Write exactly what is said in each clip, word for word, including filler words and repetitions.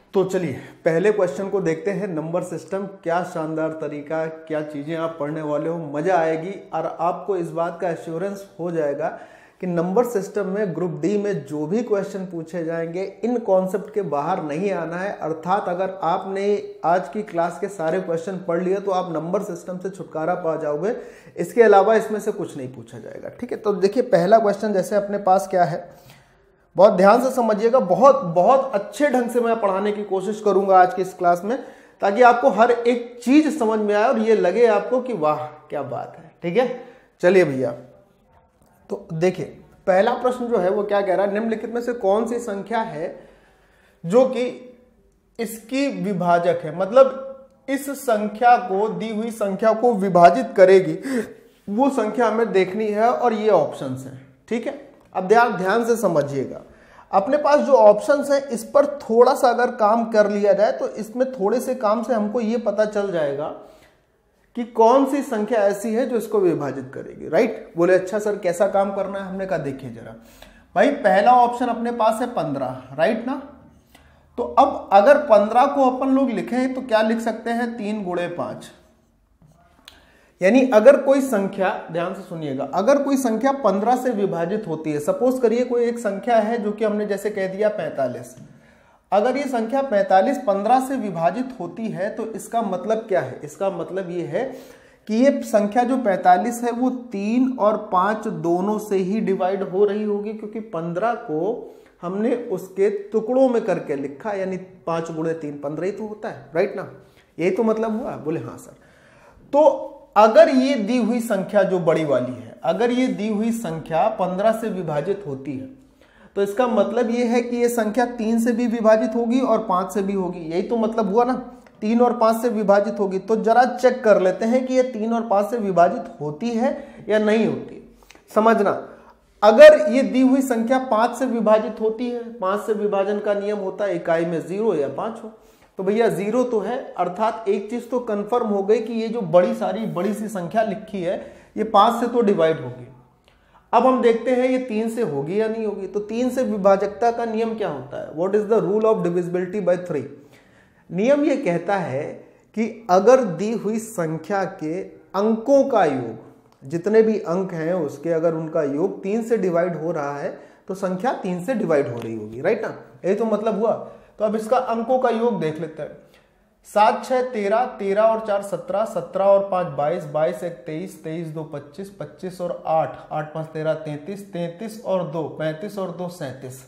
तो चलिए पहले क्वेश्चन को देखते हैं। नंबर सिस्टम, क्या शानदार तरीका, क्या चीज़ें आप पढ़ने वाले हो, मज़ा आएगी और आपको इस बात का एश्योरेंस हो जाएगा कि नंबर सिस्टम में ग्रुप डी में जो भी क्वेश्चन पूछे जाएंगे इन कॉन्सेप्ट के बाहर नहीं आना है। अर्थात अगर आपने आज की क्लास के सारे क्वेश्चन पढ़ लिए तो आप नंबर सिस्टम से छुटकारा पा जाओगे। इसके अलावा इसमें से कुछ नहीं पूछा जाएगा, ठीक है। तो देखिए पहला क्वेश्चन जैसे अपने पास क्या है, बहुत ध्यान से समझिएगा। बहुत बहुत अच्छे ढंग से मैं पढ़ाने की कोशिश करूंगा आज की इस क्लास में, ताकि आपको हर एक चीज समझ में आए और ये लगे आपको कि वाह क्या बात है, ठीक है। चलिए भैया, तो देखिए पहला प्रश्न जो है वो क्या कह रहा है, निम्नलिखित में से कौन सी संख्या है जो कि इसकी विभाजक है, मतलब इस संख्या को, दी हुई संख्या को विभाजित करेगी, वो संख्या हमें देखनी है और ये ऑप्शंस हैं, ठीक है। अब ध्यान ध्यान से समझिएगा, अपने पास जो ऑप्शंस हैं इस पर थोड़ा सा अगर काम कर लिया जाए तो इसमें थोड़े से काम से हमको ये पता चल जाएगा कि कौन सी संख्या ऐसी है जो इसको विभाजित करेगी, राइट। बोले अच्छा सर कैसा काम करना है, हमने कहा देखिए जरा भाई, पहला ऑप्शन अपने पास है पंद्रह, राइट ना। तो अब अगर पंद्रह को अपन लोग लिखें तो क्या लिख सकते हैं, तीन गुणे पांच। यानी अगर कोई संख्या, ध्यान से सुनिएगा, अगर कोई संख्या पंद्रह से विभाजित होती है, सपोज करिए कोई एक संख्या है जो कि हमने जैसे कह दिया पैंतालीस, अगर ये संख्या पैंतालीस पंद्रह से विभाजित होती है तो इसका मतलब क्या है, इसका मतलब ये है कि ये संख्या जो पैंतालीस है वो तीन और पांच दोनों से ही डिवाइड हो रही होगी, क्योंकि पंद्रह को हमने उसके टुकड़ों में करके लिखा, यानी पांच गुणे तीन पंद्रह ही तो होता है, राइट ना। यही तो मतलब हुआ। बोले हाँ सर। तो अगर ये दी हुई संख्या जो बड़ी वाली है, अगर ये दी हुई संख्या पंद्रह से विभाजित होती है तो इसका मतलब ये है कि ये संख्या तीन से भी विभाजित होगी और पांच से भी होगी। यही तो मतलब हुआ ना, तीन और पांच से विभाजित होगी। तो जरा चेक कर लेते हैं कि ये तीन और पांच से विभाजित होती है या नहीं होती। समझना, अगर ये दी हुई संख्या पांच से विभाजित होती है, पांच से विभाजन का नियम होता है इकाई में जीरो या पांच हो, तो भैया जीरो तो है, अर्थात एक चीज तो कंफर्म हो गई कि ये जो बड़ी सारी बड़ी सी संख्या लिखी है ये पांच से तो डिवाइड होगी। अब हम देखते हैं ये तीन से होगी या नहीं होगी। तो तीन से विभाजकता का नियम क्या होता है, what is the rule of divisibility by three. नियम ये कहता है कि अगर दी हुई संख्या के अंकों का योग, जितने भी अंक हैं उसके अगर उनका योग तीन से डिवाइड हो रहा है तो संख्या तीन से डिवाइड हो रही होगी, राइट ना। यही तो मतलब हुआ। तो अब इसका अंकों का योग देख लेते हैं। सात छह तेरह, तेरह और चार सत्रह, सत्रह और पांच बाईस, बाईस एक तेईस, तेईस दो पच्चीस, पच्चीस और आठ, आठ पांच तेरह, तैंतीस, तैंतीस और दो पैंतीस और दो सैंतीस।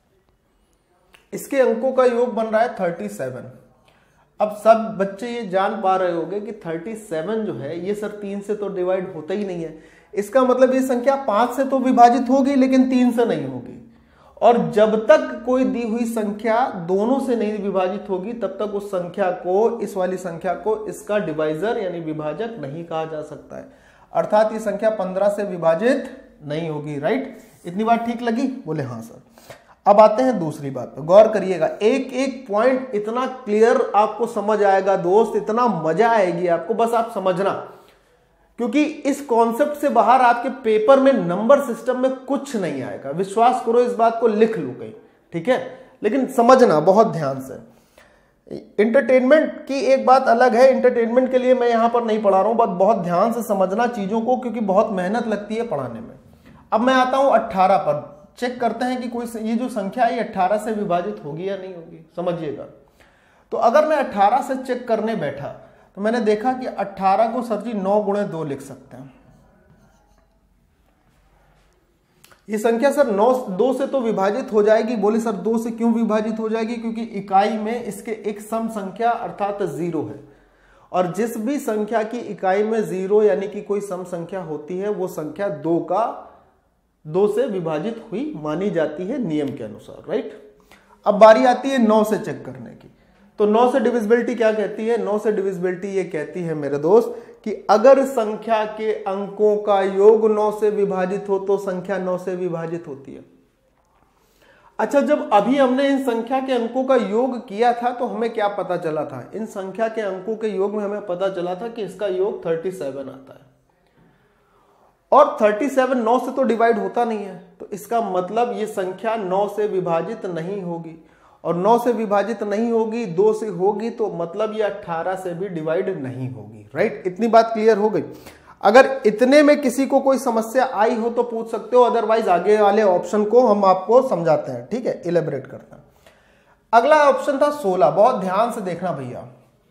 इसके अंकों का योग बन रहा है थर्टी सेवन। अब सब बच्चे ये जान पा रहे होंगे कि थर्टी सेवन जो है ये सर तीन से तो डिवाइड होता ही नहीं है। इसका मतलब ये संख्या पांच से तो विभाजित होगी लेकिन तीन से नहीं होगी। और जब तक कोई दी हुई संख्या दोनों से नहीं विभाजित होगी तब तक उस संख्या को, इस वाली संख्या को इसका डिवाइजर यानी विभाजक नहीं कहा जा सकता है। अर्थात ये संख्या पंद्रह से विभाजित नहीं होगी, राइट। इतनी बात ठीक लगी। बोले हाँ सर। अब आते हैं दूसरी बात पर, गौर करिएगा। एक एक पॉइंट इतना क्लियर आपको समझ आएगा दोस्त, इतना मजा आएगी आपको, बस आप समझना, क्योंकि इस कॉन्सेप्ट से बाहर आपके पेपर में नंबर सिस्टम में कुछ नहीं आएगा। विश्वास करो, इस बात को लिख लो कहीं, ठीक है। लेकिन समझना बहुत ध्यान से। इंटरटेनमेंट की एक बात अलग है, इंटरटेनमेंट के लिए मैं यहां पर नहीं पढ़ा रहा हूं, बस बहुत ध्यान से समझना चीजों को, क्योंकि बहुत मेहनत लगती है पढ़ाने में। अब मैं आता हूं अट्ठारह पर, चेक करते हैं कि कोई ये जो संख्या है अट्ठारह से विभाजित होगी या नहीं होगी। समझिएगा, तो अगर मैं अट्ठारह से चेक करने बैठा तो मैंने देखा कि अट्ठारह को सर जी नौ गुणे दो लिख सकते हैं। ये संख्या सर नौ दो से तो विभाजित हो जाएगी। बोले सर दो से क्यों विभाजित हो जाएगी, क्योंकि इकाई में इसके एक सम संख्या अर्थात जीरो है, और जिस भी संख्या की इकाई में जीरो यानी कि कोई सम संख्या होती है वो संख्या दो का दो से विभाजित हुई मानी जाती है नियम के अनुसार, राइट। अब बारी आती है नौ से चेक करने की। तो नौ से डिविजिबिलिटी क्या कहती है, नौ से डिविजिबिलिटी ये कहती है मेरे दोस्त कि अगर संख्या के अंकों का योग नौ से विभाजित हो तो संख्या नौ से विभाजित होती है। अच्छा, जब अभी हमने इन संख्या के अंकों का योग किया था तो हमें क्या पता चला था, इन संख्या के अंकों के योग में हमें पता चला था कि इसका योग सैंतीस आता है, और सैंतीस नौ से तो डिवाइड होता नहीं है, तो इसका मतलब ये संख्या नौ से विभाजित नहीं होगी। और नौ से विभाजित नहीं होगी, दो से होगी, तो मतलब ये अठारह से भी डिवाइड नहीं होगी। राइट, इतनी बात क्लियर हो गई। अगर इतने में किसी को कोई समस्या आई हो तो पूछ सकते हो, अदरवाइज आगे वाले ऑप्शन को हम आपको समझाते हैं। ठीक है, इलेबोरेट करते हैं। अगला ऑप्शन था सोलह। बहुत ध्यान से देखना भैया,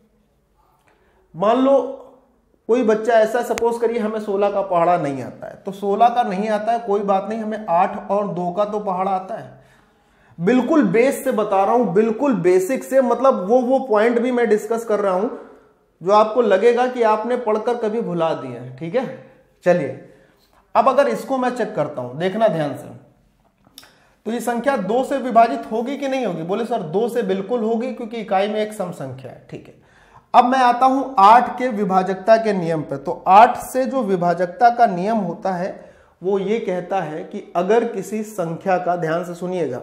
मान लो कोई बच्चा ऐसा, सपोज करिए हमें सोलह का पहाड़ा नहीं आता है, तो सोलह का नहीं आता है कोई बात नहीं, हमें आठ और दो का तो पहाड़ा आता है। बिल्कुल बेस से बता रहा हूं, बिल्कुल बेसिक से, मतलब वो वो पॉइंट भी मैं डिस्कस कर रहा हूं जो आपको लगेगा कि आपने पढ़कर कभी भुला दिया है। ठीक है, चलिए अब अगर इसको मैं चेक करता हूं, देखना ध्यान से, तो ये संख्या दो से विभाजित होगी कि नहीं होगी? बोले सर दो से बिल्कुल होगी, क्योंकि इकाई में एक सम संख्या है। ठीक है, अब मैं आता हूं आठ के विभाजकता के नियम पे। तो आठ से जो विभाजकता का नियम होता है वो ये कहता है कि अगर किसी संख्या का, ध्यान से सुनिएगा,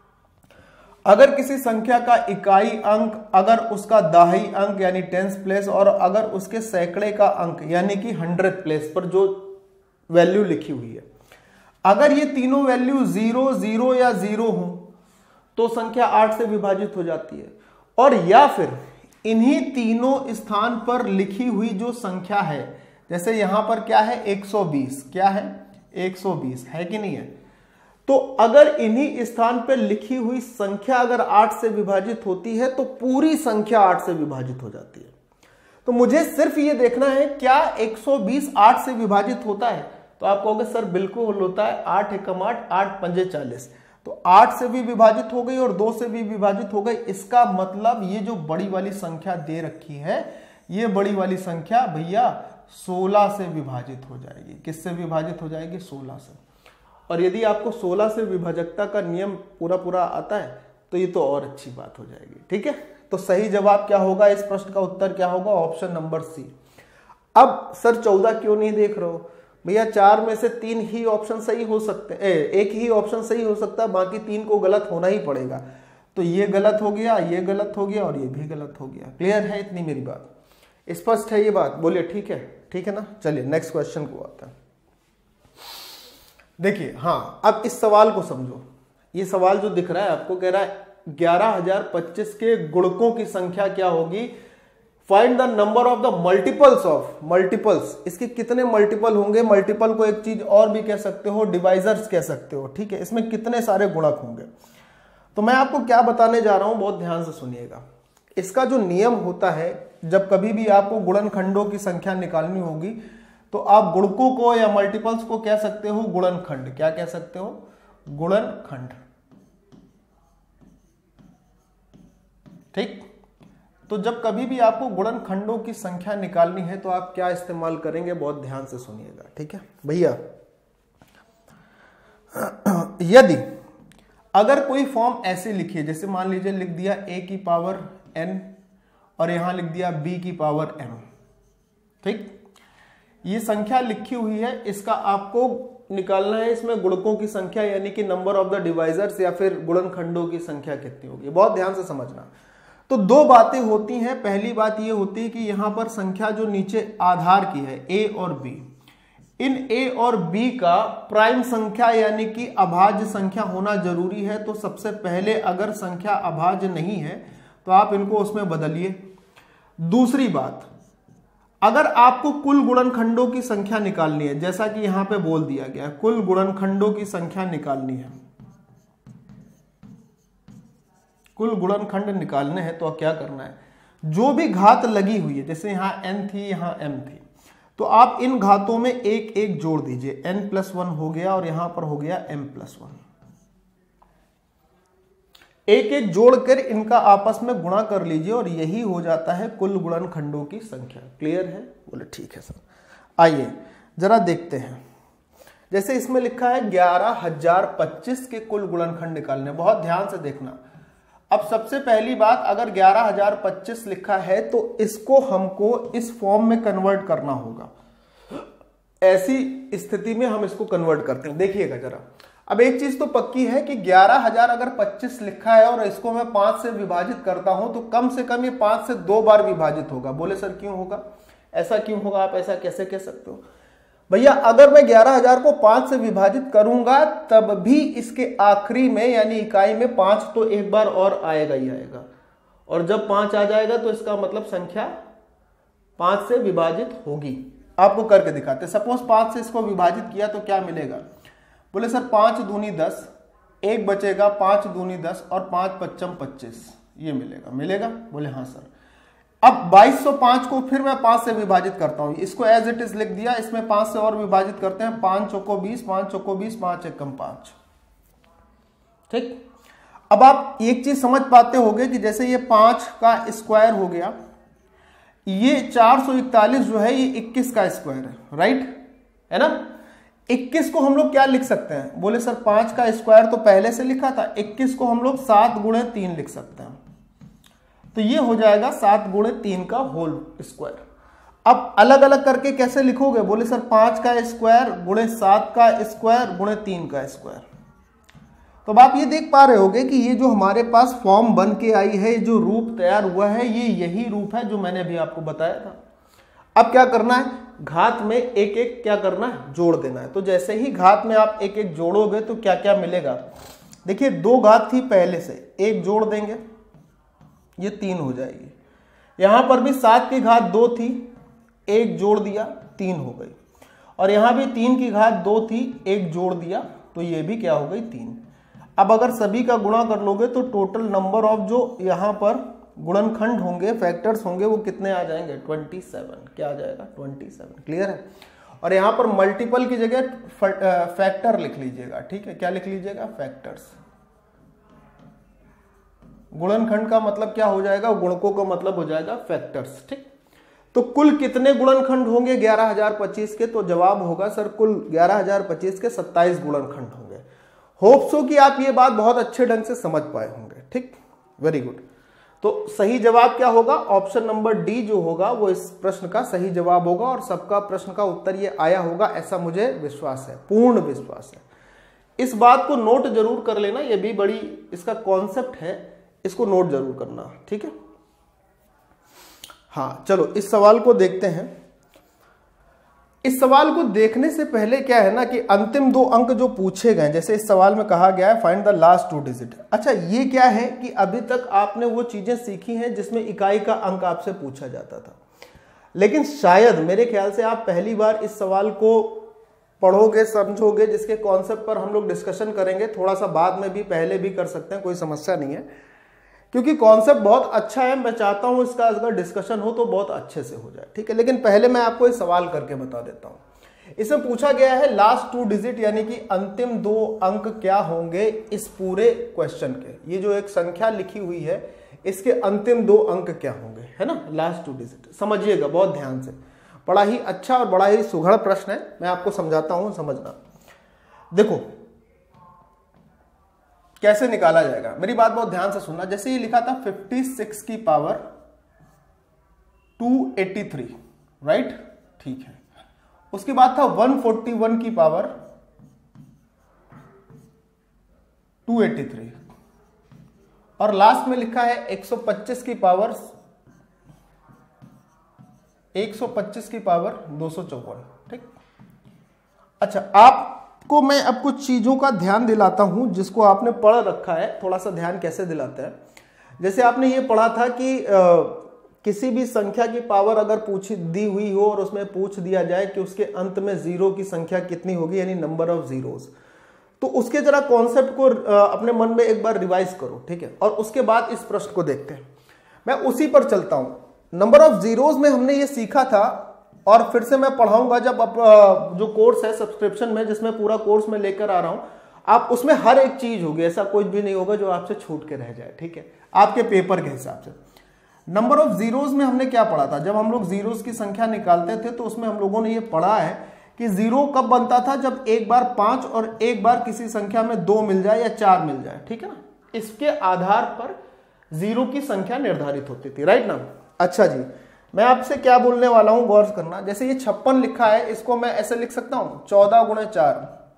अगर किसी संख्या का इकाई अंक, अगर उसका दहाई अंक यानी टेंस प्लेस, और अगर उसके सैकड़े का अंक यानी कि हंड्रेड प्लेस पर जो वैल्यू लिखी हुई है, अगर ये तीनों वैल्यू जीरो जीरो या जीरो हो तो संख्या आठ से विभाजित हो जाती है। और या फिर इन्हीं तीनों स्थान पर लिखी हुई जो संख्या है, जैसे यहां पर क्या है एक सौ बीस, क्या है एक सौ बीस, है कि नहीं है? तो अगर इन्हीं स्थान पर लिखी हुई संख्या अगर आठ से विभाजित होती है तो पूरी संख्या आठ से विभाजित हो जाती है। तो मुझे सिर्फ ये देखना है क्या एक सौ बीस आठ से विभाजित होता है? तो आप कहोगे सर बिल्कुल होता है, आठ एकम आठ, आठ पंजे चालीस, तो आठ से भी विभाजित हो गई और दो से भी विभाजित हो गई। इसका मतलब ये जो बड़ी वाली संख्या दे रखी है, ये बड़ी वाली संख्या भैया सोलह से विभाजित हो जाएगी। किससे विभाजित हो जाएगी? सोलह से। और यदि आपको सोलह से विभाजकता का नियम पूरा पूरा आता है तो ये तो और अच्छी बात हो जाएगी। ठीक है, तो सही जवाब क्या होगा? इस प्रश्न का उत्तर क्या होगा? Option number C. अब सर चौदह क्यों नहीं देख रहे हो? भैया चार में से तीन ही ऑप्शन सही हो सकते हैं, एक ही ऑप्शन सही हो सकता है, बाकी तीन को गलत होना ही पड़ेगा। तो ये गलत हो गया, ये गलत हो गया और ये भी गलत हो गया। क्लियर है इतनी मेरी बात? स्पष्ट है ये बात? बोलिए ठीक है, ठीक है ना। चलिए नेक्स्ट क्वेश्चन को आता है। देखिए, हाँ अब इस सवाल को समझो। ये सवाल जो दिख रहा है आपको, कह रहा है ग्यारह हजार पच्चीस के गुणकों की संख्या क्या होगी? Find the number of the multiples of, multiples, इसके कितने मल्टीपल होंगे? मल्टीपल को एक चीज और भी कह सकते हो, डिवाइजर्स कह सकते हो। ठीक है, इसमें कितने सारे गुणक होंगे? तो मैं आपको क्या बताने जा रहा हूं, बहुत ध्यान से सुनिएगा। इसका जो नियम होता है, जब कभी भी आपको गुणनखंडों की संख्या निकालनी होगी तो आप गुणकों को या मल्टीपल्स को कह सकते हो गुणनखंड। क्या कह सकते हो? गुणनखंड। ठीक, तो जब कभी भी आपको गुणनखंडों की संख्या निकालनी है तो आप क्या इस्तेमाल करेंगे? बहुत ध्यान से सुनिएगा। ठीक है भैया, यदि अगर कोई फॉर्म ऐसे लिखिए, जैसे मान लीजिए लिख दिया a की पावर n और यहां लिख दिया b की पावर m। ठीक, ये संख्या लिखी हुई है, इसका आपको निकालना है इसमें गुणकों की संख्या यानी कि नंबर ऑफ द डिवाइजर्स, या फिर गुणनखंडों की संख्या कितनी होगी। बहुत ध्यान से समझना। तो दो बातें होती हैं। पहली बात ये होती है कि यहां पर संख्या जो नीचे आधार की है a और b, इन a और b का प्राइम संख्या यानी कि अभाज्य संख्या होना जरूरी है। तो सबसे पहले अगर संख्या अभाज्य नहीं है तो आप इनको उसमें बदलिए। दूसरी बात, अगर आपको कुल गुणनखंडों की संख्या निकालनी है, जैसा कि यहां पे बोल दिया गया, कुल गुणनखंडों की संख्या निकालनी है, कुल गुणनखंड निकालने हैं, तो क्या करना है? जो भी घात लगी हुई है, जैसे यहां n थी, यहां m थी, तो आप इन घातों में एक एक जोड़ दीजिए। n प्लस वन हो गया और यहां पर हो गया m प्लस वन। एक एक जोड़कर इनका आपस में गुणा कर लीजिए और यही हो जाता है कुल गुणनखंडों की संख्या। क्लियर है? बोले ठीक है सर। आइए जरा देखते हैं। जैसे इसमें लिखा है ग्यारह हजार पच्चीस के कुल गुणनखंड निकालने। बहुत ध्यान से देखना। अब सबसे पहली बात, अगर ग्यारह हजार पच्चीस लिखा है तो इसको हमको इस फॉर्म में कन्वर्ट करना होगा। ऐसी स्थिति में हम इसको कन्वर्ट करते हैं। देखिएगा जरा। अब एक चीज तो पक्की है कि ग्यारह हजार अगर पच्चीस लिखा है और इसको मैं पांच से विभाजित करता हूं तो कम से कम ये पांच से दो बार विभाजित होगा। बोले सर क्यों होगा? ऐसा क्यों होगा? आप ऐसा कैसे कह सकते हो? भैया अगर मैं ग्यारह हजार को पांच से विभाजित करूंगा तब भी इसके आखिरी में यानी इकाई में पांच तो एक बार और आएगा ही आएगा, और जब पांच आ जाएगा तो इसका मतलब संख्या पांच से विभाजित होगी। आपको करके दिखाते, सपोज पांच से इसको विभाजित किया तो क्या मिलेगा, बोले सर पांच दूनी दस, एक बचेगा, पांच दूनी दस और पांच पच्चम पच्चीस, ये मिलेगा। मिलेगा? बोले हाँ सर। अब बाईस सौ पांच को फिर मैं पांच से विभाजित करता हूं, इसको एज इट इज लिख दिया, इसमें पांच से और विभाजित करते हैं, पांच चौको बीस, पांच चौको बीस, पांच एकम पांच। ठीक, अब आप एक चीज समझ पाते होंगे कि जैसे ये पांच का स्क्वायर हो गया, ये चार सौ इकतालीस जो है ये इक्कीस का स्क्वायर है, राइट है ना। इक्कीस को हम लोग क्या लिख सकते हैं, बोले सर पांच का स्क्वायर तो पहले से लिखा था, इक्कीस को हम लोग सात गुणे तीन लिख सकते हैं, तो ये हो जाएगा सात गुणे तीन का होल स्क्वायर। अब अलग अलग करके कैसे लिखोगे, बोले सर पांच का स्क्वायर गुणे सात का स्क्वायर गुणे तीन का स्क्वायर। तो अब आप ये देख पा रहे होगे कि ये जो हमारे पास फॉर्म बन के आई है, जो रूप तैयार हुआ है, ये यही रूप है जो मैंने अभी आपको बताया था। अब क्या करना है, घात में एक एक क्या करना है, जोड़ देना है। तो जैसे ही घात में आप एक एक जोड़ोगे तो क्या क्या मिलेगा, देखिए दो घात थी पहले से, एक जोड़ देंगे, ये तीन हो जाएगी। यहां पर भी सात की घात दो थी, एक जोड़ दिया, तीन हो गई। और यहां भी तीन की घात दो थी, एक जोड़ दिया, तो ये भी क्या हो गई, तीन। अब अगर सभी का गुणा कर लोगे तो टोटल नंबर ऑफ जो यहां पर गुणनखंड होंगे, फैक्टर्स होंगे, वो कितने आ जाएंगे, सत्ताईस। क्या आ जाएगा, सत्ताईस। क्लियर है। और यहां पर मल्टीपल की जगह फैक्टर लिख लीजिएगा, ठीक है। क्या लिख लीजिएगा, फैक्टर्स। गुणनखंड का मतलब क्या हो जाएगा, गुणकों का मतलब हो जाएगा फैक्टर्स, ठीक। तो कुल कितने गुणनखंड होंगे ग्यारह हजार पच्चीस के, तो जवाब होगा सर कुल ग्यारह हजार पच्चीस के सत्ताईस गुणनखंड होंगे। होप सो कि आप ये बात बहुत अच्छे ढंग से समझ पाए होंगे, ठीक, वेरी गुड। तो सही जवाब क्या होगा, ऑप्शन नंबर डी जो होगा वो इस प्रश्न का सही जवाब होगा, और सबका प्रश्न का उत्तर ये आया होगा, ऐसा मुझे विश्वास है, पूर्ण विश्वास है। इस बात को नोट जरूर कर लेना, ये भी बड़ी इसका कॉन्सेप्ट है, इसको नोट जरूर करना, ठीक है। हाँ चलो इस सवाल को देखते हैं। इस सवाल को देखने से पहले क्या है ना कि अंतिम दो अंक जो पूछे गए, जैसे इस सवाल में कहा गया है find the last two digit. अच्छा ये क्या है कि अभी तक आपने वो चीजें सीखी हैं जिसमें इकाई का अंक आपसे पूछा जाता था, लेकिन शायद मेरे ख्याल से आप पहली बार इस सवाल को पढ़ोगे, समझोगे, जिसके कॉन्सेप्ट पर हम लोग डिस्कशन करेंगे। थोड़ा सा बाद में भी, पहले भी कर सकते हैं, कोई समस्या नहीं है, क्योंकि कॉन्सेप्ट बहुत अच्छा है। मैं चाहता हूं इसका अगर डिस्कशन हो तो बहुत अच्छे से हो जाए, ठीक है। लेकिन पहले मैं आपको एक सवाल करके बता देता हूं। इसमें पूछा गया है लास्ट टू डिजिट, यानी कि अंतिम दो अंक क्या होंगे इस पूरे क्वेश्चन के। ये जो एक संख्या लिखी हुई है, इसके अंतिम दो अंक क्या होंगे, है ना, लास्ट टू डिजिट। समझिएगा बहुत ध्यान से, बड़ा ही अच्छा और बड़ा ही सुघड़ प्रश्न है, मैं आपको समझाता हूं, समझना। देखो कैसे निकाला जाएगा, मेरी बात बहुत ध्यान से सुनना। जैसे ये लिखा था छप्पन की पावर दो सौ तिरासी, राइट, ठीक है। उसके बाद था एक सौ इकतालीस की पावर दो सौ तिरासी, और लास्ट में लिखा है एक सौ पच्चीस की पावर एक सौ पच्चीस की पावर दो सौ चौवन, ठीक। अच्छा आप को मैं अब कुछ चीजों का ध्यान दिलाता हूं जिसको आपने पढ़ रखा है। थोड़ा सा ध्यान कैसे दिलाते हैं, जैसे आपने ये पढ़ा था कि आ, किसी भी संख्या की पावर अगर पूछ दी हुई हो और उसमें पूछ दिया जाए कि उसके अंत में जीरो की संख्या कितनी होगी, यानी नंबर ऑफ जीरोस, तो उसके जरा कॉन्सेप्ट को आ, अपने मन में एक बार रिवाइज करो, ठीक है। और उसके बाद इस प्रश्न को देखते हैं, मैं उसी पर चलता हूं। नंबर ऑफ जीरोस में हमने ये सीखा था, और फिर से मैं पढ़ाऊंगा जब आप जो कोर्स है सब्सक्रिप्शन में, जिसमें पूरा कोर्स में लेकर आ रहा हूं, आप उसमें हर एक चीज होगी, ऐसा कुछ भी नहीं होगा जो आपसे छूट के रह जाए, ठीक है, आपके पेपर के हिसाब से। नंबर ऑफ जीरोस में हमने क्या पढ़ा था, जब हम लोग जीरोस की संख्या निकालते थे तो उसमें हम लोगों ने ये पढ़ा है कि जीरो कब बनता था, जब एक बार पांच और एक बार किसी संख्या में दो मिल जाए या चार मिल जाए, ठीक है ना। इसके आधार पर जीरो की संख्या निर्धारित होती थी, राइट ना। अच्छा जी, मैं आपसे क्या बोलने वाला हूं, गौर करना। जैसे ये छप्पन लिखा है, इसको मैं ऐसे लिख सकता हूं, चौदह गुणे चार,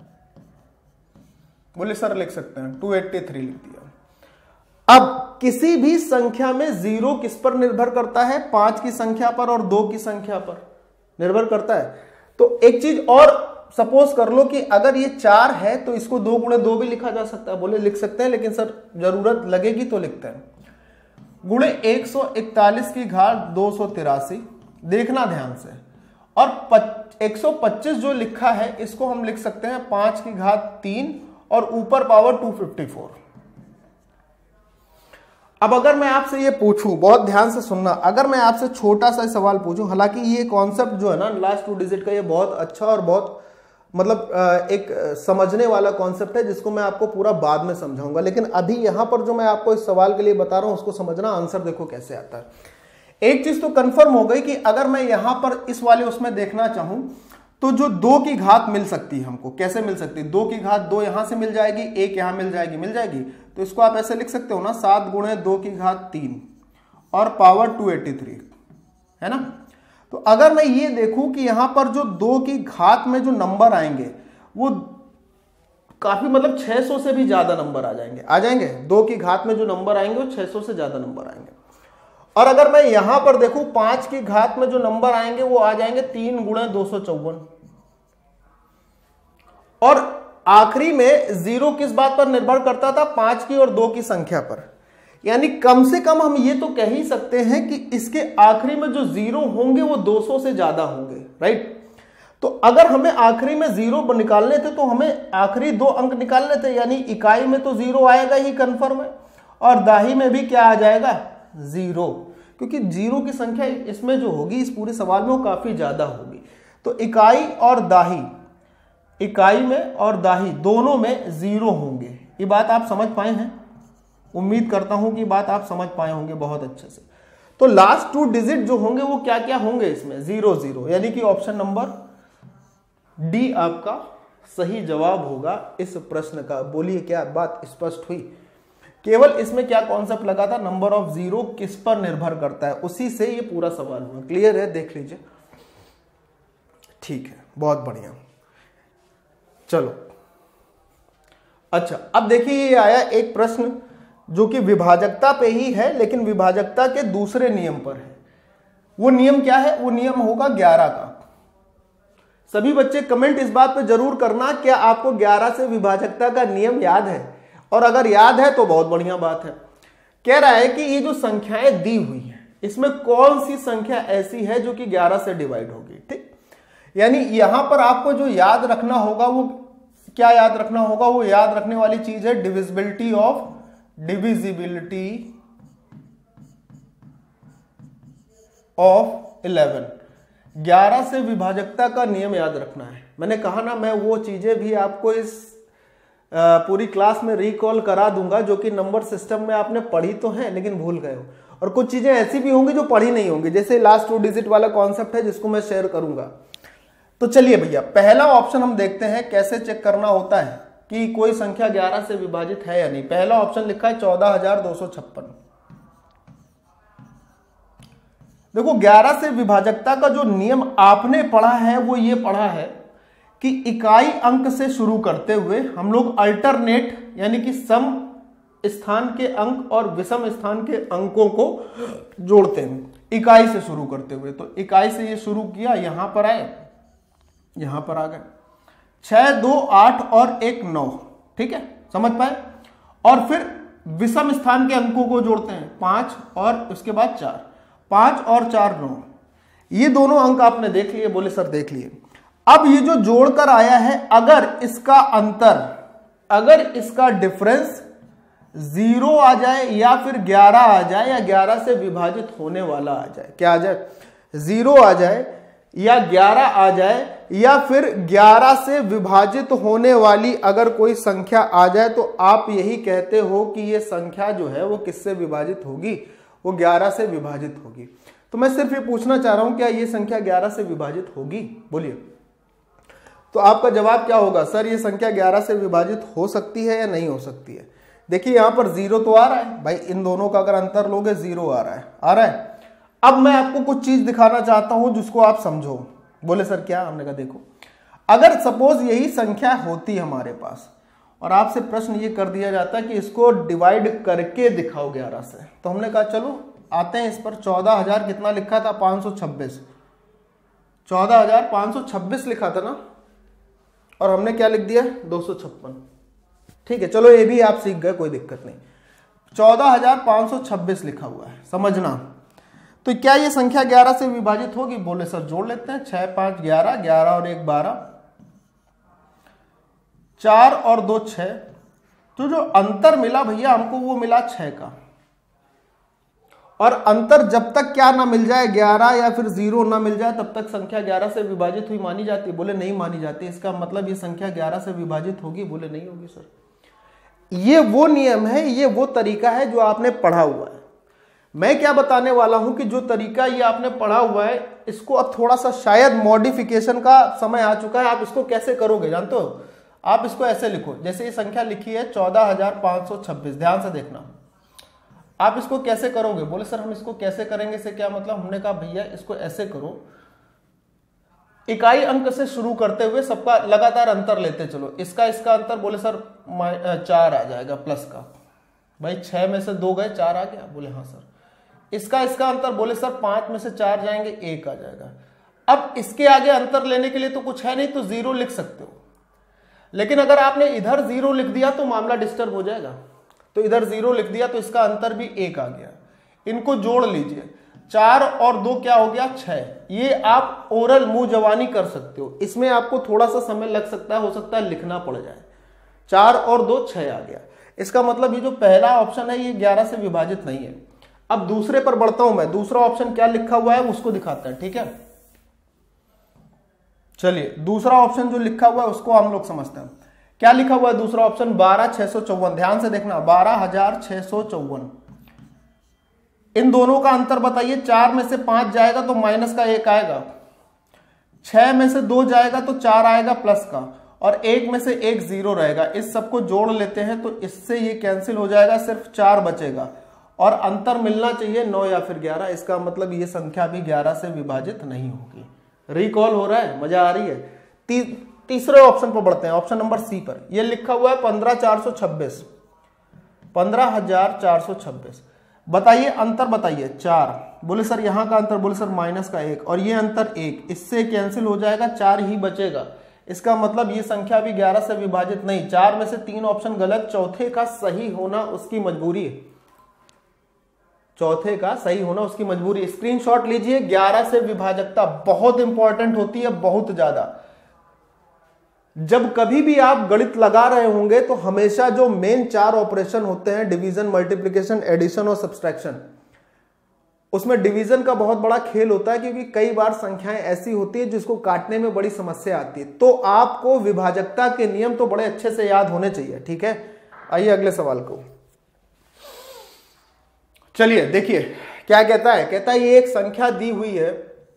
बोले सर लिख सकते हैं, दो सौ तिरासी लिख दिया। अब किसी भी संख्या में जीरो किस पर निर्भर करता है, पांच की संख्या पर और दो की संख्या पर निर्भर करता है। तो एक चीज और सपोज कर लो कि अगर ये चार है तो इसको दो गुणे दो भी लिखा जा सकता है। बोले लिख सकते हैं, लेकिन सर जरूरत लगेगी तो लिखते हैं। गुणे एक सौ इकतालीस की घात दो सौ तिरासी, देखना ध्यान से, और एक सौ पच्चीस जो लिखा है इसको हम लिख सकते हैं पांच की घात तीन और ऊपर पावर दो सौ चौवन। अब अगर मैं आपसे ये पूछूं, बहुत ध्यान से सुनना, अगर मैं आपसे छोटा सा सवाल पूछूं, हालांकि ये कॉन्सेप्ट जो है ना लास्ट टू डिजिट का, ये बहुत अच्छा और बहुत मतलब एक समझने वाला कॉन्सेप्ट है जिसको मैं आपको पूरा बाद में समझाऊंगा, लेकिन अभी यहां पर जो मैं आपको इस सवाल के लिए बता रहा हूं उसको समझना, आंसर देखो कैसे आता है। एक चीज तो कंफर्म हो गई कि अगर मैं यहां पर इस वाले उसमें देखना चाहूं तो जो दो की घात मिल सकती है हमको, कैसे मिल सकती है? दो की घात दो यहां से मिल जाएगी, एक यहां मिल जाएगी, मिल जाएगी तो इसको आप ऐसे लिख सकते हो ना, सात गुणे दो की घात तीन और पावर दो सौ तिरासी, है ना। तो अगर मैं ये देखूं कि यहां पर जो दो की घात में जो नंबर आएंगे वो काफी मतलब छह सौ से भी ज्यादा नंबर आ जाएंगे, आ जाएंगे दो की घात में जो नंबर आएंगे वो छह सौ से ज्यादा नंबर आएंगे। और अगर मैं यहां पर देखूं पांच की घात में जो नंबर आएंगे वो आ जाएंगे तीन गुणे दो सौ चौवन। और आखिरी में जीरो किस बात पर निर्भर करता था? पांच की और दो की संख्या पर। यानी कम से कम हम ये तो कह ही सकते हैं कि इसके आखिरी में जो जीरो होंगे वो दो सौ से ज्यादा होंगे, राइट। तो अगर हमें आखिरी में जीरो निकालने थे तो हमें आखिरी दो अंक निकालने थे, यानी इकाई में तो जीरो आएगा ही कंफर्म है, और दाही में भी क्या आ जाएगा? जीरो, क्योंकि जीरो की संख्या इसमें जो होगी इस पूरे सवाल में वो काफी ज्यादा होगी। तो इकाई और दाही, इकाई में और दाही दोनों में जीरो होंगे। ये बात आप समझ पाए हैं? उम्मीद करता हूं कि बात आप समझ पाए होंगे बहुत अच्छे से। तो लास्ट टू डिजिट जो होंगे वो क्या क्या होंगे इसमें? जीरो जीरो, यानी कि ऑप्शन नंबर डी आपका सही जवाब होगा इस प्रश्न का। बोलिए क्या बात स्पष्ट हुई? केवल इसमें क्या कॉन्सेप्ट लगा था? नंबर ऑफ जीरो किस पर निर्भर करता है, उसी से ये पूरा सवाल हुआ। क्लियर है? देख लीजिए, ठीक है, बहुत बढ़िया। चलो अच्छा, अब देखिए ये आया एक प्रश्न जो कि विभाजकता पे ही है, लेकिन विभाजकता के दूसरे नियम पर है। वो नियम क्या है? वो नियम होगा ग्यारह का। सभी बच्चे कमेंट इस बात पे जरूर करना, क्या आपको ग्यारह से विभाजकता का नियम याद है? और अगर याद है तो बहुत बढ़िया बात है। कह रहा है कि ये जो संख्याएं दी हुई हैं इसमें कौन सी संख्या ऐसी है जो कि ग्यारह से डिवाइड होगी, ठीक। यानी यहां पर आपको जो याद रखना होगा वो क्या याद रखना होगा? वो याद रखने वाली चीज है divisibility of divisibility of eleven. ग्यारह से विभाजकता का नियम याद रखना है। मैंने कहा ना, मैं वो चीजें भी आपको इस पूरी क्लास में रिकॉल करा दूंगा जो कि नंबर सिस्टम में आपने पढ़ी तो है लेकिन भूल गए हो, और कुछ चीजें ऐसी भी होंगी जो पढ़ी नहीं होंगी, जैसे लास्ट टू डिजिट वाला कॉन्सेप्ट है जिसको मैं शेयर करूंगा। तो चलिए भैया, पहला ऑप्शन हम देखते हैं कैसे चेक करना होता है कि कोई संख्या ग्यारह से विभाजित है या नहीं। पहला ऑप्शन लिखा है चौदह हजार दो सौ छप्पन। देखो, ग्यारह से विभाजकता का जो नियम आपने पढ़ा है वो ये पढ़ा है कि इकाई अंक से शुरू करते हुए हम लोग अल्टरनेट यानी कि सम स्थान के अंक और विषम स्थान के अंकों को जोड़ते हैं इकाई से शुरू करते हुए। तो इकाई से ये शुरू किया, यहां पर आए, यहां पर आ गए, छह दो आठ और एक नौ, ठीक है, समझ पाए। और फिर विषम स्थान के अंकों को जोड़ते हैं, पांच और उसके बाद चार, पांच और चार नौ। ये दोनों अंक आपने देख लिए? बोले सर देख लिए। अब ये जो जोड़कर आया है, अगर इसका अंतर, अगर इसका डिफरेंस जीरो आ जाए या फिर ग्यारह आ जाए या ग्यारह से विभाजित होने वाला आ जाए, क्या आ जाए? जीरो आ जाए या ग्यारह आ जाए या फिर ग्यारह से विभाजित होने वाली अगर कोई संख्या आ जाए, तो आप यही कहते हो कि ये संख्या जो है वो किससे विभाजित होगी? वो ग्यारह से विभाजित होगी। तो मैं सिर्फ ये पूछना चाह रहा हूं, क्या ये संख्या ग्यारह से विभाजित होगी? बोलिए। तो आपका जवाब क्या होगा? सर ये संख्या ग्यारह से विभाजित हो सकती है या नहीं हो सकती है? देखिए यहां पर जीरो तो आ रहा है भाई, इन दोनों का अगर अंतर लोगे जीरो आ रहा है, आ रहा है। अब मैं आपको कुछ चीज दिखाना चाहता हूं जिसको आप समझो। बोले सर क्या? हमने कहा देखो, अगर सपोज यही संख्या होती हमारे पास और आपसे प्रश्न ये कर दिया जाता कि इसको डिवाइड करके दिखाओ ग्यारह से, तो हमने कहा चलो आते हैं इस पर। चौदह हजार कितना लिखा था? पांच सौ छब्बीस। चौदह हजार पाँच सौ छब्बीस लिखा था ना, और हमने क्या लिख दिया, दो सौ छप्पन। ठीक है, चलो ये भी आप सीख गए, कोई दिक्कत नहीं। चौदह हजार पाँच सौ छब्बीस लिखा हुआ है, समझना। तो क्या ये संख्या ग्यारह से विभाजित होगी? बोले सर जोड़ लेते हैं, छह पांच ग्यारह, ग्यारह और एक बारह, चार और दो छह। तो जो अंतर मिला भैया हमको वो मिला छह का, और अंतर जब तक क्या ना मिल जाए, ग्यारह या फिर जीरो ना मिल जाए, तब तक संख्या ग्यारह से विभाजित हुई मानी जाती है। बोले नहीं मानी जाती। इसका मतलब ये संख्या ग्यारह से विभाजित होगी? बोले नहीं होगी सर। ये वो नियम है, ये वो तरीका है जो आपने पढ़ा हुआ है। मैं क्या बताने वाला हूं कि जो तरीका ये आपने पढ़ा हुआ है, इसको अब थोड़ा सा शायद मॉडिफिकेशन का समय आ चुका है। आप इसको कैसे करोगे जानते हो? आप इसको ऐसे लिखो, जैसे ये संख्या लिखी है चौदह हजार पाँच सौ छब्बीस, ध्यान से देखना। आप इसको कैसे करोगे? बोले सर हम इसको कैसे करेंगे, से क्या मतलब? हमने कहा भैया इसको ऐसे करो, इकाई अंक से शुरू करते हुए सबका लगातार अंतर लेते चलो। इसका इसका अंतर, बोले सर चार आ जाएगा प्लस का। भाई छह में से दो गए, चार आ गया? बोले हाँ सर। इसका इसका अंतर, बोले सर पांच में से चार जाएंगे, एक आ जाएगा। अब इसके आगे अंतर लेने के लिए तो कुछ है नहीं, तो जीरो लिख सकते हो। लेकिन अगर आपने इधर जीरो लिख दिया तो मामला डिस्टर्ब हो जाएगा। तो इधर जीरो लिख दिया तो इसका अंतर भी एक आ गया। इनको जोड़ लीजिए, चार और दो क्या हो गया, छह। ये आप ओरल मुंह जवानी कर सकते हो, इसमें आपको थोड़ा सा समय लग सकता है, हो सकता है लिखना पड़ जाए। चार और दो छह आ गया। इसका मतलब ये जो पहला ऑप्शन है ये ग्यारह से विभाजित नहीं है। अब दूसरे पर बढ़ता हूं मैं, दूसरा ऑप्शन क्या लिखा हुआ है उसको दिखाते हैं, ठीक है। चलिए दूसरा ऑप्शन जो लिखा हुआ है उसको हम लोग समझते हैं। क्या लिखा हुआ है दूसरा ऑप्शन? बारह छह सौ चौवन। ध्यान से देखना, बारह हजार छह सौ चौवन। इन दोनों का अंतर बताइए। चार में से पांच जाएगा तो माइनस का एक आएगा, छह में से दो जाएगा तो चार आएगा प्लस का, और एक में से एक जीरो रहेगा। इस सबको जोड़ लेते हैं तो इससे ये कैंसिल हो जाएगा, सिर्फ चार बचेगा, और अंतर मिलना चाहिए नौ या फिर ग्यारह। इसका मतलब ये संख्या भी ग्यारह से विभाजित नहीं होगी। रिकॉल हो रहा है? मजा आ रही है? ती, तीसरे ऑप्शन पर बढ़ते हैं, ऑप्शन नंबर सी पर। यह लिखा हुआ है पंद्रह चार सौ छब्बीस, पंद्रह हजार चार सौ छब्बीस। बताइए अंतर, बताइए। चार, बोले सर यहां का अंतर, बोले सर माइनस का एक, और ये अंतर एक, इससे कैंसिल हो जाएगा, चार ही बचेगा। इसका मतलब ये संख्या भी ग्यारह से विभाजित नहीं। चार में से तीन ऑप्शन गलत, चौथे का सही होना उसकी मजबूरी है। चौथे का सही होना उसकी मजबूरी। स्क्रीनशॉट लीजिए। ग्यारह से विभाजकता बहुत इंपॉर्टेंट होती है, बहुत ज्यादा। जब कभी भी आप गणित लगा रहे होंगे तो हमेशा जो मेन चार ऑपरेशन होते हैं, डिवीजन, मल्टीप्लिकेशन, एडिशन और सब्सट्रैक्शन, उसमें डिवीजन का बहुत बड़ा खेल होता है, क्योंकि कई बार संख्याएं ऐसी होती है जिसको काटने में बड़ी समस्या आती है। तो आपको विभाजकता के नियम तो बड़े अच्छे से याद होने चाहिए, ठीक है। आइए अगले सवाल को। चलिए देखिए क्या कहता है। कहता है ये एक संख्या दी हुई है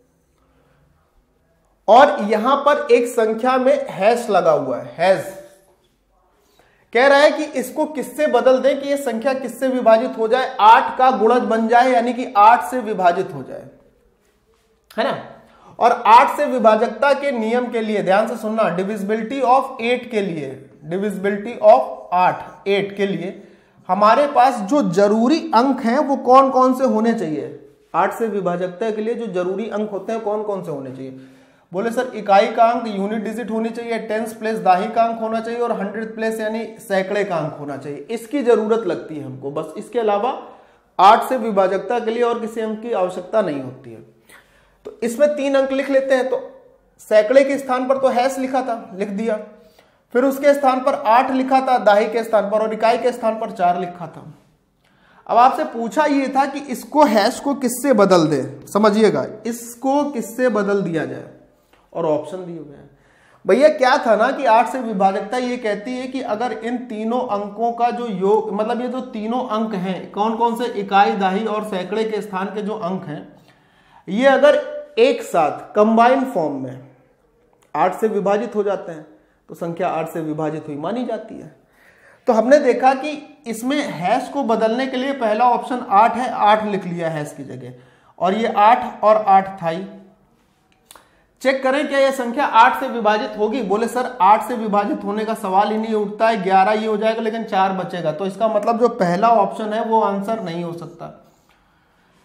और यहां पर एक संख्या में हैश लगा हुआ है, हैश। कह रहा है कि इसको किससे बदल दें कि ये संख्या किससे विभाजित हो जाए, आठ का गुणज बन जाए, यानी कि आठ से विभाजित हो जाए, है ना। और आठ से विभाजकता के नियम के लिए ध्यान से सुनना, डिविजिबिलिटी ऑफ एट के लिए, डिविजिबिलिटी ऑफ आठ, एट के लिए हमारे पास जो जरूरी अंक हैं वो कौन कौन से होने चाहिए। आठ से विभाजकता के लिए जो जरूरी अंक होते हैं कौन कौन से होने चाहिए। बोले सर इकाई का अंक यूनिट डिजिट होनी चाहिए, टेंस प्लेस दाही का अंक होना चाहिए, और हंड्रेड प्लेस यानी सैकड़े का अंक होना चाहिए। इसकी जरूरत लगती है हमको बस, इसके अलावा आठ से विभाजकता के लिए और किसी अंक की आवश्यकता नहीं होती है। तो इसमें तीन अंक लिख लेते हैं। तो सैकड़े के स्थान पर तो हैश लिखा था, लिख दिया। फिर उसके स्थान पर आठ लिखा था दाही के स्थान पर, और इकाई के स्थान पर चार लिखा था। अब आपसे पूछा यह था कि इसको हैश को किससे बदल दे, समझिएगा, इसको किससे बदल दिया जाए, और ऑप्शन दिए हुए हैं। भैया क्या था ना कि आठ से विभाजकता ये कहती है कि अगर इन तीनों अंकों का जो योग, मतलब ये जो तीनों अंक हैं, कौन कौन से, इकाई, दाही और सैकड़े के स्थान के जो अंक हैं, ये अगर एक साथ कंबाइन फॉर्म में आठ से विभाजित हो जाते हैं तो संख्या आठ से विभाजित हुई मानी जाती है। तो हमने देखा कि इसमें हैश को बदलने के लिए पहला ऑप्शन आठ है, आठ लिख लिया हैश की जगह, और ये आठ और आठ था ही। चेक करें क्या यह संख्या आठ से विभाजित होगी। बोले सर आठ से विभाजित होने का सवाल ही नहीं उठता है, ग्यारह ये हो जाएगा लेकिन चार बचेगा। तो इसका मतलब जो पहला ऑप्शन है वो आंसर नहीं हो सकता।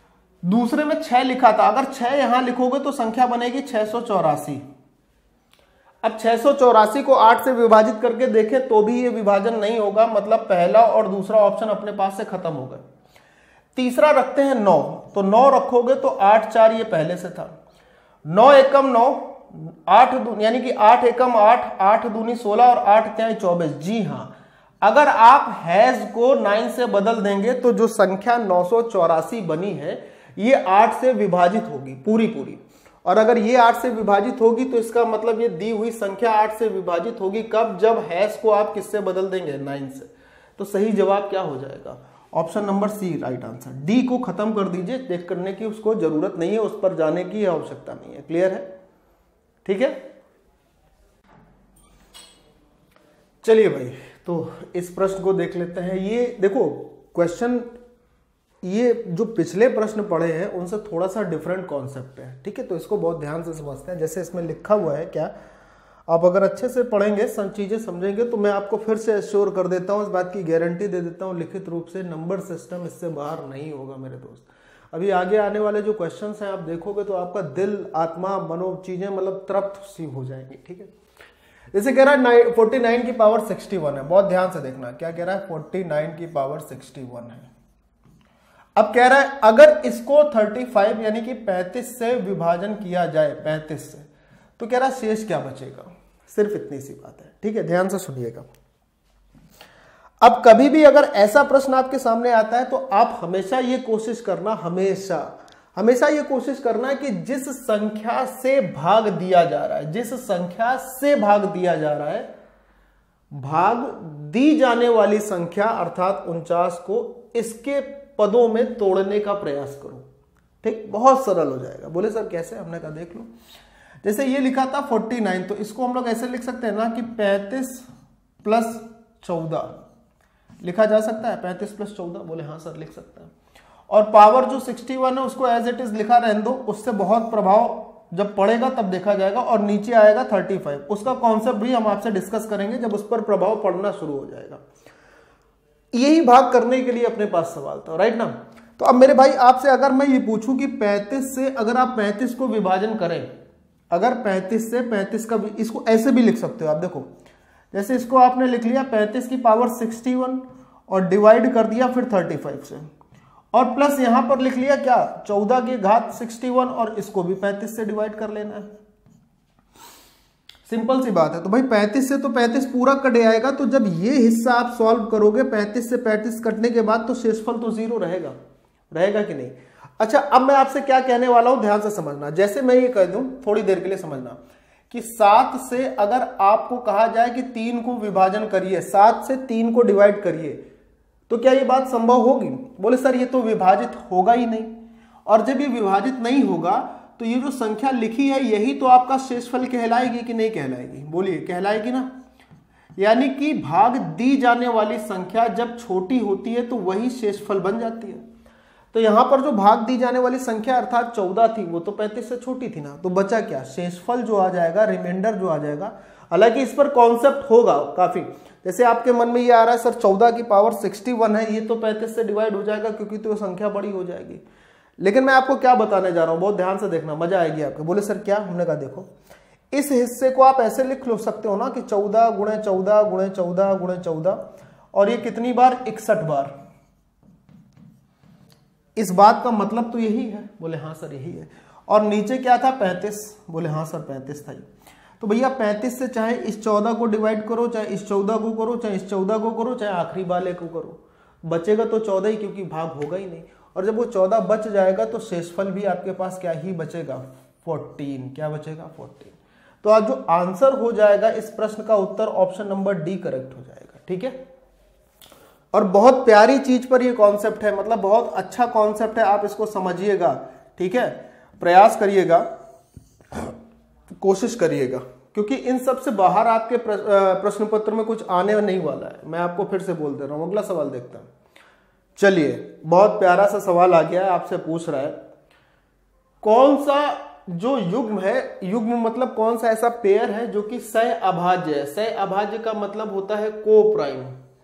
दूसरे में छह लिखा था, अगर छह यहां लिखोगे तो संख्या बनेगी छह सौ चौरासी। अब छह सौ चौरासी को आठ से विभाजित करके देखें तो भी ये विभाजन नहीं होगा, मतलब पहला और दूसरा ऑप्शन अपने पास से खत्म हो गए। तीसरा रखते हैं नौ, तो नौ रखोगे तो आठ चार ये पहले से था, नौ एकम नौ, आठ यानी कि आठ एकम आठ, आठ दूनी सोलह और आठ त्याई चौबीस। जी हाँ, अगर आप हैज को नाइन से बदल देंगे तो जो संख्या नौ सौ चौरासी बनी है ये आठ से विभाजित होगी पूरी पूरी, और अगर ये आठ से विभाजित होगी तो इसका मतलब ये दी हुई संख्या आठ से विभाजित होगी कब, जब हैश को आप किससे बदल देंगे, नाइन से। तो सही जवाब क्या हो जाएगा, option number C right answer. D को खत्म कर दीजिए, चेक करने की उसको जरूरत नहीं है, उस पर जाने की आवश्यकता नहीं है। क्लियर है, ठीक है। चलिए भाई, तो इस प्रश्न को देख लेते हैं। ये देखो क्वेश्चन, ये जो पिछले प्रश्न पढ़े हैं उनसे थोड़ा सा डिफरेंट कॉन्सेप्ट है, ठीक है, तो इसको बहुत ध्यान से समझते हैं। जैसे इसमें लिखा हुआ है क्या, आप अगर अच्छे से पढ़ेंगे, सब चीजें समझेंगे, तो मैं आपको फिर से एश्योर कर देता हूं, इस बात की गारंटी दे देता हूं लिखित रूप से, नंबर सिस्टम इससे बाहर नहीं होगा मेरे दोस्त। अभी आगे आने वाले जो क्वेश्चंस हैं आप देखोगे तो आपका दिल, आत्मा, मनो चीजें मतलब तृप्त सी हो जाएंगी, ठीक है। जैसे कह रहा है फोर्टी नाइन की पावर सिक्सटी वन है, बहुत ध्यान से देखना क्या कह रहा है, फोर्टी नाइन की पावर सिक्सटी वन है। अब कह रहा है अगर इसको पैंतीस यानी कि पैंतीस से विभाजन किया जाए, पैंतीस से, तो कह रहा है शेष क्या बचेगा। सिर्फ इतनी सी बात है, ठीक है, ध्यान से सुनिएगा। अब कभी भी अगर ऐसा प्रश्न आपके सामने आता है तो आप हमेशा ये कोशिश करना, हमेशा हमेशा ये कोशिश करना है कि जिस संख्या से भाग दिया जा रहा है, जिस संख्या से भाग दिया जा रहा है, भाग दी जाने वाली संख्या अर्थात उनचास को इसके पदों में तोड़ने का प्रयास करो, ठीक, बहुत सरल हो जाएगा। बोले सर कैसे, हमने कहा देख लो। जैसे ये लिखा था उनचास, तो इसको हम लोग ऐसे लिख सकते हैं ना कि पैंतीस प्लस चौदह लिखा जा सकता है, पैंतीस प्लस चौदह। बोले हाँ सर लिख सकते हैं। और पावर जो इकसठ है उसको एज इट इज लिखा रहने दो, उससे बहुत प्रभाव जब पड़ेगा तब देखा जाएगा। और नीचे आएगा पैंतीस, उसका कॉन्सेप्ट भी हम आपसे डिस्कस करेंगे जब उस पर प्रभाव पड़ना शुरू हो जाएगा। यही भाग करने के लिए अपने पास सवाल था, राइट ना। तो अब मेरे भाई आपसे अगर मैं ये पूछूं कि पैंतीस से अगर आप पैंतीस को विभाजन करें, अगर पैंतीस से पैंतीस का, इसको ऐसे भी लिख सकते हो आप, देखो जैसे इसको आपने लिख लिया पैंतीस की पावर इकसठ और डिवाइड कर दिया फिर पैंतीस से, और प्लस यहां पर लिख लिया क्या, चौदह की घात इकसठ और इसको भी पैंतीस से डिवाइड कर लेना है। सिंपल सी बात है। तो भाई पैंतीस से तो पैंतीस पूरा कट आएगा, तो जब ये हिस्सा आप सॉल्व करोगे पैंतीस से पैंतीस कटने के बाद तो शेषफल तो जीरो रहेगा, रहेगा कि नहीं। अच्छा अब मैं आपसे क्या कहने वाला हूं, ध्यान से समझना। जैसे मैं ये कह दूं, थोड़ी देर के लिए समझना, कि सात से अगर आपको कहा जाए कि तीन को विभाजन करिए, सात से तीन को डिवाइड करिए, तो क्या ये बात संभव होगी। बोले सर ये तो विभाजित होगा ही नहीं, और जब ये विभाजित नहीं होगा तो ये जो संख्या लिखी है यही तो आपका शेषफल कहलाएगी कि नहीं कहलाएगी, बोलिए कहलाएगी ना। यानी कि भाग दी जाने वाली संख्या जब छोटी होती है तो वही शेषफल बन जाती है। तो यहां पर जो भाग दी जाने वाली संख्या अर्थात चौदह थी वो तो पैंतीस से छोटी थी ना, तो बचा क्या, शेषफल जो आ जाएगा, रिमाइंडर जो आ जाएगा। हालांकि इस पर कॉन्सेप्ट होगा काफी, जैसे आपके मन में ये आ रहा है सर चौदह की पावर इकसठ है, ये तो पैंतीस से डिवाइड हो जाएगा क्योंकि तो संख्या बड़ी हो जाएगी। लेकिन मैं आपको क्या बताने जा रहा हूं, बहुत ध्यान से देखना, मजा आएगी आपको। बोले सर क्या, हमने कहा देखो इस हिस्से को आप ऐसे लिख लो सकते हो ना कि चौदह गुणे चौदह गुणे चौदह गुणे चौदह, और ये कितनी बार, इकसठ बार। इस बात का मतलब तो यही है। बोले हाँ सर यही है। और नीचे क्या था, पैंतीस। बोले हाँ सर पैंतीस था। तो भैया पैंतीस से चाहे इस चौदह को डिवाइड करो, चाहे इस चौदह को करो, चाहे इस चौदह को करो, चाहे आखिरी वाले को करो, बचेगा तो चौदह ही, क्योंकि भाग होगा ही नहीं। और जब वो चौदह बच जाएगा तो शेषफल भी आपके पास क्या ही बचेगा, चौदह। क्या बचेगा, चौदह। तो आज जो आंसर हो जाएगा इस प्रश्न का उत्तर ऑप्शन नंबर डी करेक्ट हो जाएगा, ठीक है। और बहुत प्यारी चीज पर ये कॉन्सेप्ट है, मतलब बहुत अच्छा कॉन्सेप्ट है, आप इसको समझिएगा, ठीक है। प्रयास करिएगा, कोशिश करिएगा, क्योंकि इन सब से बाहर आपके प्रश्न पत्र में कुछ आने नहीं वाला है। मैं आपको फिर से बोल दे रहा हूं। अगला सवाल देखते हैं। चलिए बहुत प्यारा सा सवाल आ गया है, आपसे पूछ रहा है कौन सा जो युग्म है, युग्म मतलब कौन सा ऐसा पेयर है जो कि सह अभाज्य है। सह अभाज्य का मतलब होता है को प्राइम।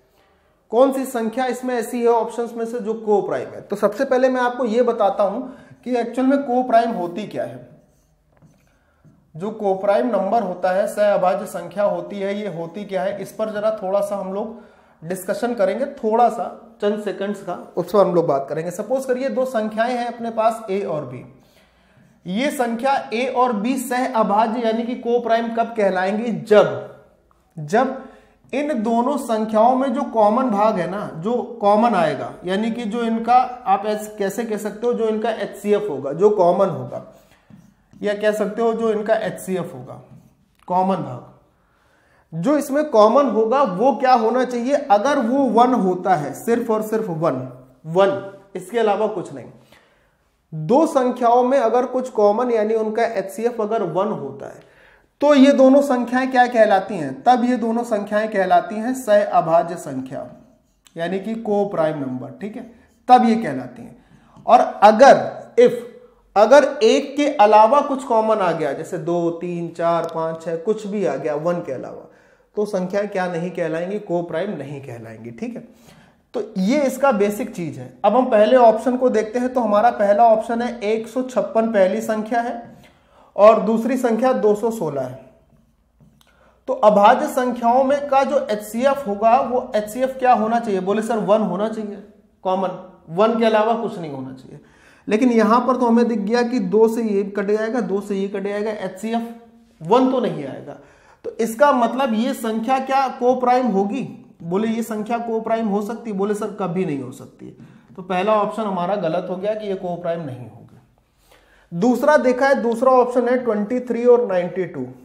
कौन सी संख्या इसमें ऐसी है ऑप्शंस में से जो को प्राइम है। तो सबसे पहले मैं आपको यह बताता हूं कि एक्चुअल में को प्राइम होती क्या है। जो को प्राइम नंबर होता है, सहअभाज्य संख्या होती है, ये होती क्या है, इस पर जरा थोड़ा सा हम लोग डिस्कशन करेंगे, थोड़ा सा चंद सेकंड्स का, उस पर हम लोग बात करेंगे। सपोज करिए दो संख्याएं हैं अपने पास ए और बी। ये संख्या ए और बी सहअभाज्य यानी कि को प्राइम कब कहलाएंगी, जब जब इन दोनों संख्याओं में जो कॉमन भाग है ना, जो कॉमन आएगा, यानी कि जो इनका आप कैसे कह सकते हो, जो इनका एचसीएफ होगा, जो कॉमन होगा, या कह सकते हो जो इनका एचसीएफ होगा, कॉमन भाग जो इसमें कॉमन होगा वो क्या होना चाहिए, अगर वो वन होता है, सिर्फ और सिर्फ वन वन इसके अलावा कुछ नहीं। दो संख्याओं में अगर कुछ कॉमन यानी उनका एचसीएफ अगर वन होता है तो ये दोनों संख्याएं क्या कहलाती हैं, तब ये दोनों संख्याएं कहलाती हैं सहअभाज्य संख्या यानी कि को प्राइम नंबर, ठीक है, तब ये कहलाती हैं। और अगर इफ अगर एक के अलावा कुछ कॉमन आ गया, जैसे दो तीन चार पांच छह कुछ भी आ गया वन के अलावा, तो संख्या क्या नहीं कहलाएंगी, को प्राइम नहीं कहलाएंगी, ठीक है। तो ये इसका बेसिक चीज है। अब हम पहले ऑप्शन को देखते हैं। तो हमारा पहला ऑप्शन है एक सौ छप्पन पहली संख्या है और दूसरी संख्या दो सौ सोलह है। तो अभाज्य संख्याओं में का जो एचसीएफ होगा वो एचसीएफ क्या होना चाहिए, बोले सर वन होना चाहिए, कॉमन, वन के अलावा कुछ नहीं होना चाहिए। लेकिन यहां पर तो हमें दिख गया कि दो से ये कट जाएगा, दो से ये कट जाएगा, एचसीएफ वन तो नहीं आएगा। तो इसका मतलब ये संख्या क्या को प्राइम होगी, बोले ये संख्या को प्राइम हो सकती, बोले सर कभी नहीं हो सकती। तो पहला ऑप्शन हमारा गलत हो गया कि ये को प्राइम नहीं होगी। दूसरा देखा है, दूसरा ऑप्शन है तेईस और बानवे,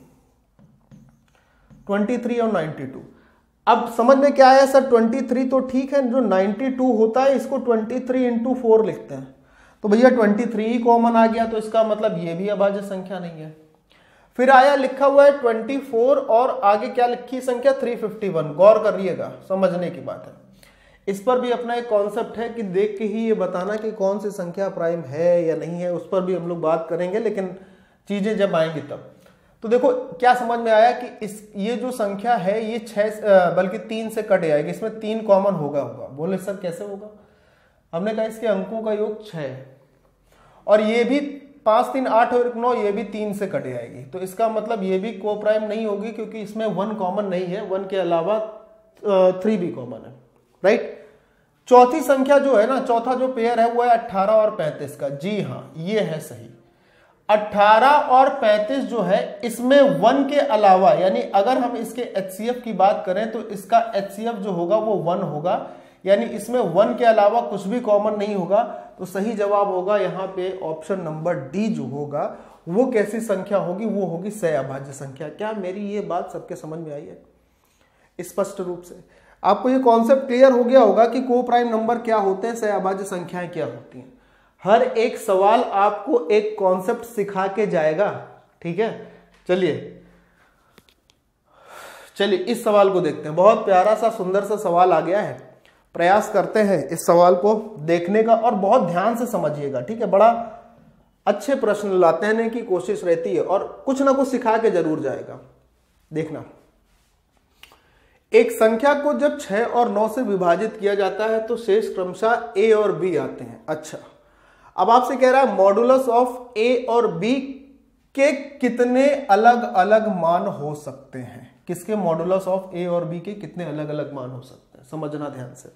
तेईस और बानवे। अब समझ में क्या आया सर, तेईस तो ठीक है, जो बानवे होता है इसको तेईस इंटू फोर लिखते हैं, तो भैया तेईस ही कॉमन आ गया, तो इसका मतलब ये भी अभाज्य संख्या नहीं है। फिर आया लिखा हुआ है चौबीस और आगे क्या लिखी संख्या तीन सौ इक्यावन, गौर करिएगा, समझने की बात है। इस पर भी अपना एक कॉन्सेप्ट है कि देख के ही ये बताना कि कौन सी संख्या प्राइम है या नहीं है, उस पर भी हम लोग बात करेंगे, लेकिन चीजें जब आएंगी तब। तो देखो क्या समझ में आया कि इस ये जो संख्या है ये छह बल्कि तीन से कट जाएगी, इसमें तीन कॉमन होगा होगा बोले सर कैसे होगा, हमने कहा इसके अंकों का योग छह है और ये भी पांच तीन आठ और नौ, ये भी तीन से कट जाएगी, तो इसका मतलब ये भी को प्राइम नहीं होगी क्योंकि इसमें वन कॉमन नहीं है, वन के अलावा थ्री भी कॉमन है, राइट। चौथी संख्या जो है ना, चौथा जो पेयर है वो है अट्ठारह और पैंतीस का, जी हाँ ये है सही। अट्ठारह और पैंतीस जो है इसमें वन के अलावा, यानी अगर हम इसके एचसीएफ की बात करें तो इसका एचसीएफ जो होगा वो वन होगा, यानी इसमें वन के अलावा कुछ भी कॉमन नहीं होगा। तो सही जवाब होगा यहाँ पे ऑप्शन नंबर डी जो होगा वो कैसी संख्या होगी, वो होगी सहअभाज्य संख्या। क्या मेरी ये बात सबके समझ में आई है स्पष्ट रूप से? आपको ये कॉन्सेप्ट क्लियर हो गया होगा कि को प्राइम नंबर क्या होते हैं, सहअभाज्य संख्याएं क्या होती हैं। हर एक सवाल आपको एक कॉन्सेप्ट सिखा के जाएगा, ठीक है। चलिए चलिए इस सवाल को देखते हैं, बहुत प्यारा सा सुंदर सा सवाल आ गया है। प्रयास करते हैं इस सवाल को देखने का और बहुत ध्यान से समझिएगा, ठीक है। बड़ा अच्छे प्रश्न लाते हैं की कोशिश रहती है और कुछ ना कुछ सिखा के जरूर जाएगा। देखना, एक संख्या को जब छह और नौ से विभाजित किया जाता है तो शेष क्रमशः ए और बी आते हैं। अच्छा, अब आपसे कह रहा है मॉडुलस ऑफ ए और बी के कितने अलग अलग मान हो सकते हैं। किसके मॉडुलस ऑफ ए और बी के कितने अलग अलग मान हो सकते हैं, समझना ध्यान से।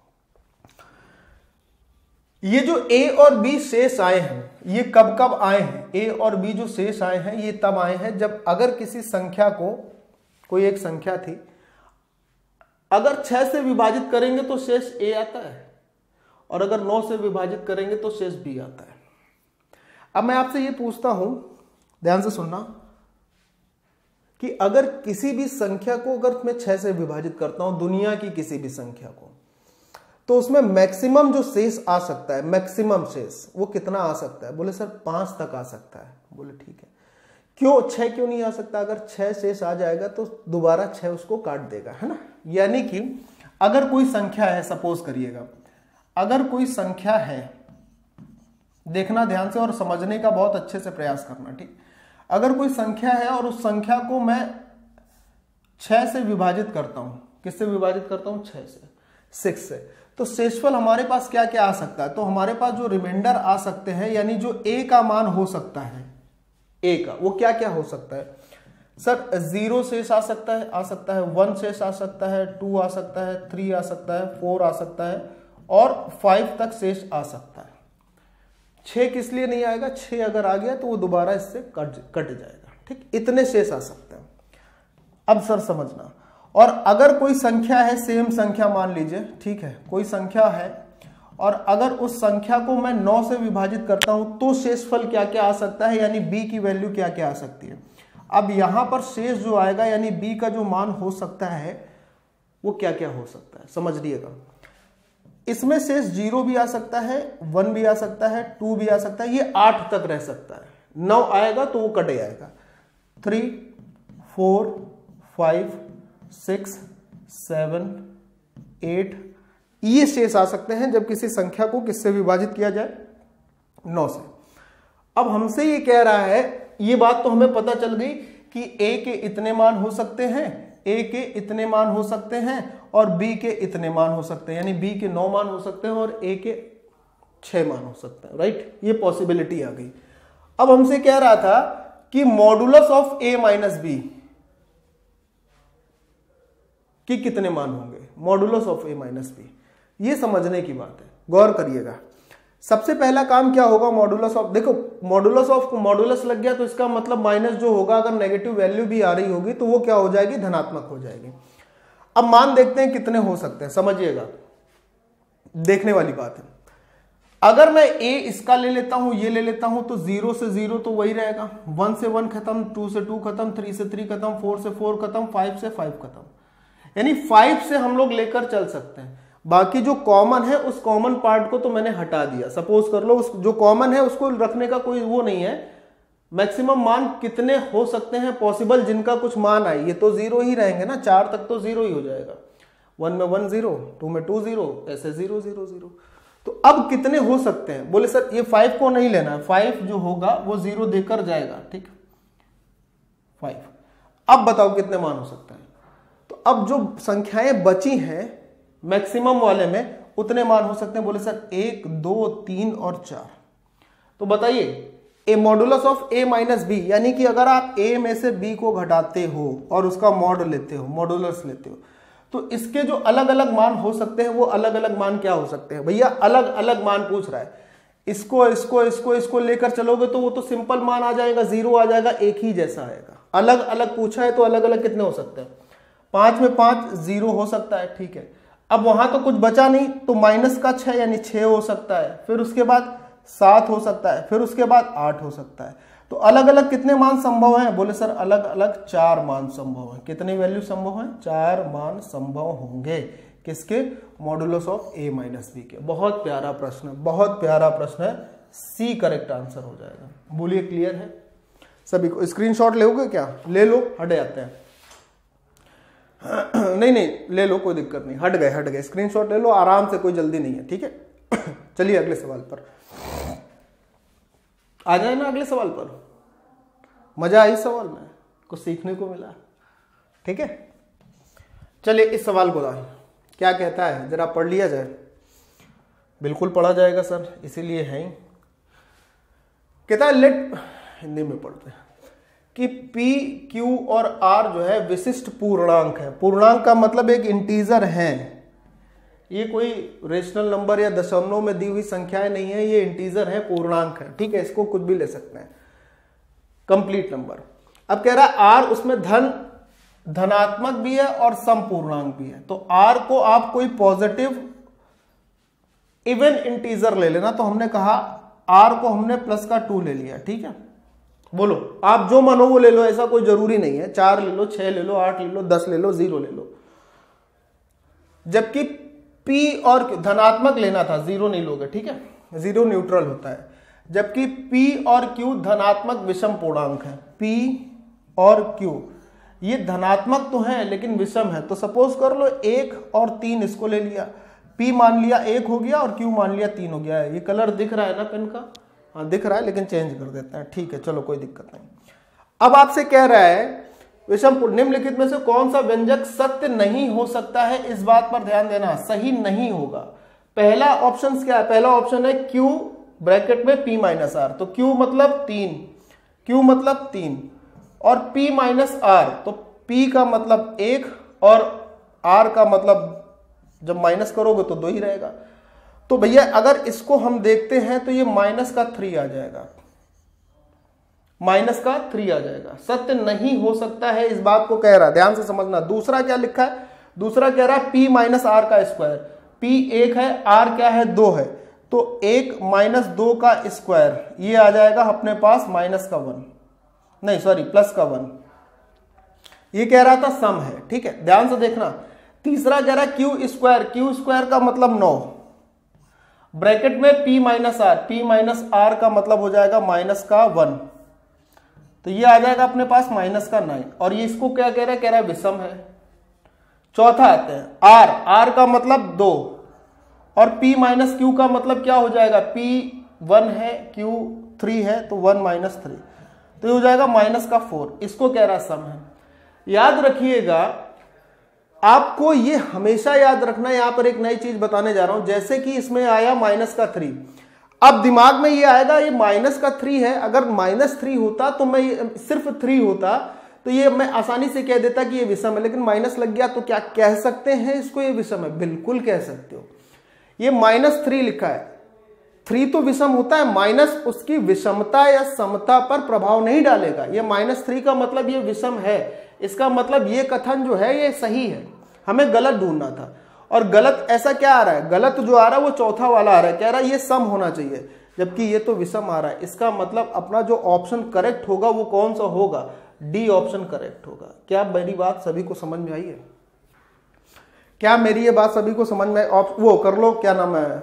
ये जो ए और बी शेष आए हैं ये कब कब आए हैं, ए और बी जो शेष आए हैं ये तब आए हैं जब अगर किसी संख्या को, कोई एक संख्या थी, अगर छह से विभाजित करेंगे तो शेष ए आता है और अगर नौ से विभाजित करेंगे तो शेष बी आता है। अब मैं आपसे ये पूछता हूं, ध्यान से सुनना, कि अगर किसी भी संख्या को अगर मैं छह से विभाजित करता हूं, दुनिया की किसी भी संख्या को, तो उसमें मैक्सिमम जो शेष आ सकता है, मैक्सिमम शेष वो कितना आ सकता है? बोले सर पांच तक आ सकता है। बोले ठीक है, क्यों छह क्यों नहीं आ सकता? अगर छह शेष आ जाएगा तो दोबारा छह उसको काट देगा, है ना। यानी कि अगर कोई संख्या है, सपोज करिएगा, अगर कोई संख्या है, देखना ध्यान से और समझने का बहुत अच्छे से प्रयास करना, ठीक। अगर कोई संख्या है और उस संख्या को मैं छह से विभाजित करता हूं, किससे विभाजित करता हूं? छह से, सिक्स से, तो शेषफल हमारे पास क्या क्या आ सकता है, तो हमारे पास जो रिमाइंडर आ सकते हैं यानी जो ए का मान हो सकता है, ए का वो क्या क्या हो सकता है सर, जीरो शेष आ सकता है, आ सकता है वन शेष आ सकता है, टू आ सकता है, थ्री आ सकता है, फोर आ सकता है और फाइव तक शेष आ सकता है। छह किस लिए नहीं आएगा, छह अगर आ गया तो वो दोबारा इससे कट कट जाएगा, ठीक, इतने शेष आ सकते हैं। अब सर समझना, और अगर कोई संख्या है, सेम संख्या मान लीजिए, ठीक है, कोई संख्या है और अगर उस संख्या को मैं नौ से विभाजित करता हूं तो शेषफल क्या क्या आ सकता है, यानी बी की वैल्यू क्या क्या आ सकती है। अब यहां पर शेष जो आएगा यानी बी का जो मान हो सकता है वो क्या क्या हो सकता है, समझ लीजिएगा। इसमें शेष जीरो भी आ सकता है, वन भी आ सकता है, टू भी आ सकता है, ये आठ तक रह सकता है। नौ आएगा तो वो कटे आएगा, three, four, five, six, seven, eight, ये शेष आ सकते हैं जब किसी संख्या को किससे विभाजित किया जाए, नौ से। अब हमसे ये कह रहा है, ये बात तो हमें पता चल गई कि ए के इतने मान हो सकते हैं, ए के इतने मान हो सकते हैं और बी के इतने मान हो सकते हैं, यानी बी के नौ मान हो सकते हैं और ए के छह मान हो सकते हैं, राइट, ये पॉसिबिलिटी आ गई। अब हमसे कह रहा था कि modulus of A minus B कि कितने मान होंगे, modulus of A minus B, ये समझने की बात है, गौर करिएगा। सबसे पहला काम क्या होगा, मॉडुलस ऑफ, देखो मॉडुलस ऑफ मॉडुलस लग गया तो इसका मतलब माइनस जो होगा, अगर नेगेटिव वैल्यू भी आ रही होगी तो वो क्या हो जाएगी, धनात्मक हो जाएगी। अब मान देखते हैं कितने हो सकते हैं, समझिएगा, देखने वाली बात है। अगर मैं ए इसका ले लेता हूं, ये ले लेता हूं, तो जीरो से जीरो तो वही रहेगा, वन से वन खत्म, टू से टू खत्म, थ्री से थ्री खत्म, फोर से फोर खत्म, फाइव से फाइव खत्म, यानी फाइव से हम लोग लेकर चल सकते हैं। बाकी जो कॉमन है उस कॉमन पार्ट को तो मैंने हटा दिया, सपोज कर लो उस जो कॉमन है उसको रखने का कोई वो नहीं है। मैक्सिमम मान कितने हो सकते हैं पॉसिबल जिनका कुछ मान आए, ये तो जीरो ही रहेंगे ना, चार तक तो जीरो ही हो जाएगा, वन में वन जीरो, टू में टू जीरो, ऐसे जीरो जीरो जीरो। तो अब कितने हो सकते हैं, बोले सर ये फाइव को नहीं लेना है, फाइव जो होगा वो जीरो देकर जाएगा, ठीक, फाइव। अब बताओ कितने मान हो सकते हैं, तो अब जो संख्याएं बची हैं मैक्सिमम वाले में उतने मान हो सकते हैं, बोले सर एक, दो, तीन और चार। तो बताइए A modulus of A minus B, यानी कि अगर आप ए में से बी को घटाते हो और उसका मॉड लेते हो, मॉडुलस लेते हो, तो इसके जो अलग अलग मान हो सकते हैं वो अलग अलग मान क्या हो सकते हैं भैया, अलग अलग मान पूछ रहा है। इसको इसको इसको इसको लेकर चलोगे तो वो तो सिंपल मान आ जाएगा, जीरो आ जाएगा, एक ही जैसा आएगा। अलग अलग पूछा है तो अलग अलग कितने हो सकते हैं, पांच में पांच जीरो हो सकता है, ठीक है। अब वहां तो कुछ बचा नहीं तो माइनस का छह यानी छह हो सकता है, फिर उसके बाद सात हो सकता है, फिर उसके बाद आठ हो सकता है। तो अलग अलग कितने मान संभव हैं, बोले सर अलग अलग चार मान संभव हैं। कितनी वैल्यू संभव हैं, चार मान संभव होंगे, किसके, modulus of A minus B के। बहुत प्यारा प्रश्न है, बहुत प्यारा प्रश्न है, सी करेक्ट आंसर हो जाएगा। बोलिए क्लियर है सभी को, स्क्रीनशॉट लोगे क्या, ले लो, हट जाते हैं नहीं नहीं ले लो, कोई दिक्कत नहीं, हट गए हट गए, स्क्रीनशॉट ले लो आराम से, कोई जल्दी नहीं है, ठीक है। चलिए अगले सवाल पर आ जाए ना, अगले सवाल पर। मजा आई सवाल में, कुछ सीखने को मिला, ठीक है। चलिए इस सवाल को दाएं क्या कहता है जरा पढ़ लिया जाए। बिल्कुल पढ़ा जाएगा सर, इसीलिए है ही। कहता है लेट, हिंदी में पढ़ते हैं कि P, Q और R जो है विशिष्ट पूर्णांक है। पूर्णांक का मतलब एक इंटीजर है, ये कोई रेशनल नंबर या दशमलव में दी हुई संख्याएं नहीं है, ये इंटीजर है, पूर्णांक है, ठीक है। इसको कुछ भी ले सकते हैं, कंप्लीट नंबर। अब कह रहा है R उसमें धन धनात्मक भी है और सम पूर्णांक भी है, तो R को आप कोई पॉजिटिव इवन इंटीजर ले लेना। तो हमने कहा R को हमने प्लस का टू ले लिया, ठीक है। बोलो आप जो मानो वो ले लो, ऐसा कोई जरूरी नहीं है, चार ले लो, छह ले लो, आठ ले लो, दस ले लो, जीरो ले लो। जबकि P और धनात्मक लेना था, जीरो नहीं लोगे, ठीक है, जीरो न्यूट्रल होता है। जबकि P और Q धनात्मक विषम पूर्णांक है, P और Q ये धनात्मक तो है लेकिन विषम है। तो सपोज कर लो एक और तीन इसको ले लिया, P मान लिया एक हो गया और Q मान लिया तीन हो गया है। ये कलर दिख रहा है ना पेन का, हाँ दिख रहा है, लेकिन चेंज कर देते हैं, ठीक है, चलो कोई दिक्कत नहीं। अब आपसे कह रहा है विषम निम्नलिखित में से कौन सा व्यंजक सत्य नहीं हो सकता है, इस बात पर ध्यान देना, सही नहीं होगा। पहला ऑप्शन क्या है, पहला ऑप्शन है Q ब्रैकेट में P माइनस आर, तो Q मतलब तीन, Q मतलब तीन और P माइनस आर, तो P का मतलब एक और R का मतलब जब माइनस करोगे तो दो ही रहेगा। तो भैया अगर इसको हम देखते हैं तो ये माइनस का थ्री आ जाएगा, माइनस का थ्री आ जाएगा, सत्य नहीं हो सकता है, इस बात को कह रहा है, ध्यान से समझना। दूसरा क्या लिखा है, दूसरा कह रहा है P माइनस आर का स्क्वायर, P एक है, R क्या है, दो है, तो एक माइनस दो का स्क्वायर ये आ जाएगा अपने पास माइनस का वन, नहीं सॉरी प्लस का वन, ये कह रहा था सम है, ठीक है, ध्यान से देखना। तीसरा कह रहा है क्यू स्क्वायर, क्यू स्क्वायर का मतलब नौ, ब्रैकेट में P minus R, P minus R का मतलब हो जाएगा माइनस का वन, तो ये आ जाएगा अपने पास माइनस का नाइन, और ये इसको क्या कह रहा है, कह रहा है विषम है। चौथा आते हैं R, R का मतलब दो और P माइनस क्यू का मतलब क्या हो जाएगा, P वन है, Q थ्री है, तो वन माइनस थ्री, तो ये हो जाएगा माइनस का फोर, इसको कह रहा सम है। याद रखिएगा, आपको ये हमेशा याद रखना, यहां पर एक नई चीज बताने जा रहा हूं, जैसे कि इसमें आया माइनस का थ्री, अब दिमाग में ये आएगा ये माइनस का थ्री है, अगर माइनस थ्री होता तो मैं सिर्फ थ्री होता तो ये मैं आसानी से कह देता कि ये विषम है, लेकिन माइनस लग गया तो क्या कह सकते हैं इसको ये विषम है, बिल्कुल कह सकते हो। ये माइनस थ्री लिखा है, थ्री तो विषम होता है, माइनस उसकी विषमता या समता पर प्रभाव नहीं डालेगा, ये माइनस थ्री का मतलब ये विषम है, इसका मतलब ये कथन जो है ये सही है, हमें गलत ढूंढना था। और गलत ऐसा क्या आ रहा है, गलत जो आ रहा है वो चौथा वाला आ रहा है, कह रहा है ये सम होना चाहिए, जबकि ये तो विषम आ रहा है, इसका मतलब अपना जो ऑप्शन करेक्ट होगा वो कौन सा होगा, डी ऑप्शन करेक्ट होगा। क्या मेरी बात सभी को समझ में आई है, क्या मेरी ये बात सभी को समझ में आई? वो कर लो, क्या नाम है,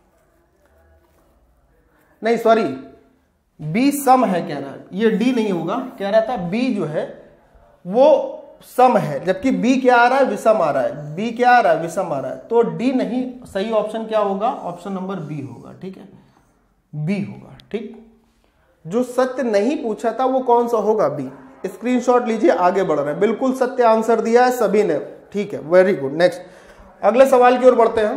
नहीं सॉरी बी सम है कह रहा है, ये डी नहीं होगा, कह रहा था बी जो है वो सम है, जबकि बी क्या आ रहा है, विषम आ रहा है, बी क्या आ रहा है, विषम आ रहा है, तो डी नहीं, सही ऑप्शन क्या होगा, ऑप्शन नंबर बी होगा, ठीक है, बी होगा, ठीक। जो सत्य नहीं पूछा था वो कौन सा होगा, बी। स्क्रीनशॉट लीजिए, आगे बढ़ रहे हैं, बिल्कुल सत्य आंसर दिया है सभी ने, ठीक है, वेरी गुड। नेक्स्ट अगले सवाल की ओर बढ़ते हैं,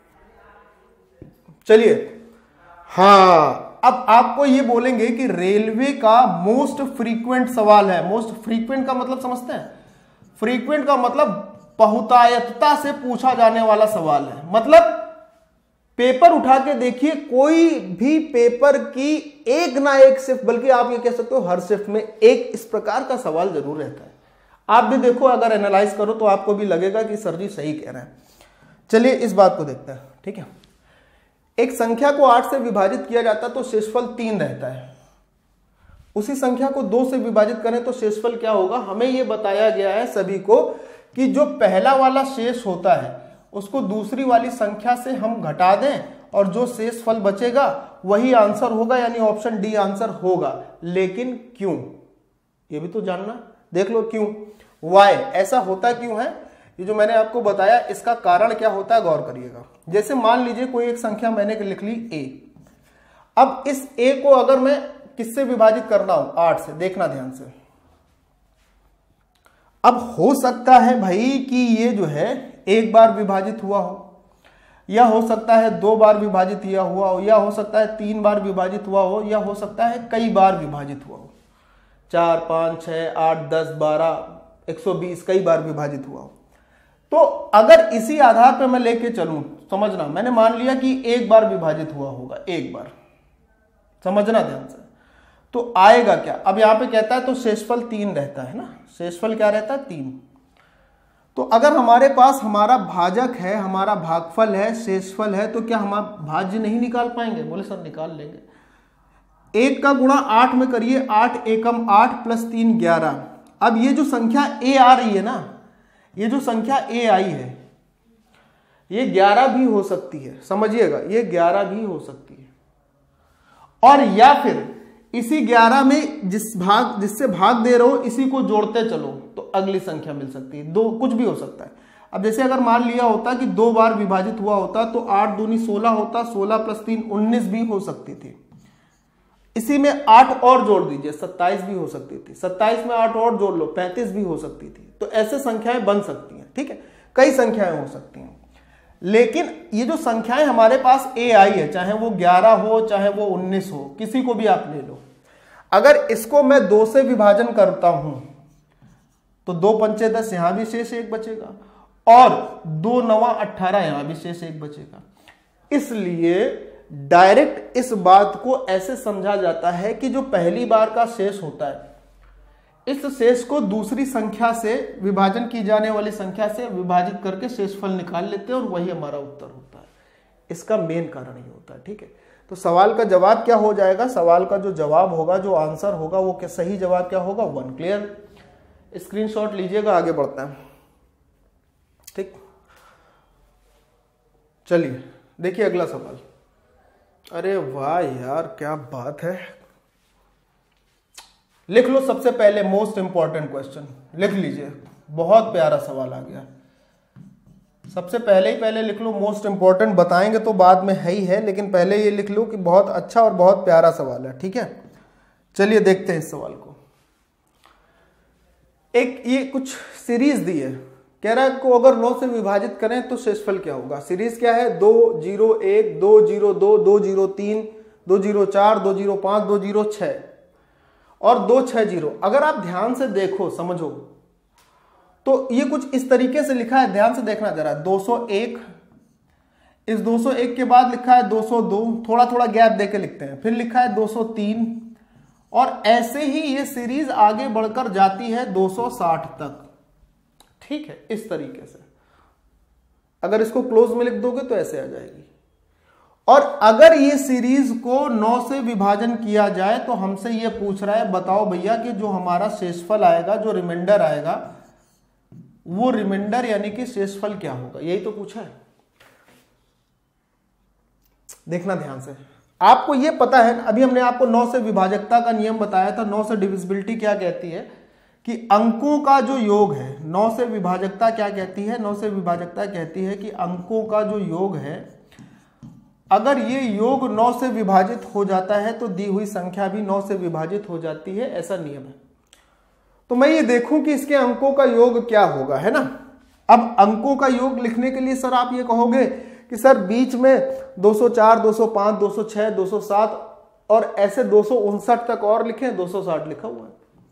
चलिए। हाँ, अब आपको ये बोलेंगे कि रेलवे का मोस्ट फ्रीक्वेंट सवाल है, मोस्ट फ्रीक्वेंट का मतलब समझते हैं, फ्रीक्वेंट का मतलब बहुतायतता से पूछा जाने वाला सवाल है, मतलब पेपर उठा के देखिए, कोई भी पेपर की एक ना एक शिफ्ट, बल्कि आप ये कह सकते हो हर शिफ्ट में एक इस प्रकार का सवाल जरूर रहता है। आप भी देखो, अगर एनालाइज करो तो आपको भी लगेगा कि सर जी सही कह रहे हैं। चलिए इस बात को देखते हैं, ठीक है। एक संख्या को आठ से विभाजित किया जाता है तो शेषफल तीन रहता है, उसी संख्या को दो से विभाजित करें तो शेषफल क्या होगा। हमें यह बताया गया है सभी को कि जो पहला वाला शेष होता है उसको दूसरी वाली संख्या से हम घटा दें और जो शेषफल बचेगा वही आंसर होगा, यानी ऑप्शन डी आंसर होगा। लेकिन क्यों, ये भी तो जानना, देख लो क्यों, वाई, ऐसा होता क्यों है, ये जो मैंने आपको बताया इसका कारण क्या होता है, गौर करिएगा। जैसे मान लीजिए कोई एक संख्या मैंने लिख ली ए, अब इस ए को अगर मैं किससे विभाजित करना हूं, आठ से, देखना ध्यान से। अब हो सकता है भाई कि ये जो है एक बार विभाजित हुआ हो, या हो सकता है दो बार विभाजित किया हुआ हो, या हो सकता है तीन बार विभाजित हुआ हो, या हो सकता है कई बार विभाजित हुआ हो, चार पांच छह आठ दस बारह एक सौ बीस कई बार विभाजित हुआ हो। तो अगर इसी आधार पर मैं लेके चलूं, समझना, मैंने मान लिया कि एक बार विभाजित हुआ होगा, एक बार, समझना ध्यान से, तो आएगा क्या। अब यहां पे कहता है तो शेषफल तीन रहता है ना, शेषफल क्या रहता है, तीन। तो अगर हमारे पास हमारा भाजक है, हमारा भागफल है, शेषफल है, तो क्या हम भाज्य नहीं निकाल पाएंगे, बोले सर निकाल लेंगे। एक का गुणा आठ में करिए, आठ एकम आठ प्लस तीन ग्यारह। अब ये जो संख्या ए आ रही है ना, ये जो संख्या ए आई है ये ग्यारह भी हो सकती है, समझिएगा, ये ग्यारह भी हो सकती है, और या फिर इसी ग्यारह में जिस भाग जिससे भाग दे रहे हो इसी को जोड़ते चलो तो अगली संख्या मिल सकती है, दो कुछ भी हो सकता है। अब जैसे अगर मान लिया होता कि दो बार विभाजित हुआ होता तो आठ दूनी सोलह होता, सोलह प्लस तीन उन्नीस भी हो सकती थी, इसी में आठ और जोड़ दीजिए सत्ताईस भी हो सकती थी, सत्ताईस में आठ और जोड़ लो पैंतीस भी हो सकती थी। तो ऐसे संख्याएं बन सकती हैं, ठीक है, कई संख्याएं हो सकती हैं। लेकिन ये जो संख्याएं हमारे पास ए आई है, चाहे वो ग्यारह हो चाहे वो उन्नीस हो, किसी को भी आप ले लो, अगर इसको मैं दो से विभाजन करता हूं तो दो पंचे दस, यहां भी शेष एक बचेगा, और दो नवा अट्ठारह, यहां भी शेष एक बचेगा। इसलिए डायरेक्ट इस बात को ऐसे समझा जाता है कि जो पहली बार का शेष होता है, इस शेष को दूसरी संख्या से, विभाजन की जाने वाली संख्या से विभाजित करके शेषफल निकाल लेते हैं और वही हमारा उत्तर होता है। इसका मेन कारण ये होता है। ठीक है, तो सवाल का जवाब क्या हो जाएगा? सवाल का जो जवाब होगा, जो आंसर होगा, वो क्या सही जवाब क्या होगा? वन। क्लियर? स्क्रीनशॉट लीजिएगा, आगे बढ़ते हैं। ठीक, चलिए देखिए अगला सवाल। अरे वाह यार, क्या बात है। लिख लो सबसे पहले मोस्ट इंपॉर्टेंट क्वेश्चन, लिख लीजिए। बहुत प्यारा सवाल आ गया। सबसे पहले ही पहले लिख लो मोस्ट इंपॉर्टेंट, बताएंगे तो बाद में है ही है, लेकिन पहले ये लिख लो कि बहुत अच्छा और बहुत प्यारा सवाल है। ठीक है, चलिए देखते हैं इस सवाल को। एक ये कुछ सीरीज दी है, कह रहा है को अगर नौ से विभाजित करें तो शेषफल क्या होगा। सीरीज क्या है? दो जीरो एक, दो जीरो दो, दो जीरो तीन, दो जीरो चार, दो जीरो पांच, दो जीरो छह और दो छह जीरो। अगर आप ध्यान से देखो, समझो, तो ये कुछ इस तरीके से लिखा है, ध्यान से देखना जरा। दो सौ एक, इस दो सौ एक के बाद लिखा है दो सौ दो, थोड़ा थोड़ा गैप देके लिखते हैं, फिर लिखा है दो सौ तीन, और ऐसे ही ये सीरीज आगे बढ़कर जाती है दो सौ साठ तक। ठीक है, इस तरीके से अगर इसको क्लोज में लिख दोगे तो ऐसे आ जाएगी। और अगर ये सीरीज को नौ से विभाजन किया जाए तो हमसे ये पूछ रहा है, बताओ भैया कि जो हमारा शेषफल आएगा, जो रिमाइंडर आएगा, वो रिमाइंडर यानी कि शेषफल क्या होगा। यही तो पूछा है। देखना ध्यान से, आपको ये पता है, अभी हमने आपको नौ से विभाजकता का नियम बताया था। नौ से डिविजिबिलिटी क्या कहती है कि अंकों का जो योग है। नौ से विभाजकता क्या कहती है? नौ से विभाजकता कहती है कि अंकों का जो योग है, अगर ये योग नौ से विभाजित हो जाता है तो दी हुई संख्या भी नौ से विभाजित हो जाती है, ऐसा नियम है। तो मैं ये देखूं कि इसके अंकों का योग क्या होगा, है ना। अब अंकों का योग लिखने के लिए सर आप ये कहोगे कि सर बीच में दो सौ चार, दो सौ पाँच, दो सौ छह, दो सौ सात और ऐसे दो सौ उनसठ तक और लिखें, दो सौ साठ लिखा हुआ है।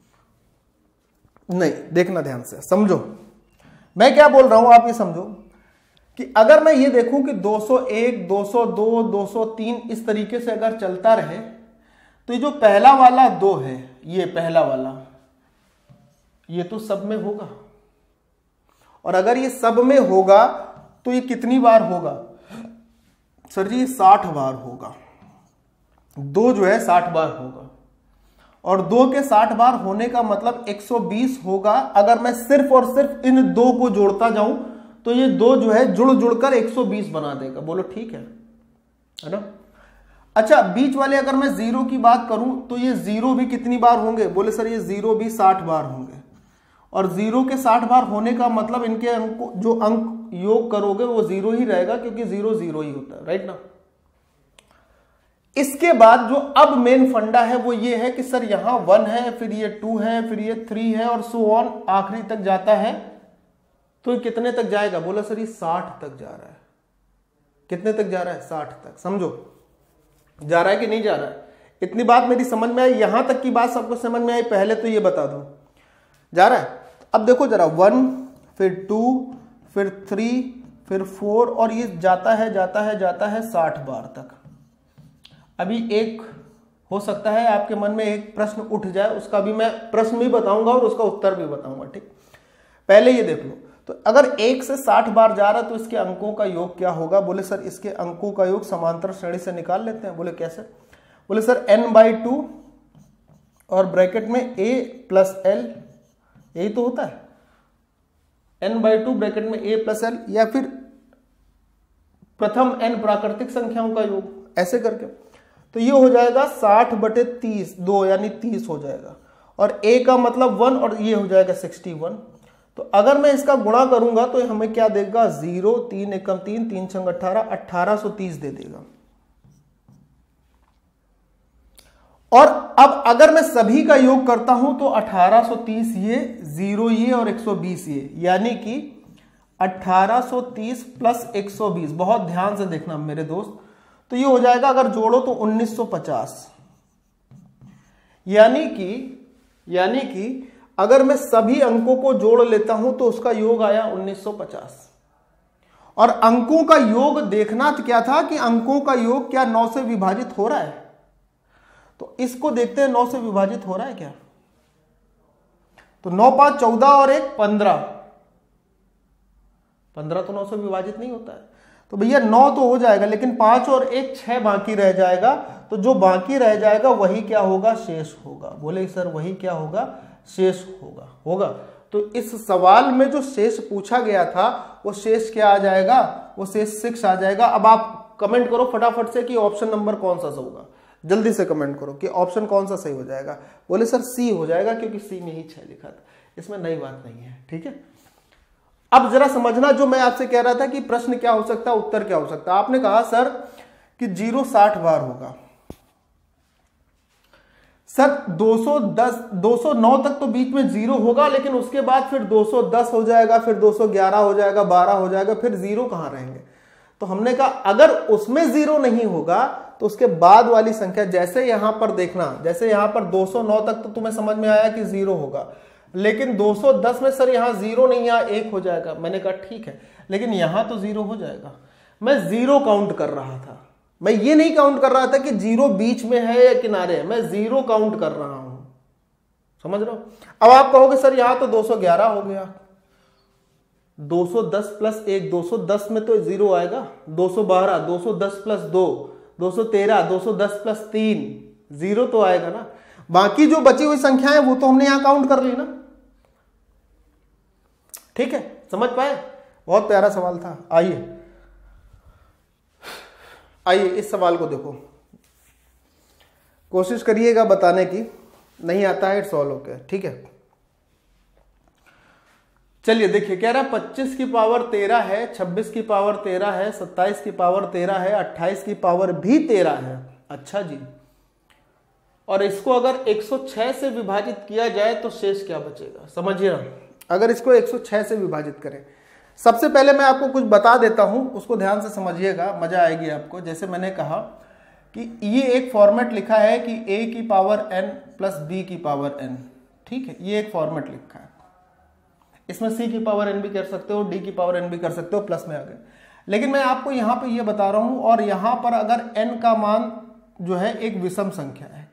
नहीं, देखना ध्यान से, समझो मैं क्या बोल रहा हूं, आप ये समझो कि अगर मैं ये देखूं कि दो सौ एक, दो सौ दो, दो सौ तीन इस तरीके से अगर चलता रहे तो ये जो पहला वाला दो है, ये पहला वाला, ये तो सब में होगा। और अगर ये सब में होगा तो ये कितनी बार होगा? सर जी साठ बार होगा। दो जो है साठ बार होगा, और दो के साठ बार होने का मतलब एक सौ बीस होगा। अगर मैं सिर्फ और सिर्फ इन दो को जोड़ता जाऊं तो ये दो जो है जुड़ जुड़कर एक सौ बीस बना देगा। बोलो ठीक है, है ना। अच्छा, बीच वाले अगर मैं जीरो की बात करूं तो ये जीरो भी कितनी बार होंगे? बोले सर ये जीरो भी साठ बार होंगे। और जीरो के साठ बार होने का मतलब इनके अंक, जो अंक योग करोगे वो जीरो ही रहेगा, क्योंकि जीरो जीरो ही होता है, राइट ना। इसके बाद जो अब मेन फंडा है वो ये है कि सर यहां वन है, फिर ये टू है, फिर ये थ्री है और सो ऑन आखिरी तक जाता है। तो ये कितने तक जाएगा? बोला सर ये साठ तक जा रहा है। कितने तक जा रहा है? साठ तक। समझो जा रहा है कि नहीं जा रहा है? इतनी बात मेरी समझ में आई? यहां तक की बात सबको समझ में आई? पहले तो ये बता दूं जा रहा है। अब देखो जरा, वन, फिर टू, फिर थ्री, फिर फोर, और ये जाता है जाता है जाता है साठ बार तक। अभी एक हो सकता है आपके मन में एक प्रश्न उठ जाए, उसका भी मैं प्रश्न भी बताऊंगा और उसका उत्तर भी बताऊंगा। ठीक, पहले ये देख लो, तो अगर एक से साठ बार जा रहा है तो इसके अंकों का योग क्या होगा? बोले सर इसके अंकों का योग समांतर श्रेणी से निकाल लेते हैं। बोले कैसे? बोले सर एन बाई टू और ब्रैकेट में ए प्लस एल, यही तो होता है। एन बाई टू ब्रैकेट में ए प्लस एल, या फिर प्रथम एन प्राकृतिक संख्याओं का योग, ऐसे करके तो ये हो जाएगा साठ बटे तीस, दो यानी तीस हो जाएगा, और ए का मतलब वन, और ये हो जाएगा सिक्सटी वन। तो अगर मैं इसका गुणा करूंगा तो हमें क्या देगा? जीरो, तीन एकम तीन, तीन छंग अट्ठारह, अट्ठारह सौ तीस दे देगा। और अब अगर मैं सभी का योग करता हूं तो अठारह सौ तीस ये, जीरो ये और एक सौ बीस ये, यानी कि अठारह सौ तीस प्लस एक सौ बीस, बहुत ध्यान से देखना मेरे दोस्त, तो ये हो जाएगा अगर जोड़ो तो उन्नीस सौ पचास। यानी कि यानी कि अगर मैं सभी अंकों को जोड़ लेता हूं तो उसका योग आया उन्नीस सौ पचास। और अंकों का योग देखना क्या था कि अंकों का योग क्या नौ से विभाजित हो रहा है, तो इसको देखते हैं नौ से विभाजित हो रहा है क्या। तो नौ पांच चौदह और एक पंद्रह, पंद्रह तो नौ से विभाजित नहीं होता है, तो भैया नौ तो हो जाएगा, लेकिन पांच और एक छह बाकी रह जाएगा। तो जो बाकी रह जाएगा वही क्या होगा, शेष होगा। बोले सर वही क्या होगा, शेष होगा होगा तो इस सवाल में जो शेष पूछा गया था वो शेष क्या आ जाएगा, वो शेष सिक्स आ जाएगा। अब आप कमेंट करो फटाफट से कि ऑप्शन नंबर कौन सा होगा, जल्दी से कमेंट करो कि ऑप्शन कौन सा सही हो जाएगा। बोले सर सी हो जाएगा, क्योंकि सी में ही छह लिखा था, इसमें नई बात नहीं है। ठीक है, अब जरा समझना जो मैं आपसे कह रहा था कि प्रश्न क्या हो सकता है, उत्तर क्या हो सकता है। आपने कहा सर कि जीरो साठ बार होगा, सर दो सौ दस दो सौ नौ तक तो बीच में जीरो होगा, लेकिन उसके बाद फिर दो सौ दस हो जाएगा, फिर दो सौ ग्यारह हो जाएगा, बारह हो जाएगा, फिर जीरो कहां रहेंगे। तो हमने कहा अगर उसमें जीरो नहीं होगा तो उसके बाद वाली संख्या, जैसे यहां पर देखना, जैसे यहां पर दो सौ नौ तक तो तुम्हें समझ में आया कि जीरो होगा, लेकिन दो सौ दस में सर यहां जीरो नहीं, यहां एक हो जाएगा। मैंने कहा ठीक है, लेकिन यहां तो जीरो हो जाएगा। मैं जीरो काउंट कर रहा था, मैं ये नहीं काउंट कर रहा था कि जीरो बीच में है या किनारे है, मैं जीरो काउंट कर रहा हूं। समझ रहे हो। अब आप कहोगे सर यहां तो दो सौ ग्यारह हो गया, दो सौ दस प्लस एक, दो सौ दस में तो जीरो आएगा, दो सौ बारह, दो सौ दस प्लस दो, दो सौ तेरह, दो सौ दस प्लस तीन, जीरो तो आएगा ना। बाकी जो बची हुई संख्याएं वो तो हमने यहां काउंट कर ली ना। ठीक है, समझ पाए। बहुत प्यारा सवाल था। आइए आइए इस सवाल को देखो, कोशिश करिएगा बताने की, नहीं आता है इट्स ऑल ओके। ठीक है, चलिए देखिए, कह रहा है पच्चीस की पावर तेरह है, छब्बीस की पावर तेरह है, सत्ताईस की पावर तेरह है, अट्ठाईस की पावर भी तेरह है। अच्छा जी, और इसको अगर एक सौ छह से विभाजित किया जाए तो शेष क्या बचेगा। समझिए ना, अगर इसको एक सौ छह से विभाजित करें, सबसे पहले मैं आपको कुछ बता देता हूं, उसको ध्यान से समझिएगा, मजा आएगी आपको। जैसे मैंने कहा कि ये एक फॉर्मेट लिखा है कि a की पावर n प्लस b की पावर n। ठीक है, ये एक फॉर्मेट लिखा है, इसमें c की पावर n भी कर सकते हो, d की पावर n भी कर सकते हो, प्लस में आ गए। लेकिन मैं आपको यहां पे ये बता रहा हूं, और यहां पर अगर n का मान जो है एक विषम संख्या है,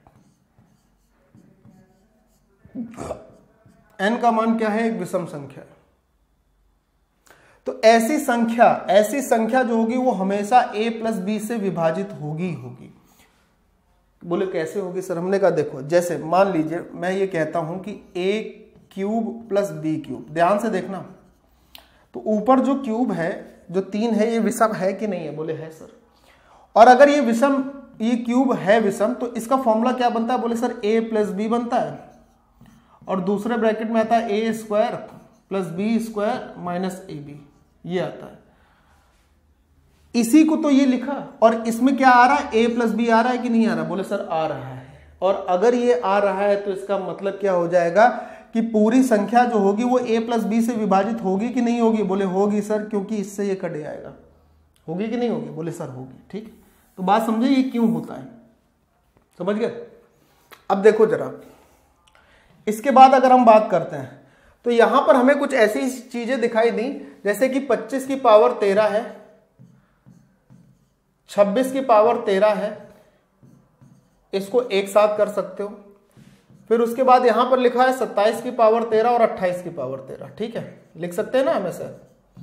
n का मान क्या है, एक विषम संख्या है, तो ऐसी संख्या ऐसी संख्या जो होगी वो हमेशा a प्लस बी से विभाजित होगी होगी बोले कैसे होगी सर। हमने कहा देखो, जैसे मान लीजिए मैं ये कहता हूं कि a cube plus b cube, ध्यान से देखना, तो ऊपर जो क्यूब है, जो तीन है, ये विषम है कि नहीं है। बोले है सर। और अगर ये विषम, ये क्यूब है विषम, तो इसका फॉर्मूला क्या बनता है। बोले सर a प्लस बी बनता है, और दूसरे ब्रैकेट में आता है a square plus b square minus a b, ये आता है। इसी को तो ये लिखा, और इसमें क्या आ रहा है, a प्लस बी आ रहा है कि नहीं आ रहा। बोले सर आ रहा है, और अगर ये आ रहा है तो इसका मतलब क्या हो जाएगा कि पूरी संख्या जो होगी वो a प्लस बी से विभाजित होगी कि नहीं होगी। बोले होगी सर, क्योंकि इससे ये कट आएगा। होगी कि नहीं होगी। बोले सर होगी। ठीक, तो बात समझे ये क्यों होता है, समझ गए। अब देखो जरा, इसके बाद अगर हम बात करते हैं तो यहां पर हमें कुछ ऐसी चीजें दिखाई दी, जैसे कि पच्चीस की पावर तेरह है, छब्बीस की पावर तेरह है, इसको एक साथ कर सकते हो। फिर उसके बाद यहां पर लिखा है सत्ताईस की पावर तेरह और अट्ठाईस की पावर तेरह। ठीक है, लिख सकते हैं ना हमें से।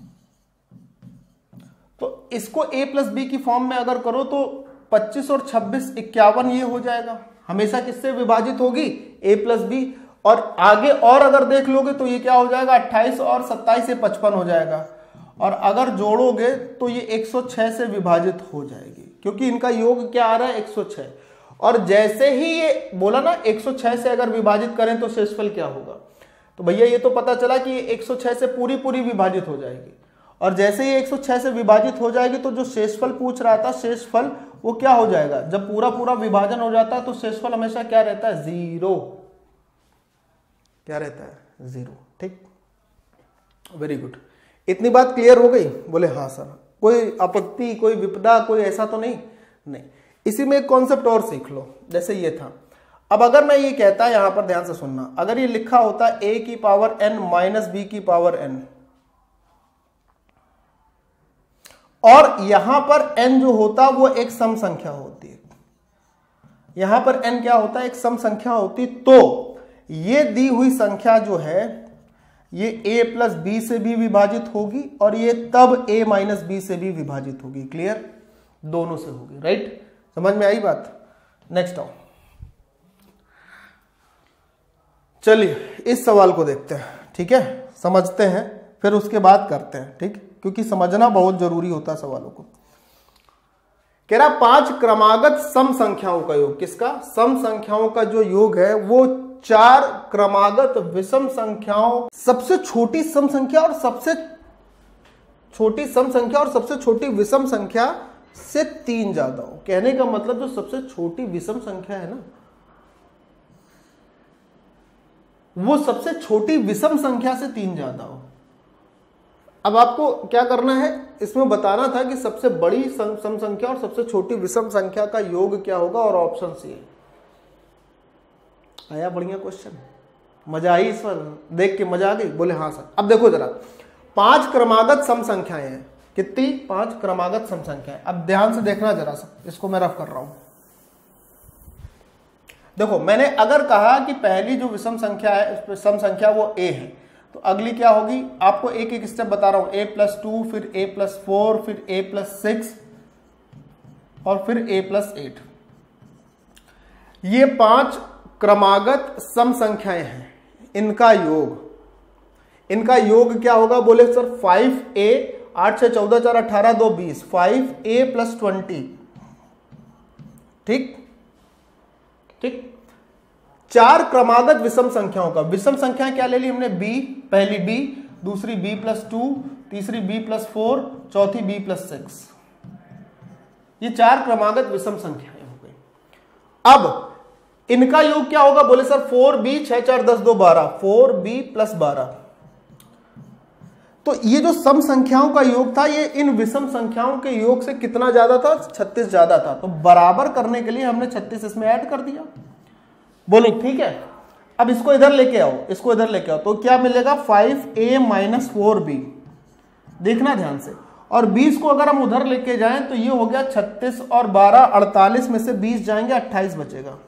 तो इसको a प्लस बी की फॉर्म में अगर करो तो पच्चीस और छब्बीस इक्यावन ये हो जाएगा। हमेशा किससे विभाजित होगी, a प्लस बी। और आगे और अगर देख लोगे तो ये क्या हो जाएगा, अट्ठाईस और सत्ताईस से पचपन हो जाएगा। और अगर जोड़ोगे तो ये एक सौ छह से विभाजित हो जाएगी, क्योंकि इनका योग क्या आ रहा है, एक सौ छह। और जैसे ही ये बोला ना एक सौ छह से अगर विभाजित करें तो शेषफल क्या होगा, तो भैया ये तो पता चला कि ये एक सौ छह से पूरी पूरी विभाजित हो जाएगी। और जैसे ही एक सौ छह से विभाजित हो जाएगी तो जो शेषफल पूछ रहा था, शेषफल वो क्या हो जाएगा, जब पूरा पूरा विभाजन हो जाता है तो शेषफल हमेशा क्या रहता है, जीरो। क्या रहता है, जीरो। ठीक, वेरी गुड। इतनी बात क्लियर हो गई? बोले हाँ सर। कोई आपत्ति, कोई विपदा, कोई ऐसा तो नहीं? नहीं। इसी में एक कॉन्सेप्ट और सीख लो, जैसे ये था। अब अगर मैं ये कहता, यहां पर ध्यान से सुनना, अगर ये लिखा होता a की पावर n माइनस बी की पावर n, और यहां पर n जो होता वो एक सम संख्या होती है, यहां पर n क्या होता है? एक सम संख्या होती, तो ये दी हुई संख्या जो है ये a प्लस बी से भी विभाजित होगी और ये तब a माइनस बी से भी विभाजित होगी। क्लियर? दोनों से होगी। राइट? समझ में आई बात? नेक्स्ट आओ, चलिए इस सवाल को देखते हैं। ठीक है, समझते हैं फिर उसके बाद करते हैं। ठीक, क्योंकि समझना बहुत जरूरी होता है सवालों को। कह रहा पांच क्रमागत सम संख्याओं का योग। किसका? सम संख्याओं का जो योग है वो चार क्रमागत विषम संख्याओं, सबसे छोटी सम संख्या और सबसे छोटी सम संख्या और सबसे छोटी विषम संख्या से तीन ज्यादा हो। कहने का मतलब जो सबसे छोटी विषम संख्या है ना, वो सबसे छोटी विषम संख्या से तीन ज्यादा हो। अब आपको क्या करना है, इसमें बताना था कि सबसे बड़ी सम संख्या और सबसे छोटी विषम संख्या का योग क्या होगा, और ऑप्शन सी है। आया बढ़िया क्वेश्चन? मजा आई इस पर देख के? मजा आ गई? बोले हाँ सर। अब देखो जरा, पांच क्रमागत सम संख्याएं हैं। कितनी? पांच क्रमागत सम संख्याएं। अब ध्यान से देखना जरा सा, इसको मैं रफ कर रहा हूं। देखो, मैंने अगर कहा कि पहली जो विषम संख्या है, सम संख्या वो a है, तो अगली क्या होगी? आपको एक एक स्टेप बता रहा हूं। a प्लस टू, फिर a प्लस फोर, फिर a प्लस सिक्स और फिर a प्लस एट। ये पांच क्रमागत सम संख्याएं हैं, इनका योग, इनका योग क्या होगा? बोले सर फाइव ए, आठ छह चौदह, चार अठारह, दो बीस, फाइव ए प्लस ट्वेंटी। ठीक ठीक। चार क्रमागत विषम संख्याओं का, विषम संख्या क्या ले ली हमने? b, पहली b, दूसरी b प्लस टू, तीसरी b प्लस फोर, चौथी b प्लस सिक्स। ये चार क्रमागत विषम संख्याएं हो गई। अब इनका योग क्या होगा? बोले सर फोर बी, छह चार दस, दो बारह, फोर बी प्लस बारह। तो ये जो सम संख्याओं का योग था, ये इन विषम संख्याओं के योग से कितना ज्यादा था? छत्तीस ज्यादा था। तो बराबर करने के लिए हमने छत्तीस इसमें ऐड कर दिया। बोले ठीक है। अब इसको इधर लेके आओ, इसको इधर लेके आओ, तो क्या मिलेगा? Five a minus four b. देखना ध्यान से। और बीस को अगर हम उधर लेके जाएं तो ये हो गया छत्तीस और बारह, अड़तालीस में से बीस जाएंगे, अट्ठाईस बचेगा।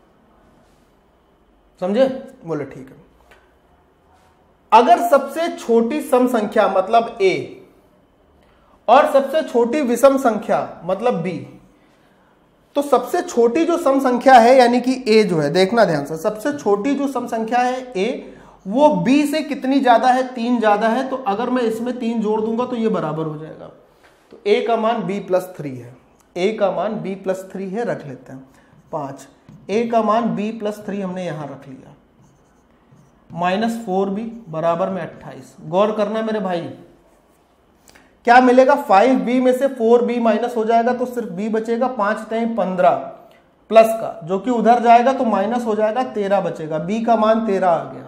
समझे? बोले ठीक है। अगर सबसे छोटी सम संख्या मतलब a और सबसे छोटी विषम संख्या मतलब b, तो सबसे छोटी जो सम संख्या है यानी कि a जो है, देखना ध्यान से, सबसे छोटी जो सम संख्या है a, वो b से कितनी ज्यादा है? तीन ज्यादा है। तो अगर मैं इसमें तीन जोड़ दूंगा तो ये बराबर हो जाएगा। तो a का मान b प्लस थ्री है, a का मान b प्लस थ्री है, रख लेते हैं पांच। a का मान b प्लस थ्री हमने यहां रख लिया, माइनस फोर बी बराबर में अट्ठाईस। गौर करना मेरे भाई, क्या मिलेगा? फाइव बी में से फोर बी माइनस हो जाएगा तो सिर्फ b बचेगा, पांच टाइम पंद्रह प्लस का, जो कि उधर जाएगा तो माइनस हो जाएगा, तेरह बचेगा। b का मान तेरह आ गया।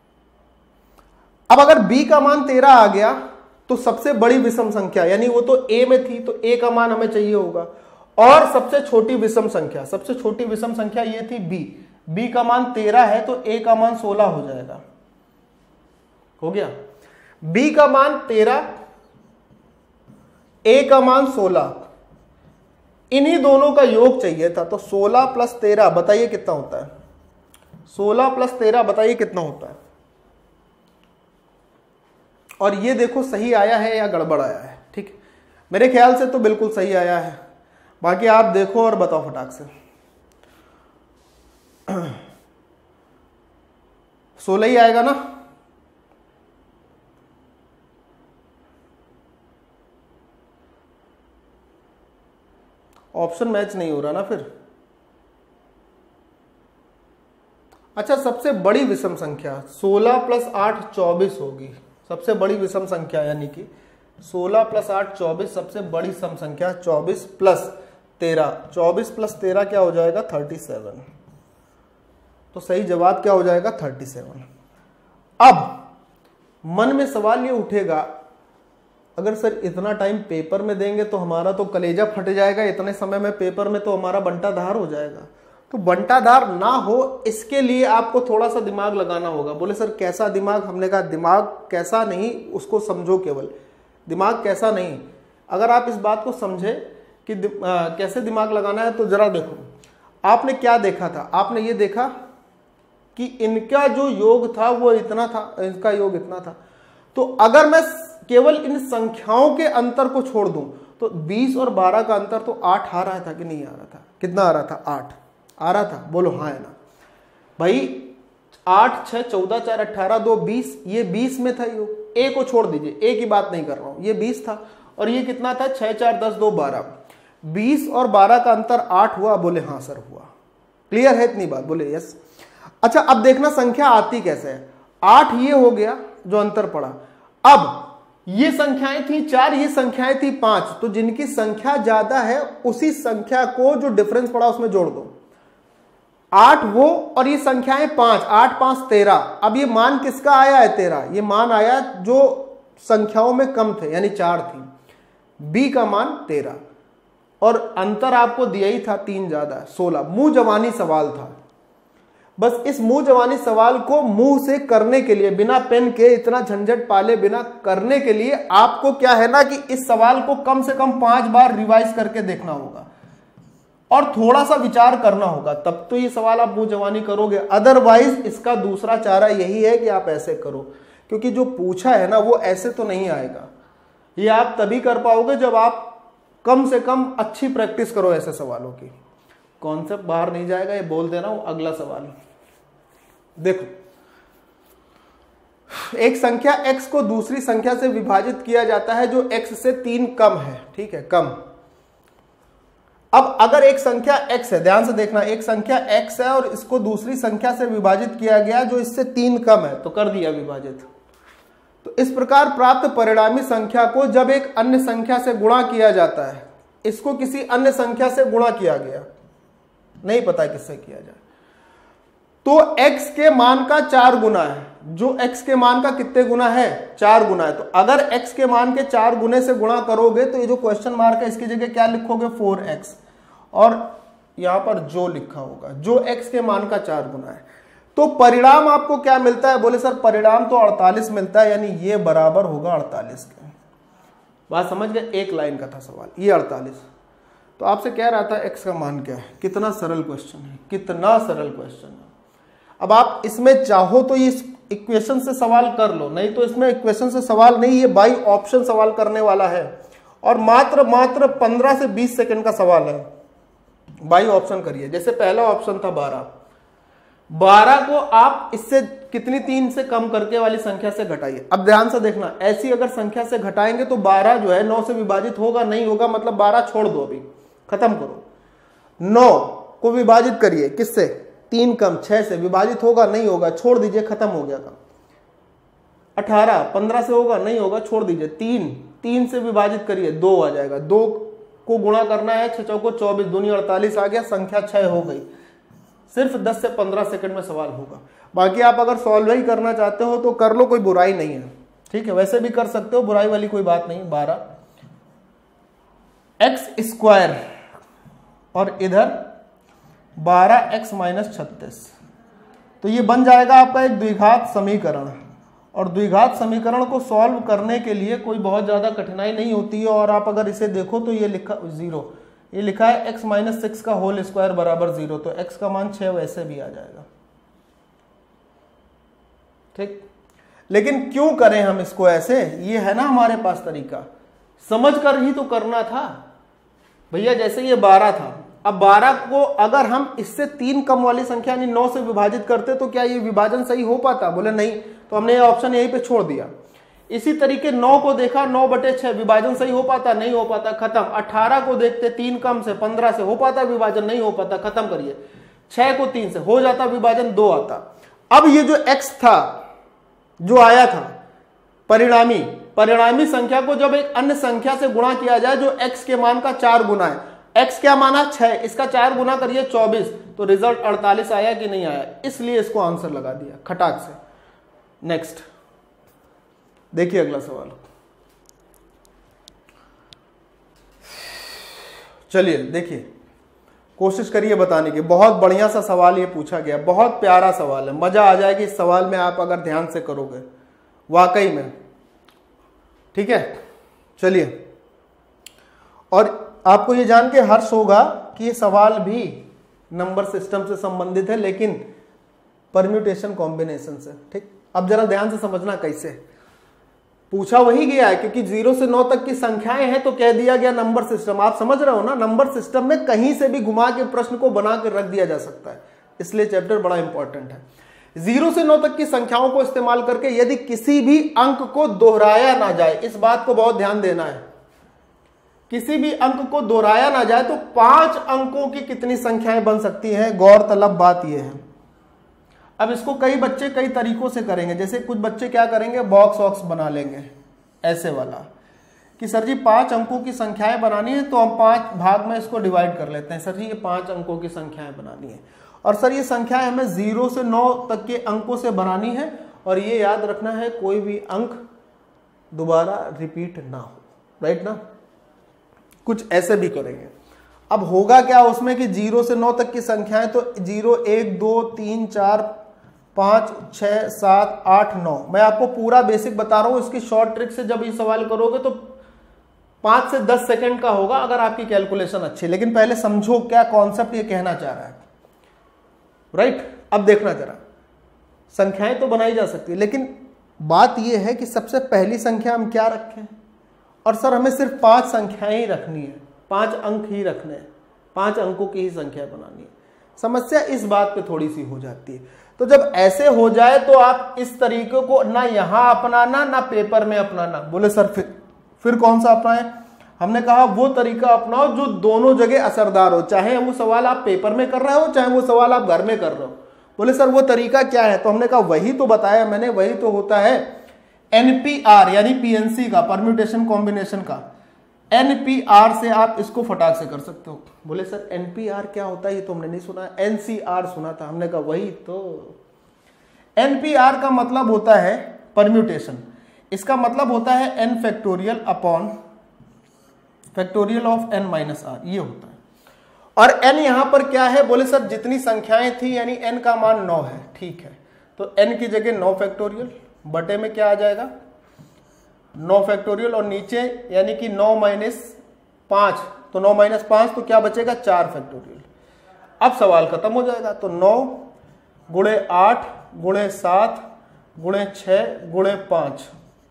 अब अगर b का मान तेरह आ गया तो सबसे बड़ी विषम संख्या, यानी वो तो a में थी, तो a का मान हमें चाहिए होगा। और सबसे छोटी विषम संख्या, सबसे छोटी विषम संख्या ये थी b, b का मान तेरह है तो a का मान सोलह हो जाएगा। हो गया? b का मान तेरह, a का मान सोलह, इन्हीं दोनों का योग चाहिए था। तो सोलह प्लस तेरह बताइए कितना होता है? सोलह प्लस तेरह बताइए कितना होता है? और ये देखो सही आया है या गड़बड़ आया है? ठीक, मेरे ख्याल से तो बिल्कुल सही आया है, बाकी आप देखो और बताओ फटाक से। सोलह ही आएगा ना? ऑप्शन मैच नहीं हो रहा ना फिर। अच्छा, सबसे बड़ी विषम संख्या सोलह प्लस आठ चौबीस होगी। सबसे बड़ी विषम संख्या यानी कि सोलह प्लस आठ चौबीस, सबसे बड़ी सम संख्या चौबीस प्लस तेरह, चौबीस प्लस तेरह क्या हो जाएगा? Thirty seven. तो सही जवाब क्या हो जाएगा? Thirty seven. अब मन में सवाल ये उठेगा अगर सर इतना टाइम पेपर में देंगे तो हमारा तो कलेजा फट जाएगा, इतने समय में पेपर में तो हमारा बंटाधार हो जाएगा। तो बंटाधार ना हो इसके लिए आपको थोड़ा सा दिमाग लगाना होगा। बोले सर कैसा दिमाग? हमने कहा दिमाग कैसा नहीं, उसको समझो केवल। दिमाग कैसा नहीं, अगर आप इस बात को समझे कि दि, आ, कैसे दिमाग लगाना है तो जरा देखो, आपने क्या देखा था? आपने ये देखा कि इनका जो योग था वो इतना था, इनका योग इतना था। तो अगर मैं केवल इन संख्याओं के अंतर को छोड़ दूं तो बीस और बारह का अंतर तो आठ आ रहा था कि नहीं आ रहा था? कितना आ रहा था? आठ आ रहा था। बोलो हाँ है ना भाई। आठ छह चौदह चार अट्ठारह दो बीस, ये बीस में था योग। ए को छोड़ दीजिए, ए की बात नहीं कर रहा हूं, ये बीस था। और ये कितना था? छह चार दस दो बारह। बीस और बारह का अंतर आठ हुआ। बोले हाँ सर हुआ। क्लियर है इतनी बात? बोले यस। अच्छा अब देखना संख्या आती कैसे है। आठ ये हो गया जो अंतर पड़ा। अब ये संख्याएं थी चार, ये संख्याएं थी पांच, तो जिनकी संख्या ज्यादा है उसी संख्या को जो डिफरेंस पड़ा उसमें जोड़ दो। आठ वो और ये संख्याएं पांच, आठ पांच तेरह। अब ये मान किसका आया है? तेरह। ये मान आया जो संख्याओं में कम थे, यानी चार थी। बी का मान तेरह और अंतर आपको दिया ही था तीन ज्यादा, सोलह। मुंह जवानी सवाल था। बस इस मुंह जवानी सवाल को मुंह से करने के लिए, बिना पेन के, इतना झंझट पाले बिना करने के लिए आपको क्या है ना कि इस सवाल को कम से कम पांच बार रिवाइज करके देखना होगा और थोड़ा सा विचार करना होगा, तब तो ये सवाल आप मुंह जवानी करोगे। अदरवाइज इसका दूसरा चारा यही है कि आप ऐसे करो, क्योंकि जो पूछा है ना वो ऐसे तो नहीं आएगा। ये आप तभी कर पाओगे जब आप कम से कम अच्छी प्रैक्टिस करो ऐसे सवालों की। कॉन्सेप्ट बाहर नहीं जाएगा, ये बोल देना। वो अगला सवाल देखो, एक संख्या x को दूसरी संख्या से विभाजित किया जाता है जो x से तीन कम है। ठीक है, कम। अब अगर एक संख्या x है, ध्यान से देखना, एक संख्या x है और इसको दूसरी संख्या से विभाजित किया गया जो इससे तीन कम है, तो कर दिया विभाजित। तो इस प्रकार प्राप्त परिणामी संख्या को जब एक अन्य संख्या से गुणा किया जाता है, इसको किसी अन्य संख्या से गुणा किया गया, नहीं पता किससे किया जाए, तो x के मान का चार गुना है। जो x के मान का कितने गुना है? चार गुना है। तो अगर x के मान के चार गुने से गुणा करोगे तो ये जो क्वेश्चन मार्क है इसकी जगह क्या लिखोगे? Four x. और यहां पर जो लिखा होगा जो x के मान का चार गुना है। तो परिणाम आपको क्या मिलता है? बोले सर परिणाम तो अड़तालीस मिलता है, यानी ये बराबर होगा अड़तालीस के। बात समझ गए? एक लाइन का था सवाल, ये अड़तालीस। तो आपसे कह रहा था x का मान क्या है। कितना सरल क्वेश्चन है, कितना सरल क्वेश्चन है। अब आप इसमें चाहो तो इस इक्वेशन से सवाल कर लो, नहीं तो इसमें इक्वेशन से सवाल नहीं, ये बाई ऑप्शन सवाल करने वाला है और मात्र मात्र पंद्रह से बीस सेकंड का सवाल है। बाई ऑप्शन करिए। जैसे पहला ऑप्शन था बारह, बारह को आप इससे कितनी, तीन से कम करके वाली संख्या से घटाइए। अब ध्यान से देखना, ऐसी अगर संख्या से घटाएंगे तो बारह जो है नौ से विभाजित होगा नहीं होगा, मतलब बारह छोड़ दो, अभी खत्म करो। नौ को विभाजित करिए किससे? तीन कम, छह से विभाजित होगा नहीं होगा, छोड़ दीजिए, खत्म हो गया काम। अठारह पंद्रह से होगा नहीं होगा, छोड़ दीजिए। तीन तीन से विभाजित करिए, दो आ जाएगा। दो को गुणा करना है, छह चौको चौबीस, दूनी अड़तालीस आ गया, संख्या छह हो गई। सिर्फ दस से पंद्रह सेकंड में सवाल होगा। बाकी आप अगर सॉल्व ही करना चाहते हो तो कर लो, कोई बुराई नहीं है। ठीक है, वैसे भी कर सकते हो, बुराई वाली कोई बात नहीं। बारह एक्स स्क्वायर और इधर बारह एक्स माइनस छत्तीस, तो ये बन जाएगा आपका एक द्विघात समीकरण। और द्विघात समीकरण को सॉल्व करने के लिए कोई बहुत ज्यादा कठिनाई नहीं होती है। और आप अगर इसे देखो तो ये लिखा जीरो, ये लिखा है एक्स माइनस सिक्स का होल स्क्वायर बराबर जीरो, तो एक्स का मान छह वैसे भी आ जाएगा। ठीक, लेकिन क्यों करें हम इसको ऐसे? ये है ना हमारे पास तरीका, समझ कर ही तो करना था भैया। जैसे ये बारह था, अब बारह को अगर हम इससे तीन कम वाली संख्या यानी नौ से विभाजित करते तो क्या ये विभाजन सही हो पाता? बोले नहीं, तो हमने ये ऑप्शन यहीं पे छोड़ दिया। इसी तरीके नौ को देखा, नौ बटे छह, विभाजन सही हो पाता? नहीं हो पाता, खत्म। अठारह को देखते, तीन कम से, पंद्रह से हो पाता विभाजन? नहीं हो पाता, खत्म करिए। छह को तीन से हो जाता विभाजन? दो आता। अब ये जो x था जो आया था परिणामी, परिणामी संख्या को जब एक अन्य संख्या से गुणा किया जाए जो x के मान का चार गुना है, x क्या माना? छह, इसका चार गुना करिए चौबीस, तो रिजल्ट अड़तालीस आया कि नहीं आया? इसलिए इसको आंसर लगा दिया खटाक से। नेक्स्ट देखिए अगला सवाल। चलिए देखिए, कोशिश करिए बताने की। बहुत बढ़िया सा सवाल ये पूछा गया, बहुत प्यारा सवाल है, मजा आ जाएगी इस सवाल में आप अगर ध्यान से करोगे, वाकई में। ठीक है, चलिए, और आपको ये जान के हर्ष होगा कि ये सवाल भी नंबर सिस्टम से संबंधित है, लेकिन परम्यूटेशन कॉम्बिनेशन से। ठीक, अब जरा ध्यान से समझना कैसे पूछा वही गया है, क्योंकि जीरो से नौ तक की संख्याएं हैं तो कह दिया गया नंबर सिस्टम। आप समझ रहे हो ना, नंबर सिस्टम में कहीं से भी घुमा के प्रश्न को बना कर रख दिया जा सकता है, इसलिए चैप्टर बड़ा इंपॉर्टेंट है। जीरो से नौ तक की संख्याओं को इस्तेमाल करके यदि किसी भी अंक को दोहराया ना जाए, इस बात को बहुत ध्यान देना है, किसी भी अंक को दोहराया ना जाए तो पांच अंकों की कितनी संख्याएं बन सकती हैं। गौरतलब बात यह है, अब इसको कई बच्चे कई तरीकों से करेंगे। जैसे कुछ बच्चे क्या करेंगे, बॉक्स वॉक्स बना लेंगे ऐसे वाला, कि सर जी पांच अंकों की संख्याएं बनानी है तो हम पांच भाग में इसको डिवाइड कर लेते हैं। सर जी ये पांच अंकों की संख्याएं बनानी है, और सर ये संख्याएं हमें जीरो से नौ तक के अंकों से बनानी है, और ये याद रखना है कोई भी अंक दोबारा रिपीट ना हो। राइट ना, कुछ ऐसे भी करेंगे। अब होगा क्या उसमें कि जीरो से नौ तक की संख्याएं, तो जीरो, एक, दो, तीन, चार, पाँच, छः, सात, आठ, नौ। मैं आपको पूरा बेसिक बता रहा हूं, इसकी शॉर्ट ट्रिक से जब ये सवाल करोगे तो पाँच से दस सेकंड का होगा अगर आपकी कैलकुलेशन अच्छी। लेकिन पहले समझो क्या कॉन्सेप्ट ये कहना चाह रहा है। राइट, अब देखना जरा, संख्याएं तो बनाई जा सकती है, लेकिन बात यह है कि सबसे पहली संख्या हम क्या रखें। और सर हमें सिर्फ पांच संख्याएं ही रखनी है, पांच अंक ही रखने हैं, पांच अंकों की ही संख्या बनानी है। समस्या इस बात पे थोड़ी सी हो जाती है। तो जब ऐसे हो जाए तो आप इस तरीके को ना यहां अपनाना ना पेपर में अपनाना। बोले सर फिर फिर कौन सा अपनाएं? हमने कहा वो तरीका अपनाओ जो दोनों जगह असरदार हो, चाहे वो सवाल आप पेपर में कर रहे हो चाहे वो सवाल आप घर में कर रहे हो। बोले सर वो तरीका क्या है? तो हमने कहा वही तो बताया मैंने, वही तो होता है एनपीआर यानी पीएनसी का, परम्यूटेशन कॉम्बिनेशन का। एनपीआर से आप इसको फटाक से कर सकते हो। बोले सर एनपीआर क्या होता है? ये तो हमने नहीं सुना, एनसीआर सुना था। हमने कहा वही तो। एनपीआर का मतलब होता है परम्यूटेशन, इसका मतलब होता है n factorial upon factorial of n minus r, ये होता है। और एन यहां पर क्या है? बोले सर जितनी संख्याएं थी यानी एन का मान नौ है। ठीक है, तो एन की जगह नौ फैक्टोरियल बटे में क्या आ जाएगा? नौ फैक्टोरियल, और नीचे यानी कि नौ माइनस पांच, तो नौ माइनस पांच तो क्या बचेगा? चार फैक्टोरियल। अब सवाल खत्म हो जाएगा। तो नौ गुणे आठ गुणे सात गुणे छह गुणे पांच,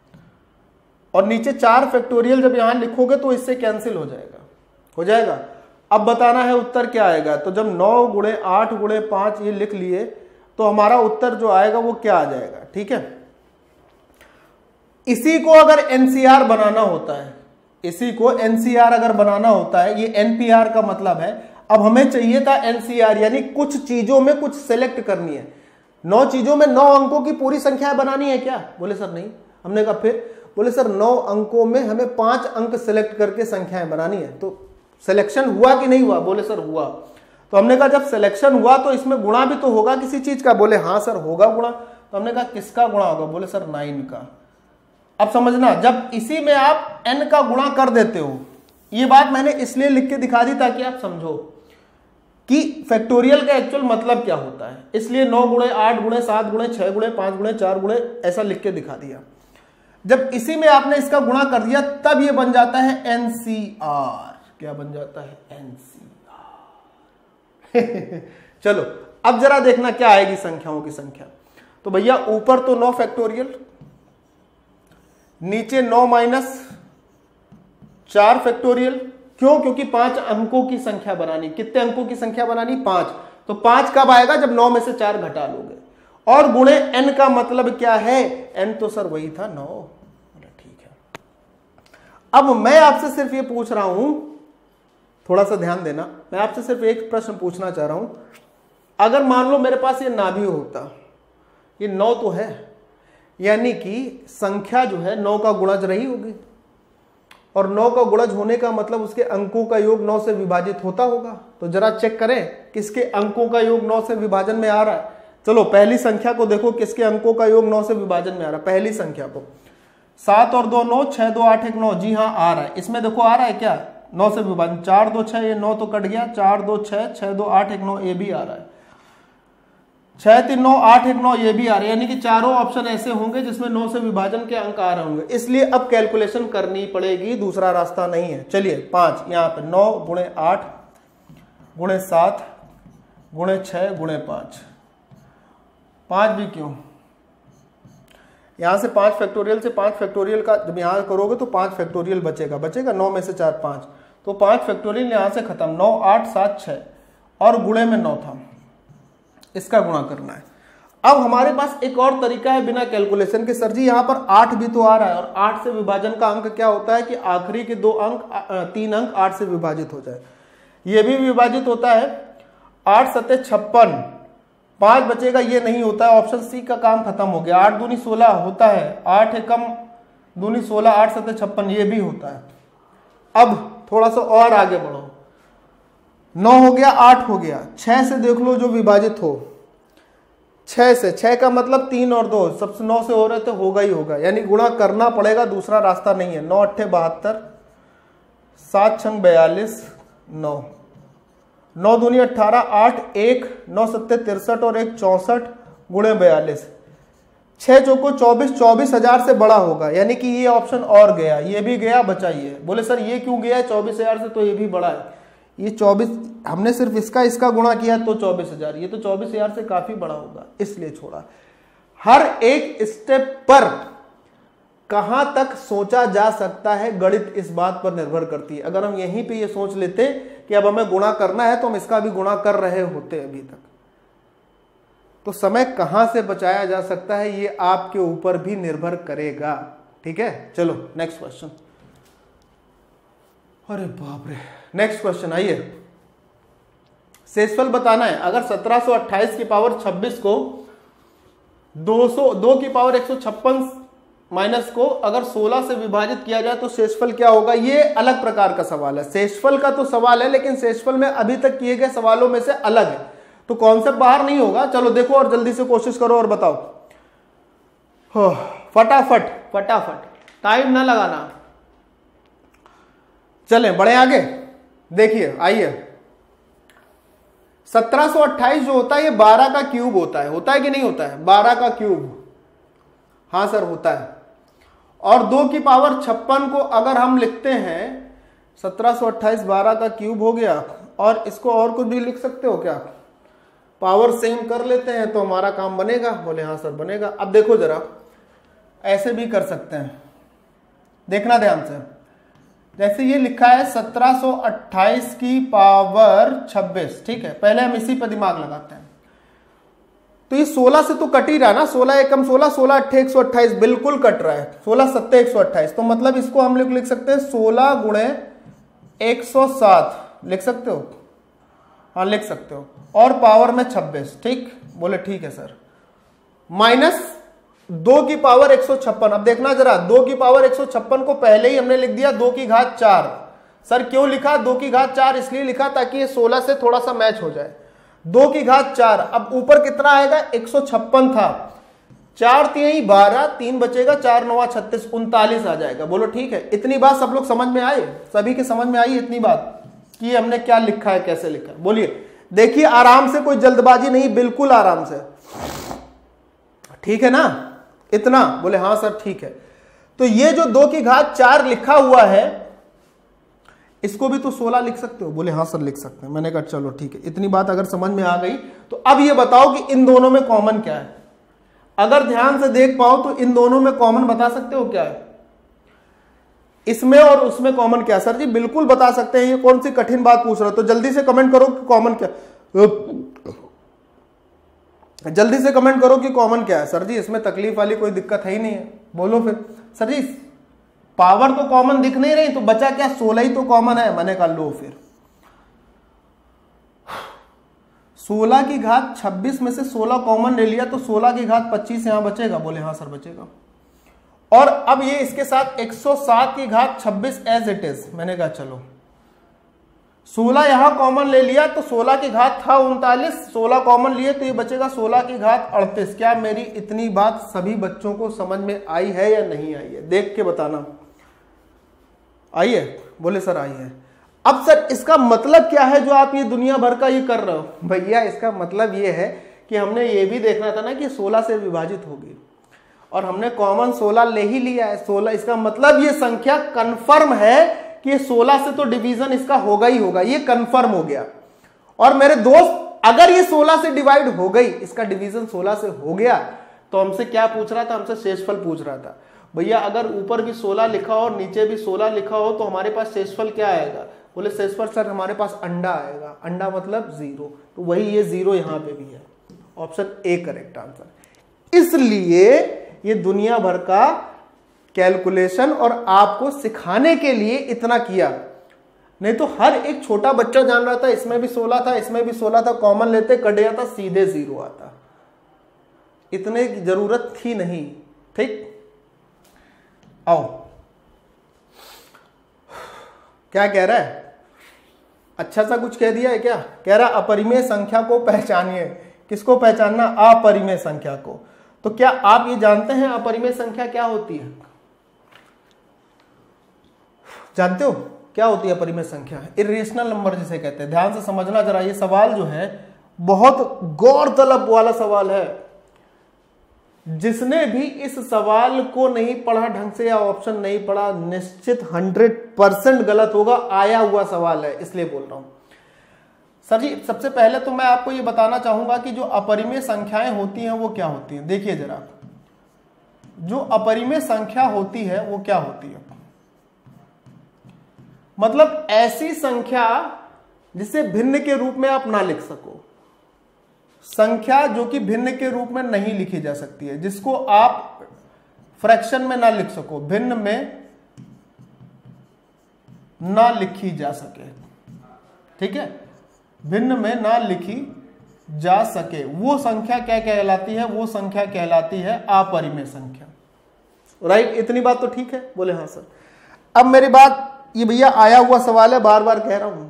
और नीचे चार फैक्टोरियल जब यहां लिखोगे तो इससे कैंसिल हो जाएगा, हो जाएगा। अब बताना है उत्तर क्या आएगा। तो जब नौ गुणे आठ गुणे पांच ये लिख लिए तो हमारा उत्तर जो आएगा वो क्या आ जाएगा? ठीक है, इसी को अगर एनसीआर बनाना होता है, इसी को एनसीआर अगर बनाना होता है, ये एनपीआर का मतलब है। अब हमें चाहिए था एनसीआर यानी कुछ चीजों में कुछ सेलेक्ट करनी है। नौ चीजों में नौ अंकों की पूरी संख्या बनानी है क्या? बोले सर नहीं। हमने कहा फिर? बोले सर नौ अंकों में हमें पांच अंक सेलेक्ट करके संख्याएं बनानी है। तो सिलेक्शन हुआ कि नहीं हुआ? बोले सर हुआ। तो हमने कहा जब सिलेक्शन हुआ तो इसमें गुणा भी तो होगा किसी चीज का। बोले हाँ सर होगा गुणा। तो हमने कहा किसका गुणा होगा? बोले सर नाइन का। अब समझना, जब इसी में आप n का गुणा कर देते हो, ये बात मैंने इसलिए लिख के दिखा दी ताकि आप समझो कि फैक्टोरियल का एक्चुअल मतलब क्या होता है। इसलिए नौ गुणे आठ गुणे सात गुणे छह गुणे पांच गुणे चार गुणे ऐसा लिख के दिखा दिया। जब इसी में आपने इसका गुणा कर दिया तब ये बन जाता है एनसीआर। क्या बन जाता है? एनसीआर। चलो अब जरा देखना क्या आएगी संख्याओं की संख्या। तो भैया ऊपर तो नौ फैक्टोरियल, नीचे नौ माइनस चार फैक्टोरियल। क्यों? क्योंकि पांच अंकों की संख्या बनानी। कितने अंकों की संख्या बनानी? पांच। तो पांच कब आएगा? जब नौ में से चार घटा लोगे। और गुणे एन का मतलब क्या है? एन तो सर वही था नौ। ठीक है, अब मैं आपसे सिर्फ ये पूछ रहा हूं, थोड़ा सा ध्यान देना, मैं आपसे सिर्फ एक प्रश्न पूछना चाह रहा हूं। अगर मान लो मेरे पास ये ना भी होता, ये नौ तो है, यानी कि संख्या जो है नौ का गुणज रही होगी, और नौ का गुणज होने का मतलब उसके अंकों का योग नौ से विभाजित होता होगा। तो जरा चेक करें किसके अंकों का योग नौ से विभाजन में आ रहा है। चलो पहली संख्या को देखो, किसके अंकों का योग नौ से विभाजन में आ रहा है। पहली संख्या को, सात और दो नौ, छह दो आठ एक नौ। जी हाँ आ रहा है। इसमें देखो आ रहा है क्या? नौ से विभाजन, चार दो छह, ये नौ तो कट गया, चार दो छह, छह दो आठ, एक नौ, ये भी आ रहा है, छह तीन नौ, आठ एक नौ, ये भी आ रहा है, यानी कि चारों ऑप्शन ऐसे होंगे जिसमें नौ से विभाजन के अंक आ रहे होंगे, इसलिए अब कैलकुलेशन करनी पड़ेगी, दूसरा रास्ता नहीं है। चलिए पांच, यहाँ पे नौ गुणे आठ गुणे सात गुणे छह गुणे पांच, पांच भी क्यों, यहां से पांच फैक्टोरियल से पांच फैक्टोरियल का जब यहां करोगे तो पांच फैक्टोरियल बचेगा, बचेगा नौ में से चार पांच, तो पांच फैक्टोरियल यहां से खत्म, नौ आठ सात छह और गुणे में नौ था, इसका गुणा करना है। अब हमारे पास एक और तरीका है बिना कैलकुलेशन के, सर जी यहां पर आठ भी तो आ रहा है और आठ से विभाजन का अंक क्या होता है कि आखिरी के दो अंक तीन अंक आठ से विभाजित हो जाए, ये भी विभाजित होता है, आठ सत्ते छप्पन, पांच बचेगा, ये नहीं होता है, ऑप्शन सी का काम खत्म हो गया, आठ दूनी सोलह होता है, आठ एकम दूनी सोलह, आठ सत्ते छप्पन, ये भी होता है। अब थोड़ा सा और आगे बढ़ो, नौ हो गया, आठ हो गया, छह से देख लो जो विभाजित हो, छह से, छह का मतलब तीन और दो, सबसे नौ से हो रहे थे, होगा ही होगा, यानी गुणा करना पड़ेगा, दूसरा रास्ता नहीं है। नौ अट्ठे बहत्तर, सात छंग बयालीस, नौ, नौ दूनी अट्ठारह, आठ एक, नौ सत्ते तिरसठ और एक चौसठ गुणे बयालीस, छह चौको चौबीस, चौबीस हजार से बड़ा होगा, यानी कि ये ऑप्शन और गया, ये भी गया, बचा ये। बोले सर ये क्यों गया है चौबीस हजार से, तो ये भी बड़ा है, ये चौबीस, हमने सिर्फ इसका इसका गुणा किया तो चौबीस हजार, ये तो चौबीस हजार से काफी बड़ा होगा, इसलिए छोड़ा। हर एक स्टेप पर कहां तक सोचा जा सकता है गणित इस बात पर निर्भर करती है। अगर हम यहीं पे ये सोच लेते कि अब हमें गुणा करना है तो हम इसका भी गुणा कर रहे होते अभी तक, तो समय कहां से बचाया जा सकता है ये आपके ऊपर भी निर्भर करेगा। ठीक है, चलो नेक्स्ट क्वेश्चन। अरे बाप रे, नेक्स्ट क्वेश्चन आइए। शेषफल बताना है। अगर सत्रह सौ अट्ठाईस की पावर छब्बीस को दो सौ दो की पावर एक सौ छप्पन माइनस को अगर सोलह से विभाजित किया जाए तो शेषफल क्या होगा, ये अलग प्रकार का सवाल है। शेषफल का तो सवाल है, लेकिन शेषफल में अभी तक किए गए सवालों में से अलग है, तो कॉन्सेप्ट बाहर नहीं होगा। चलो देखो और जल्दी से कोशिश करो और बताओ, फटाफट फटाफट, टाइम ना लगाना। चले बढ़े आगे, देखिए आइए। सत्रह सौ अट्ठाईस जो होता है ये बारह का क्यूब होता है, होता है कि नहीं होता है, बारह का क्यूब, हाँ सर होता है। और दो की पावर छप्पन को अगर हम लिखते हैं, सत्रह सौ अट्ठाईस बारह का क्यूब हो गया, और इसको और कुछ भी लिख सकते हो क्या, पावर सेम कर लेते हैं तो हमारा काम बनेगा। बोले हाँ सर बनेगा। अब देखो जरा, ऐसे भी कर सकते हैं, देखना ध्यान से। जैसे ये लिखा है सत्रह सौ अट्ठाईस की पावर छब्बीस, ठीक है, पहले हम इसी पर दिमाग लगाते हैं। तो ये सोलह से तो कट ही रहा ना, सोलह एकम सोलह, सोलह अट्ठे एक सौ अट्ठाईस, बिल्कुल कट रहा है, सोलह सत्ते एक सौ अट्ठाईस, तो मतलब इसको हम लोग लिख सकते हैं सोलह गुणे एक सौ सात, लिख सकते हो, हाँ लिख सकते हो, और पावर में छब्बीस, ठीक, बोले ठीक है सर, माइनस दो की पावर एक सौ छप्पन। अब देखना जरा, दो की पावर एक सौ छप्पन को पहले ही हमने लिख दिया दो की घात चार। सर क्यों लिखा दो की घात चार, इसलिए लिखा ताकि ये सोलह से थोड़ा सा मैच हो जाए, दो की घात चार। अब ऊपर कितना आएगा, एक सौ छप्पन था, चार तीन बारह, तीन बचेगा, चार नौ छत्तीस, उनतालीस आ जाएगा। बोलो ठीक है। इतनी बात सब लोग समझ में आए, सभी के समझ में आई इतनी बात कि हमने क्या लिखा है, कैसे लिखा है। बोलिए, देखिए आराम से, कोई जल्दबाजी नहीं, बिल्कुल आराम से, ठीक है ना, इतना। बोले हाँ सर ठीक है। तो ये जो दो की घात चार लिखा हुआ है, इसको भी तो सोलह लिख सकते हो। बोले हाँ सर लिख सकते हैं। मैंने कहा चलो ठीक है, इतनी बात अगर समझ में आ गई तो अब ये बताओ कि इन दोनों में कॉमन क्या है। अगर ध्यान से देख पाओ तो इन दोनों में कॉमन बता सकते हो क्या है, इसमें और उसमें कॉमन क्या है। सर जी बिल्कुल बता सकते हैं, ये कौन सी कठिन बात पूछ रहे हो, तो जल्दी से कमेंट करो कि कॉमन क्या, जल्दी से कमेंट करो कि कॉमन क्या है। सर जी इसमें तकलीफ वाली कोई दिक्कत है ही नहीं है। बोलो फिर, सर जी पावर तो कॉमन दिख नहीं रही, तो बचा क्या, सोलह ही तो कॉमन है। मैंने कहा लो फिर, सोलह की घात छब्बीस में से सोलह कॉमन ले लिया तो सोलह की घात पच्चीस यहां बचेगा। बोले हाँ सर बचेगा। और अब ये इसके साथ एक सौ सात की घात छब्बीस एज इट इज। मैंने कहा चलो, सोलह यहां कॉमन ले लिया तो सोलह की घात था उनतालीस, सोलह कॉमन लिए तो ये बचेगा सोलह की घात अड़तीस। क्या मेरी इतनी बात सभी बच्चों को समझ में आई है या नहीं आई है, देख के बताना। आई है? बोले सर आई है। अब सर इसका मतलब क्या है जो आप ये दुनिया भर का ये कर रहे हो? भैया इसका मतलब ये है कि हमने ये भी देखना था ना कि सोलह से विभाजित होगी, और हमने कॉमन सोलह ले ही लिया है। सोलह, इसका मतलब ये संख्या कंफर्म है कि ये सोलह से तो डिवीजन इसका होगा ही होगा, ये कंफर्म हो गया। और मेरे दोस्त अगर ये सोलह से डिवाइड हो गई, इसका डिवीजन सोलह से हो गया, तो हमसे क्या पूछ रहा था? हमसे शेषफल पूछ रहा था। भैया अगर ऊपर भी सोलह लिखा हो और नीचे भी सोलह लिखा हो तो हमारे पास शेषफल क्या आएगा? बोले शेषफल सर हमारे पास अंडा आएगा। अंडा मतलब जीरो, तो वही ये जीरो यहां पे भी है। Option a correct answer. इसलिए ये दुनिया भर का कैलकुलेशन और आपको सिखाने के लिए इतना किया, नहीं तो हर एक छोटा बच्चा जान रहा था इसमें भी सोलह था, इसमें भी सोलह था, कॉमन लेते कट जाता, सीधे जीरो आता। इतने की जरूरत थी नहीं। ठीक, आओ क्या कह रहा है? अच्छा सा कुछ कह दिया है क्या? कह रहा अपरिमेय संख्या को पहचानिए। किसको पहचानना? अपरिमेय संख्या को। तो क्या आप ये जानते हैं अपरिमेय संख्या क्या होती है? जानते हो क्या होती है अपरिमेय संख्या? इरेशनल नंबर जिसे कहते हैं। ध्यान से समझना जरा, ये सवाल जो है बहुत गौरतलब वाला सवाल है। जिसने भी इस सवाल को नहीं पढ़ा ढंग से या ऑप्शन नहीं पढ़ा, निश्चित हंड्रेड परसेंट गलत होगा। आया हुआ सवाल है इसलिए बोल रहा हूं। सर जी सबसे पहले तो मैं आपको ये बताना चाहूंगा कि जो अपरिमेय संख्याएं होती हैं वो क्या होती हैं। देखिए जरा, जो अपरिमेय संख्या होती है वो क्या होती है? मतलब ऐसी संख्या जिसे भिन्न के रूप में आप ना लिख सको, संख्या जो कि भिन्न के रूप में नहीं लिखी जा सकती है, जिसको आप फ्रैक्शन में ना लिख सको, भिन्न में ना लिखी जा सके। ठीक है, भिन्न में ना लिखी जा सके, वो संख्या क्या कहलाती है? वो संख्या कहलाती है अपरिमेय संख्या। राइट, इतनी बात तो ठीक है? बोले हाँ सर। अब मेरी बात, ये भैया आया हुआ सवाल है, बार बार कह रहा हूं,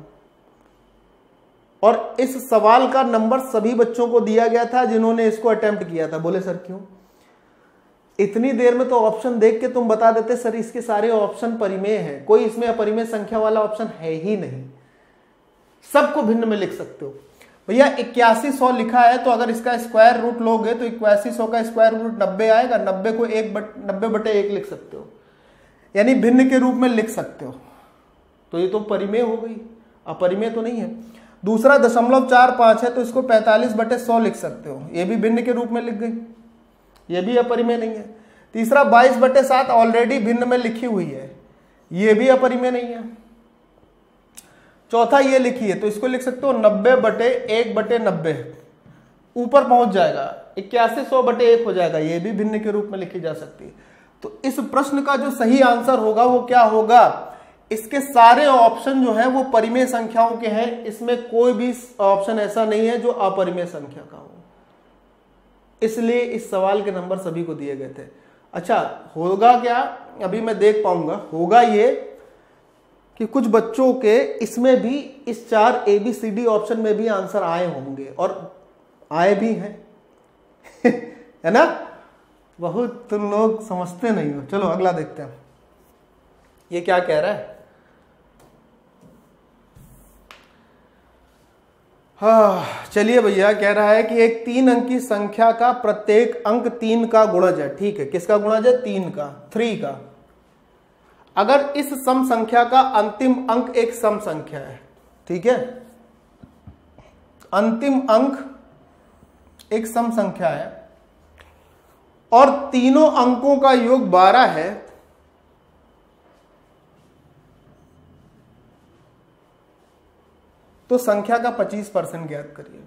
और इस सवाल का नंबर सभी बच्चों को दिया गया था जिन्होंने इसको अटेम्प्ट किया था। बोले सर क्यों? इतनी देर में तो ऑप्शन देख के तुम बता देते सर इसके सारे ऑप्शन परिमेय हैं, कोई इसमें अपरिमेय संख्या वाला ऑप्शन है ही नहीं, सबको भिन्न में लिख सकते हो। भैया इक्यासी सौ लिखा है तो अगर इसका स्क्वायर रूट लोगे तो इक्यासी सौ का स्क्वायर रूट नब्बे आएगा। नब्बे को एक बट नब्बे बटे एक लिख सकते हो, यानी भिन्न के रूप में लिख सकते हो। तो ये तो परिमेय हो गई, अपरिमेय तो नहीं है। दूसरा दशमलव चार पांच है तो इसको पैंतालीस बटे सौ लिख सकते हो, ये भी भिन्न के रूप में लिख गई, ये भी अपरिमेय नहीं है। तीसरा बाईस बटे सात ऑलरेडी भिन्न में लिखी हुई है, ये भी अपरिमेय नहीं है। चौथा ये लिखी है तो इसको लिख सकते हो नब्बे बटे एक बटे नब्बे, ऊपर पहुंच जाएगा, इक्यासी सौ बटे एक हो जाएगा, ये भी भिन्न के रूप में लिखी जा सकती है। तो इस प्रश्न का जो सही आंसर होगा वो क्या होगा? इसके सारे ऑप्शन जो है वो परिमेय संख्याओं के हैं, इसमें कोई भी ऑप्शन ऐसा नहीं है जो अपरिमेय संख्या का हो। इसलिए इस सवाल के नंबर सभी को दिए गए थे। अच्छा होगा क्या, अभी मैं देख पाऊंगा, होगा ये कि कुछ बच्चों के इसमें भी इस चार a b c d option में भी आंसर आए होंगे, और आए भी हैं है ना? बहुत तुम लोग समझते नहीं हो। चलो अगला देखते हैं, ये क्या कह रहा है? हाँ चलिए भैया, कह रहा है कि एक तीन अंक की संख्या का प्रत्येक अंक तीन का गुणज है। ठीक है, किसका गुणज है? तीन का, थ्री का। अगर इस सम संख्या का अंतिम अंक एक सम संख्या है, ठीक है, अंतिम अंक एक सम संख्या है और तीनों अंकों का योग बारह है, तो संख्या का पच्चीस परसेंट ज्ञात करिए।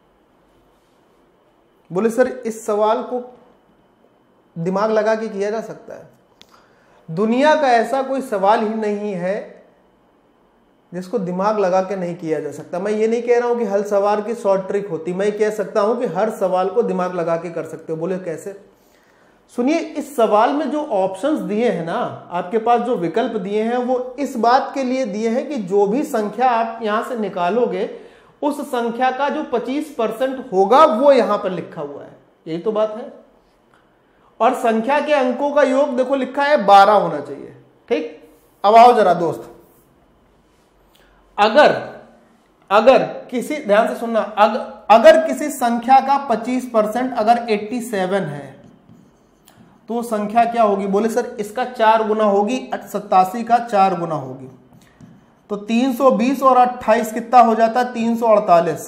बोले सर इस सवाल को दिमाग लगा के किया जा सकता है? दुनिया का ऐसा कोई सवाल ही नहीं है जिसको दिमाग लगा के नहीं किया जा सकता। मैं ये नहीं कह रहा हूं कि हर सवाल की शॉर्ट ट्रिक होती, मैं कह सकता हूं कि हर सवाल को दिमाग लगा के कर सकते हो। बोले कैसे? सुनिए, इस सवाल में जो ऑप्शंस दिए हैं ना, आपके पास जो विकल्प दिए हैं वो इस बात के लिए दिए हैं कि जो भी संख्या आप यहां से निकालोगे उस संख्या का जो पच्चीस परसेंट होगा वो यहां पर लिखा हुआ है, यही तो बात है। और संख्या के अंकों का योग देखो लिखा है बारह होना चाहिए। ठीक, अब आओ जरा दोस्त, अगर अगर किसी, ध्यान से सुनना, अगर, अगर किसी संख्या का पच्चीस परसेंट अगर सत्तासी है तो वो संख्या क्या होगी? बोले सर इसका चार गुना होगी, सत्तासी का चार गुना होगी। तो तीन सौ बीस और अट्ठाईस कितना हो जाता है? तीन सौ अड़तालीस।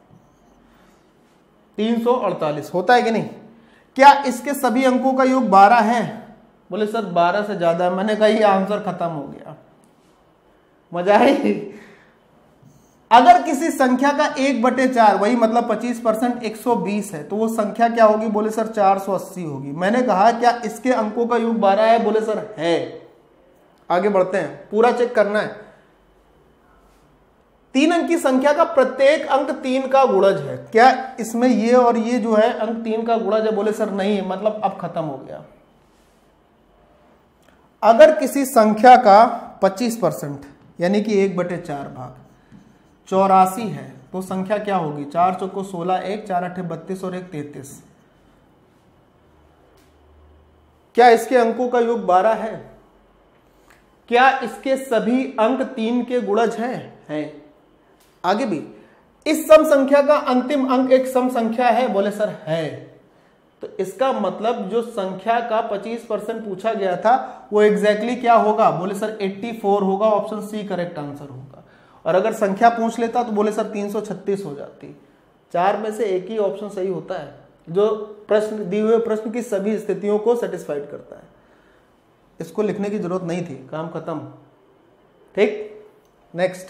तीन सौ अड़तालीस होता है कि नहीं? क्या इसके सभी अंकों का योग बारह है? बोले सर बारह से ज्यादा है। मैंने कहा ये आंसर खत्म हो गया। मजा आई? अगर किसी संख्या का एक बटे चार, वही मतलब पच्चीस परसेंट एक सौ बीस है, तो वो संख्या क्या होगी? बोले सर चार सौ अस्सी होगी। मैंने कहा क्या इसके अंकों का योग बारह है? बोले सर है। आगे बढ़ते हैं, पूरा चेक करना है। तीन अंक की संख्या का प्रत्येक अंक तीन का गुणज है। क्या इसमें ये और ये जो है अंक तीन का गुणज है? बोले सर नहीं है। मतलब अब खत्म हो गया। अगर किसी संख्या का पच्चीस परसेंट यानी कि एक बटे चार भाग चौरासी है तो संख्या क्या होगी? चार चौको सोलह, एक चार अठे बत्तीस और एक तैतीस। क्या इसके अंकों का योग बारह है? क्या इसके सभी अंक तीन के गुणज हैं? हैं। आगे भी, इस सम संख्या का अंतिम अंक एक सम संख्या है? बोले सर है। तो इसका मतलब जो संख्या का पच्चीस परसेंट पूछा गया था वो एग्जैक्टली क्या होगा? बोले सर चौरासी होगा। ऑप्शन सी करेक्ट आंसर होगा। और अगर संख्या पूछ लेता तो बोले सर तीन सौ छत्तीस हो जाती। चार में से एक ही ऑप्शन सही होता है जो प्रश्न दिए हुए प्रश्न की सभी स्थितियों को सेटिस्फाइड करता है। इसको लिखने की जरूरत नहीं थी, काम खत्म। ठीक, नेक्स्ट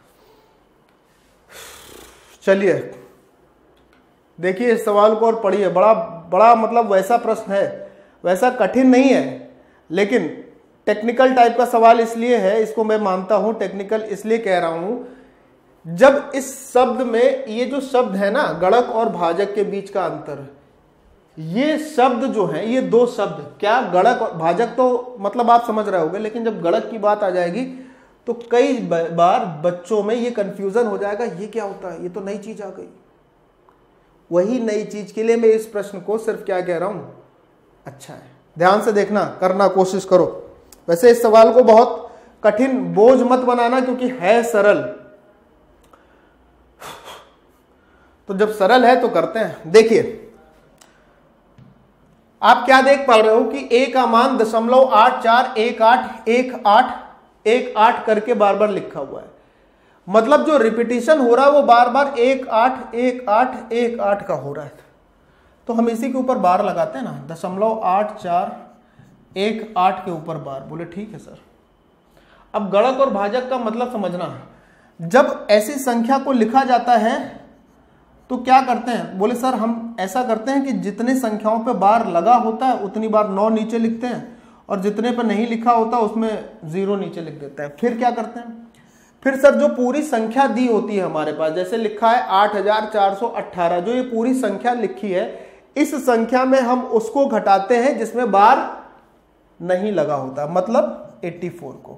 चलिए देखिए इस सवाल को और पढ़िए। बड़ा बड़ा मतलब वैसा प्रश्न है, वैसा कठिन नहीं है, लेकिन टेक्निकल टाइप का सवाल इसलिए है, इसको मैं मानता हूं टेक्निकल इसलिए कह रहा हूं, जब इस शब्द में ये जो शब्द है ना गणक और भाजक के बीच का अंतर, ये शब्द जो है ये दो शब्द, क्या गणक और भाजक तो मतलब आप समझ रहे होंगे, लेकिन जब गणक की बात आ जाएगी तो कई बार बच्चों में ये कंफ्यूजन हो जाएगा, ये क्या होता है, ये तो नई चीज आ गई। वही नई चीज के लिए मैं इस प्रश्न को सिर्फ क्या कह रहा हूं, अच्छा है, ध्यान से देखना, करना कोशिश करो। वैसे इस सवाल को बहुत कठिन बोझ मत बनाना क्योंकि है सरल। तो जब सरल है तो करते हैं। देखिए आप क्या देख पा रहे हो कि ए का मान दशमलव आठ चार एक आठ एक आठ एक आठ करके बार बार लिखा हुआ है, मतलब जो रिपीटिशन हो रहा है वो बार बार एक आठ एक आठ एक आठ का हो रहा है। तो हम इसी के ऊपर बार लगाते हैं ना, दशमलव आठ चार एक आठ के ऊपर बार। बोले ठीक है सर। अब गणक और भाजक का मतलब समझना, जब ऐसी संख्या को लिखा जाता है तो क्या करते हैं, बोले सर हम ऐसा करते हैं कि जितने संख्याओं पे बार लगा होता है उतनी बार नौ नीचे लिखते हैं और जितने पे नहीं लिखा होता उसमें जीरो नीचे लिख देते हैं। फिर क्या करते हैं, फिर सर जो पूरी संख्या दी होती है हमारे पास, जैसे लिखा है आठ हजार चार सौ अट्ठारह, जो ये पूरी संख्या लिखी है, इस संख्या में हम उसको घटाते हैं जिसमें बार नहीं लगा होता, मतलब चौरासी को।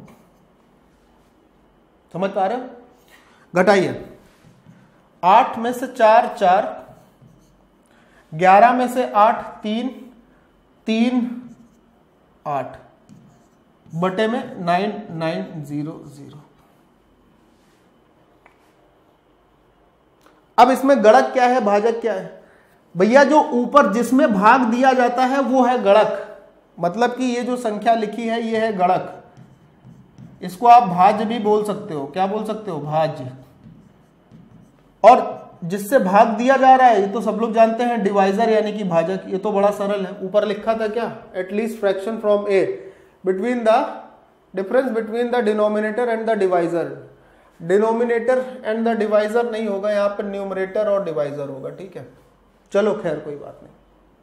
समझ पा रहे हो? घटाइए, आठ में से चार चार, ग्यारह में से आठ तीन, तीन आठ, बटे में नाइन नाइन जीरो जीरो। अब इसमें गणक क्या है, भाजक क्या है? भैया जो ऊपर जिसमें भाग दिया जाता है वो है गणक, मतलब कि ये जो संख्या लिखी है ये है गणक। इसको आप भाज्य भी बोल सकते हो। क्या बोल सकते हो? भाज्य। और जिससे भाग दिया जा रहा है ये तो सब लोग जानते हैं, डिवाइजर यानी कि भाजक। ये तो बड़ा सरल है, ऊपर लिखा था क्या, at least fraction from a between the difference between the denominator and the divisor. Denominator and the divisor नहीं होगा, यहाँ पर न्यूमरेटर और डिवाइजर होगा। ठीक है, चलो खैर कोई बात नहीं।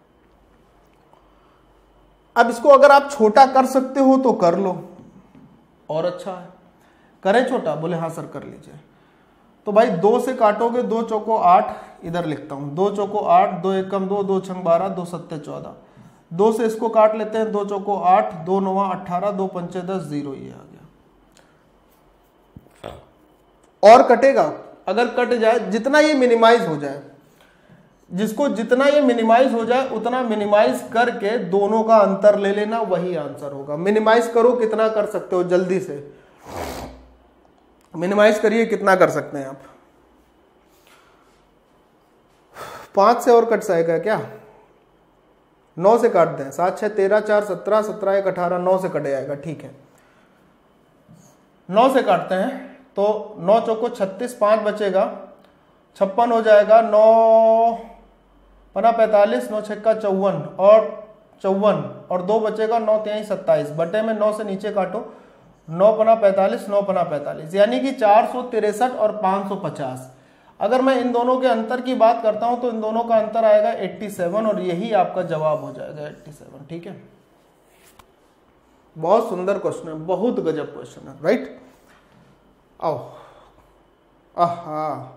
अब इसको अगर आप छोटा कर सकते हो तो कर लो, और अच्छा है। करें छोटा? बोले हाँ सर कर लीजिए। तो भाई दो से काटोगे, दो चौको आठ, इधर लिखता हूं, दो चौको आठ, दो एकम दो, दो छंग बारह, दो सत्ते चौदह। दो से इसको काट लेते हैं, दो चौको आठ, दो नवा अट्ठारह, दो पंचे दस, जीरो, ये आ गया। और कटेगा, अगर कट जाए, जितना ये मिनिमाइज हो जाए, जिसको जितना ये मिनिमाइज हो जाए उतना मिनिमाइज करके दोनों का अंतर ले लेना, वही आंसर होगा। मिनिमाइज करो, कितना कर सकते हो जल्दी से। मिनिमाइज करिए, कितना कर सकते हैं आप? पांच से और कट जाएगा क्या? नौ से काट दें, सात छह तेरह, चार सत्रह, सत्रह एक अठारह, नौ से कट जाएगा, ठीक है। नौ से काटते हैं तो नौ चौको छत्तीस, पांच बचेगा, छप्पन हो जाएगा, नौ पना पैंतालीस, नौ छक्का चौवन और चौवन और दो बचेगा, नौ तेईस सत्ताईस, बटे में नौ से नीचे काटो, नौ पना पैंतालीस, नौ पना पैंतालीस, यानी कि चार सौ तिरसठ और पाँच सौ पचास। अगर मैं इन दोनों के अंतर की बात करता हूं तो इन दोनों का अंतर आएगा सत्तासी और यही आपका जवाब हो जाएगा सत्तासी, ठीक है। बहुत सुंदर क्वेश्चन है, बहुत गजब क्वेश्चन है, राइट। आओ, आहा,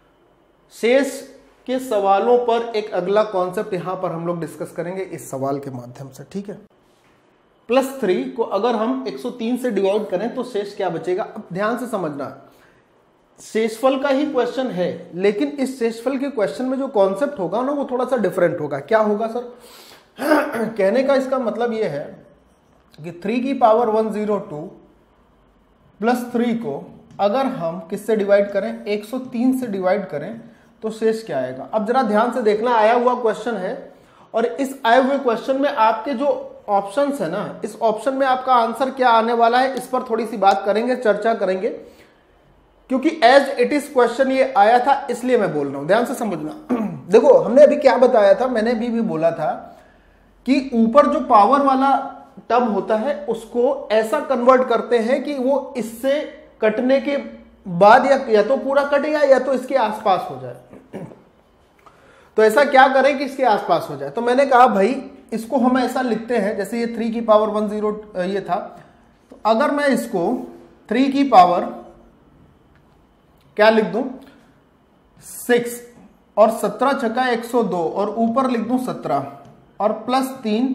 शेष के सवालों पर एक अगला कॉन्सेप्ट यहां पर हम लोग डिस्कस करेंगे इस सवाल के माध्यम से, ठीक है। प्लस थ्री को अगर हम एक सौ तीन से डिवाइड करें तो शेष क्या बचेगा? अब ध्यान से समझना, शेषफल का ही क्वेश्चन है, लेकिन इस शेषफल के क्वेश्चन में जो कॉन्सेप्ट होगा ना वो थोड़ा सा डिफरेंट होगा। क्या होगा सर? कहने का इसका मतलब ये है कि थ्री की power one zero two plus three को अगर हम किससे डिवाइड करें? एक सौ तीन से डिवाइड करें तो शेष क्या आएगा? अब जरा ध्यान से देखना, आया हुआ क्वेश्चन है और इस आए हुए क्वेश्चन में आपके जो ऑप्शंस है ना, इस ऑप्शन में आपका आंसर क्या आने वाला है, इस पर थोड़ी सी बात करेंगे, चर्चा करेंगे, क्योंकि एज इट इज क्वेश्चन ये आया था, इसलिए मैं बोल रहा हूं, ध्यान से समझना। देखो हमने अभी क्या बताया था, मैंने अभी भी बोला था कि ऊपर जो पावर वाला टर्म होता है उसको ऐसा कन्वर्ट करते हैं कि वो इससे कटने के बाद या, या तो पूरा कटेगा या तो इसके आसपास हो जाए। तो ऐसा क्या करें कि इसके आसपास हो जाए? तो मैंने कहा भाई इसको हम ऐसा लिखते हैं, जैसे ये थ्री की पावर वन जीरो ये था, तो अगर मैं इसको थ्री की पावर क्या लिख दूं? सिक्स और सत्रह छक्का एक सौ दो और ऊपर लिख दूं सत्रह और प्लस तीन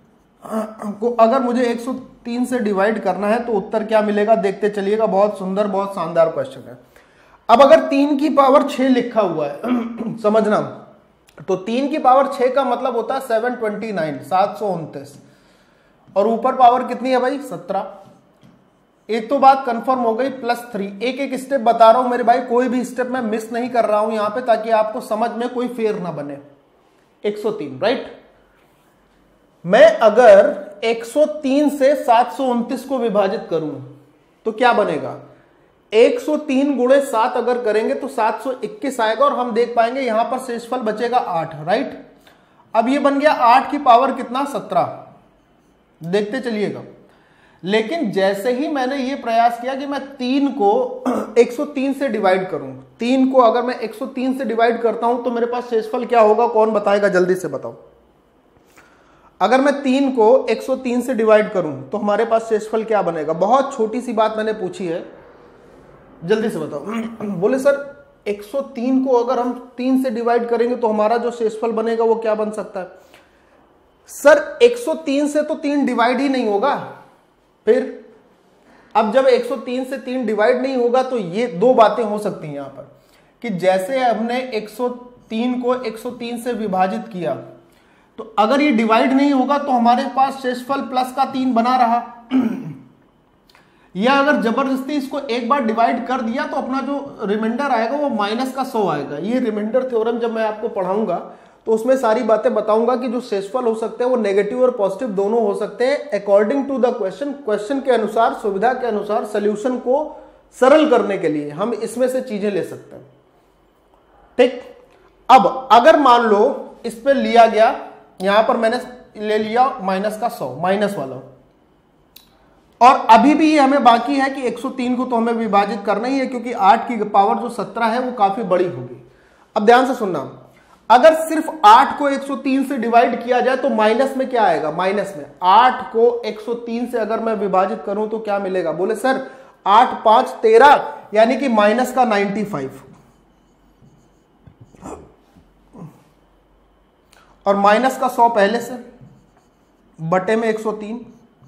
को अगर मुझे एक सौ तीन से डिवाइड करना है तो उत्तर क्या मिलेगा? देखते चलिएगा, बहुत सुंदर, बहुत शानदार क्वेश्चन है। अब अगर तीन की पावर छह लिखा हुआ है समझना, तो तीन की पावर छह का मतलब होता है सेवन ट्वेंटी नाइन, सात सौ उनतीस, और ऊपर पावर कितनी है भाई? सत्रह। एक तो बात कंफर्म हो गई, प्लस थ्री। एक एक स्टेप बता रहा हूं मेरे भाई, कोई भी स्टेप मैं मिस नहीं कर रहा हूं यहां पे, ताकि आपको समझ में कोई फेर ना बने। एक सौ तीन, राइट। मैं अगर एक सौ तीन से सात सौ उनतीस को विभाजित करूं तो क्या बनेगा? एक सौ तीन गुणे सात अगर करेंगे तो सात सौ इक्कीस आएगा और हम देख पाएंगे यहां पर शेषफल बचेगा आठ, राइट। अब ये बन गया आठ की पावर कितना? सत्रह। देखते चलिएगा, लेकिन जैसे ही मैंने ये प्रयास किया कि मैं तीन को एक सौ तीन से डिवाइड करूं, तीन को अगर मैं एक सौ तीन से डिवाइड करता हूं तो मेरे पास शेषफल क्या होगा? कौन बताएगा? जल्दी से बताओ। अगर मैं तीन को एक सौ तीन से डिवाइड करूं तो हमारे पास शेषफल क्या बनेगा? बहुत छोटी सी बात मैंने पूछी है, जल्दी से बताओ। बोले सर एक सौ तीन को अगर हम तीन से डिवाइड करेंगे तो हमारा जो शेषफल बनेगा वो क्या बन सकता है? सर एक सौ तीन से तो तीन डिवाइड ही नहीं होगा। फिर अब जब एक सौ तीन से तीन डिवाइड नहीं होगा तो ये दो बातें हो सकती हैं यहां पर, कि जैसे हमने एक सौ तीन को एक सौ तीन से विभाजित किया तो अगर ये डिवाइड नहीं होगा तो हमारे पास शेषफल प्लस का तीन बना रहा, या अगर जबरदस्ती इसको एक बार डिवाइड कर दिया तो अपना जो रिमाइंडर आएगा वो माइनस का सौ आएगा। ये रिमाइंडर थ्योरम जब मैं आपको पढ़ाऊंगा तो उसमें सारी बातें बताऊंगा कि जो शेषफल हो सकते हैं वो नेगेटिव और पॉजिटिव दोनों हो सकते हैं, according to the question, question के अनुसार, सुविधा के अनुसार, सोल्यूशन को सरल करने के लिए हम इसमें से चीजें ले सकते हैं, ठीक। अब अगर मान लो इस पे लिया गया, यहां पर मैंने ले लिया माइनस का सौ, माइनस वाला, और अभी भी ये हमें बाकी है कि एक सौ तीन को तो हमें विभाजित करना ही है, क्योंकि आठ की पावर जो सत्रह है वो काफी बड़ी होगी। अब ध्यान से सुनना, अगर सिर्फ आठ को एक सौ तीन से डिवाइड किया जाए तो माइनस में क्या आएगा? माइनस में आठ को एक सौ तीन से अगर मैं विभाजित करूं तो क्या मिलेगा? बोले सर आठ पांच तेरह, यानी कि माइनस का नाइन्टी फाइव, और माइनस का सौ पहले से बटे में एक सौ तीन।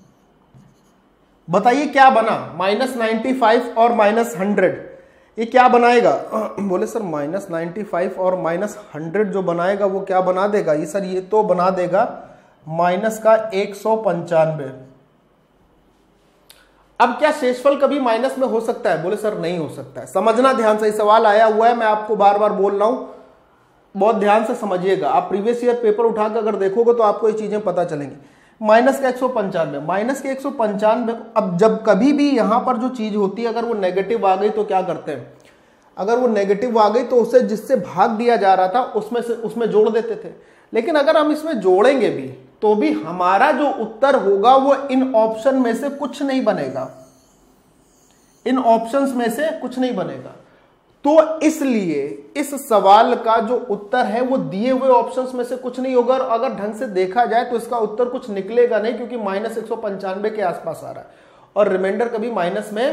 बताइए क्या बना? माइनस नाइन्टी फाइव और माइनस हंड्रेड, ये क्या बनाएगा? बोले सर माइनस नाइन्टी फाइव और माइनस हंड्रेड जो बनाएगा वो क्या बना देगा? ये सर ये तो बना देगा माइनस का एक सौ पंचानवे। अब क्या शेषफल कभी माइनस में हो सकता है? बोले सर नहीं हो सकता है। समझना ध्यान से, सवाल आया हुआ है, मैं आपको बार बार बोल रहा हूं, बहुत ध्यान से समझिएगा। आप प्रीवियस ईयर पेपर उठाकर अगर देखोगे तो आपको ये चीजें पता चलेंगी। माइनस का एक सौ पंचानवे, माइनस के एक सौ पंचानवे, अब जब कभी भी यहां पर जो चीज होती है अगर वो नेगेटिव आ गई तो क्या करते हैं, अगर वो नेगेटिव आ गई तो उसे जिससे भाग दिया जा रहा था उसमें से उसमें जोड़ देते थे। लेकिन अगर हम इसमें जोड़ेंगे भी तो भी हमारा जो उत्तर होगा वो इन ऑप्शन में से कुछ नहीं बनेगा, इन ऑप्शंस में से कुछ नहीं बनेगा। तो इसलिए इस सवाल का जो उत्तर है वो दिए हुए ऑप्शंस में से कुछ नहीं होगा, और अगर ढंग से देखा जाए तो इसका उत्तर कुछ निकलेगा नहीं, क्योंकि माइनस एक सौ पंचानवे के आसपास आ रहा है और रिमाइंडर कभी माइनस में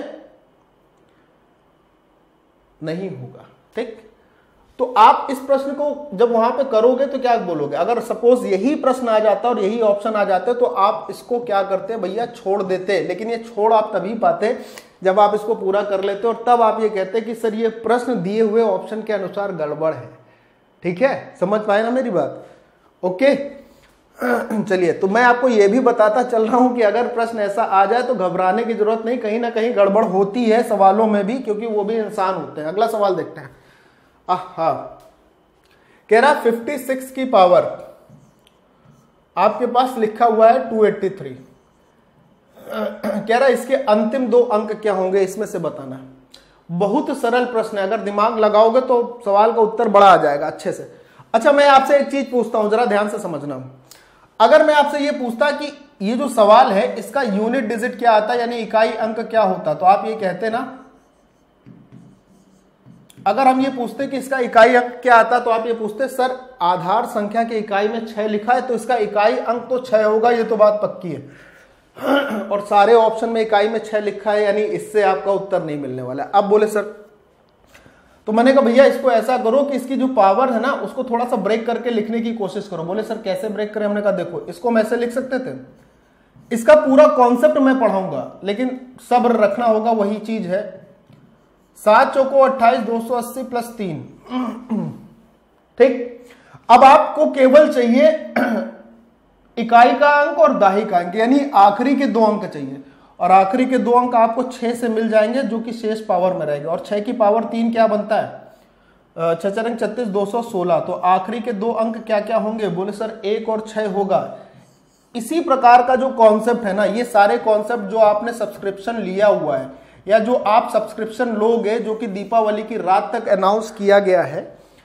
नहीं होगा। ठीक, तो आप इस प्रश्न को जब वहां पे करोगे तो क्या बोलोगे? अगर सपोज यही प्रश्न आ जाता और यही ऑप्शन आ जाते तो आप इसको क्या करते भैया, छोड़ देते। लेकिन ये छोड़ आप तभी पाते जब आप इसको पूरा कर लेते और तब आप ये कहते कि सर ये प्रश्न दिए हुए ऑप्शन के अनुसार गड़बड़ है। ठीक है, समझ पाए ना मेरी बात? ओके, चलिए, तो मैं आपको ये भी बताता चल रहा हूं कि अगर प्रश्न ऐसा आ जाए तो घबराने की जरूरत नहीं, कहीं ना कहीं गड़बड़ होती है सवालों में भी, क्योंकि वो भी इंसान होते हैं। अगला सवाल देखते हैं। आहा, कह रहा छप्पन की पावर आपके पास लिखा हुआ है दो सौ तिरासी, कह रहा इसके अंतिम दो अंक क्या होंगे, इसमें से बताना है। बहुत सरल प्रश्न है, अगर दिमाग लगाओगे तो सवाल का उत्तर बड़ा आ जाएगा अच्छे से। अच्छा, मैं आपसे एक चीज पूछता हूं, जरा ध्यान से समझना। अगर मैं आपसे ये पूछता कि ये जो सवाल है इसका यूनिट डिजिट क्या आता है, यानी इकाई अंक क्या होता, तो आप ये कहते ना, अगर हम ये पूछते कि इसका इकाई अंक क्या आता तो आप ये पूछते सर आधार संख्या की इकाई में छह लिखा है तो इसका इकाई अंक तो छह होगा, ये तो बात पक्की है। और सारे ऑप्शन में इकाई में छह लिखा है, यानी इससे आपका उत्तर नहीं मिलने वाला है। अब बोले सर, तो मैंने कहा भैया इसको ऐसा करो कि इसकी जो पावर है ना उसको थोड़ा सा ब्रेक करके लिखने की कोशिश करो। बोले सर कैसे ब्रेक करें? हमने कहा देखो, इसको हम ऐसे लिख सकते थे, इसका पूरा कॉन्सेप्ट मैं पढ़ाऊंगा, लेकिन सब्र रखना होगा, वही चीज है। सात चौको अट्ठाईस, दो सौ अस्सी प्लस तीन। ठीक, अब आपको केवल चाहिए इकाई का अंक और दाही का अंक, यानी आखिरी के दो अंक चाहिए, और आखिरी के दो अंक आपको छह से मिल जाएंगे जो कि शेष पावर में रहेगा। और छह की पावर तीन क्या बनता है? छह चरंग छत्तीस, दो सौ सोलह। तो आखिरी के दो अंक क्या क्या होंगे? बोले सर एक और छह होगा। इसी प्रकार का जो कॉन्सेप्ट है ना, ये सारे कॉन्सेप्ट जो आपने सब्सक्रिप्शन लिया हुआ है या जो आप सब्सक्रिप्शन लोगे, जो कि दीपावली की रात तक अनाउंस किया गया है,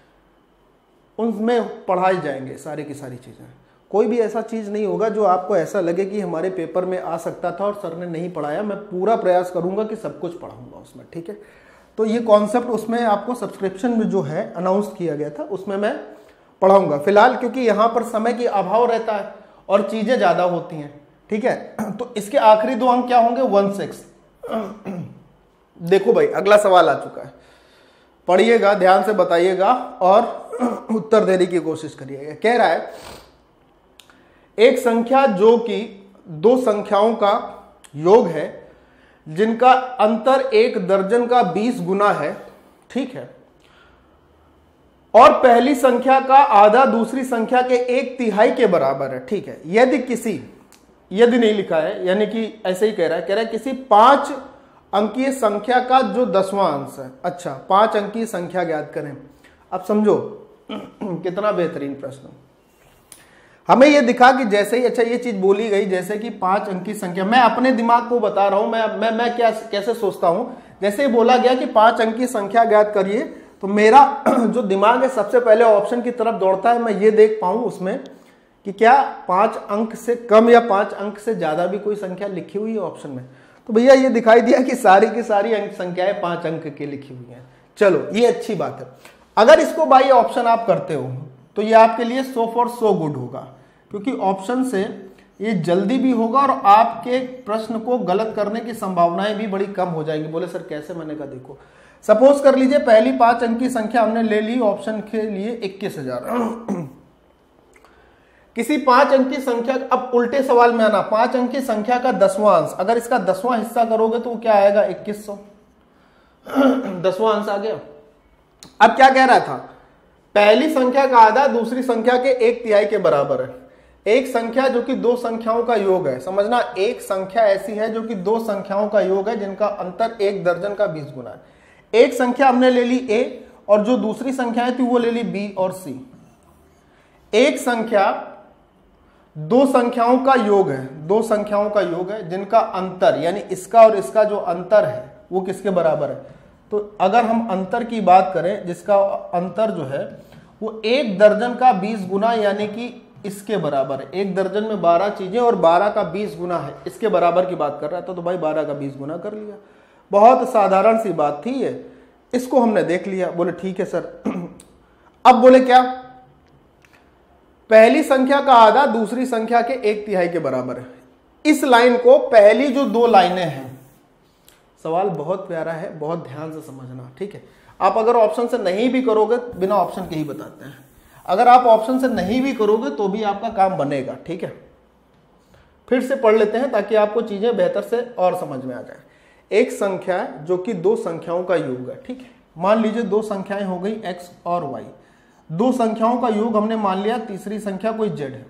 उनमें पढ़ाई जाएंगे सारी की सारी चीजें। कोई भी ऐसा चीज नहीं होगा जो आपको ऐसा लगे कि हमारे पेपर में आ सकता था और सर ने नहीं पढ़ाया। मैं पूरा प्रयास करूंगा कि सब कुछ पढ़ाऊंगा उसमें। ठीक है, तो ये कॉन्सेप्ट उसमें आपको सब्सक्रिप्शन में जो है अनाउंस किया गया था उसमें मैं पढ़ाऊंगा फिलहाल, क्योंकि यहां पर समय की अभाव रहता है और चीजें ज्यादा होती हैं। ठीक है, तो इसके आखिरी दो अंक क्या होंगे? One six. देखो भाई, अगला सवाल आ चुका है, पढ़िएगा, ध्यान से बताइएगा और उत्तर देने की कोशिश करिएगा। कह रहा है एक संख्या जो कि दो संख्याओं का योग है जिनका अंतर एक दर्जन का बीस गुना है, ठीक है, और पहली संख्या का आधा दूसरी संख्या के एक तिहाई के बराबर है। ठीक है, यदि किसी, यदि नहीं लिखा है, यानी कि ऐसे ही कह रहा है, कह रहा है किसी पांच अंकीय संख्या का जो दसवां अंश है। अच्छा, पांच अंकीय संख्या ज्ञात करें। अब समझो कितना बेहतरीन प्रश्न। हमें यह दिखा कि जैसे ही, अच्छा ये चीज बोली गई जैसे कि पांच अंकीय संख्या, मैं अपने दिमाग को बता रहा हूं, मैं मैं मैं क्या कैसे सोचता हूं। जैसे ही बोला गया कि पांच अंकीय संख्या ज्ञात करिए तो मेरा जो दिमाग है सबसे पहले ऑप्शन की तरफ दौड़ता है, मैं ये देख पाऊं उसमें कि क्या पांच अंक से कम या पांच अंक से ज्यादा भी कोई संख्या लिखी हुई है ऑप्शन में। तो भैया ये दिखाई दिया कि सारी की सारी अंक संख्याएं पांच अंक की लिखी हुई हैं। चलो ये अच्छी बात है। अगर इसको बाई ऑप्शन आप करते हो तो ये आपके लिए सो फॉर सो गुड होगा, क्योंकि ऑप्शन से ये जल्दी भी होगा और आपके प्रश्न को गलत करने की संभावनाएं भी बड़ी कम हो जाएंगी। बोले सर कैसे? मैंने कहा देखो, सपोज कर लीजिए पहली पांच अंक की संख्या हमने ले ली ऑप्शन के लिए इक्कीस हजार। किसी पांच अंक की संख्या, अब उल्टे सवाल में आना, पांच अंक की संख्या का दसवां अंश, अगर इसका दसवां हिस्सा करोगे तो क्या आएगा? इक्कीस सौ। दसवां अंश आ गया। अब क्या कह रहा था? पहली संख्या का आधा दूसरी संख्या के एक तिहाई के बराबर है। एक संख्या जो कि दो संख्याओं का योग है, समझना, एक संख्या ऐसी है जो कि दो संख्याओं का योग है जिनका अंतर एक दर्जन का बीस गुना है। एक संख्या हमने ले ली a और जो दूसरी संख्याएं थी वो ले ली b और c। एक संख्या दो संख्याओं का योग है, दो संख्याओं का योग है जिनका अंतर यानी इसका और इसका जो अंतर है वो किसके बराबर है। तो अगर हम अंतर की बात करें, जिसका अंतर जो है वो एक दर्जन का बीस गुना यानी कि इसके बराबर है। एक दर्जन में बारह चीजें और बारह का बीस गुना है, इसके बराबर की बात कर रहा था, तो भाई बारह का बीस गुना कर लिया। बहुत साधारण सी बात थी ये, इसको हमने देख लिया। बोले ठीक है सर। अब बोले क्या, पहली संख्या का आधा दूसरी संख्या के एक तिहाई के बराबर है। इस लाइन को, पहली जो दो लाइनें हैं, सवाल बहुत प्यारा है, बहुत ध्यान से समझना, ठीक है। आप अगर ऑप्शन से नहीं भी करोगे, बिना ऑप्शन के ही बताते हैं, अगर आप ऑप्शन से नहीं भी करोगे तो भी आपका काम बनेगा, ठीक है। फिर से पढ़ लेते हैं ताकि आपको चीजें बेहतर से और समझ में आ जाए। एक संख्या जो कि दो संख्याओं का योग है, ठीक है। मान लीजिए दो संख्याएं हो गई x और y, दो संख्याओं का योग हमने मान लिया, तीसरी संख्या कोई z है,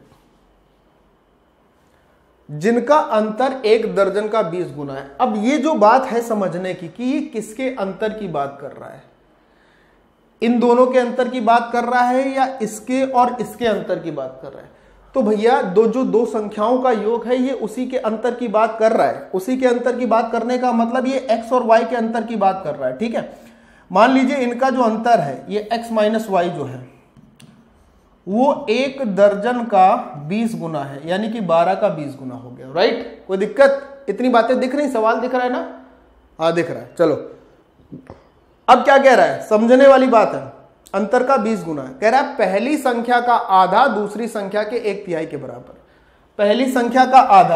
जिनका अंतर एक दर्जन का बीस गुना है। अब ये जो बात है समझने की कि ये किसके अंतर की बात कर रहा है, इन दोनों के अंतर की बात कर रहा है या इसके और इसके अंतर की बात कर रहा है। तो भैया दो जो दो संख्याओं का योग है ये उसी के अंतर की बात कर रहा है। उसी के अंतर की बात करने का मतलब ये x और y के अंतर की बात कर रहा है, ठीक है। मान लीजिए इनका जो अंतर है ये x माइनस वाई जो है वो एक दर्जन का बीस गुना है, यानी कि बारह का बीस गुना हो गया, राइट। कोई दिक्कत, इतनी बातें दिख रही, सवाल दिख रहा है ना, हाँ दिख रहा है। चलो अब क्या कह रहा है, समझने वाली बात है। अंतर का बीस गुना है, कह रहा है पहली संख्या का आधा दूसरी संख्या के एक तिहाई के बराबर। पहली संख्या का आधा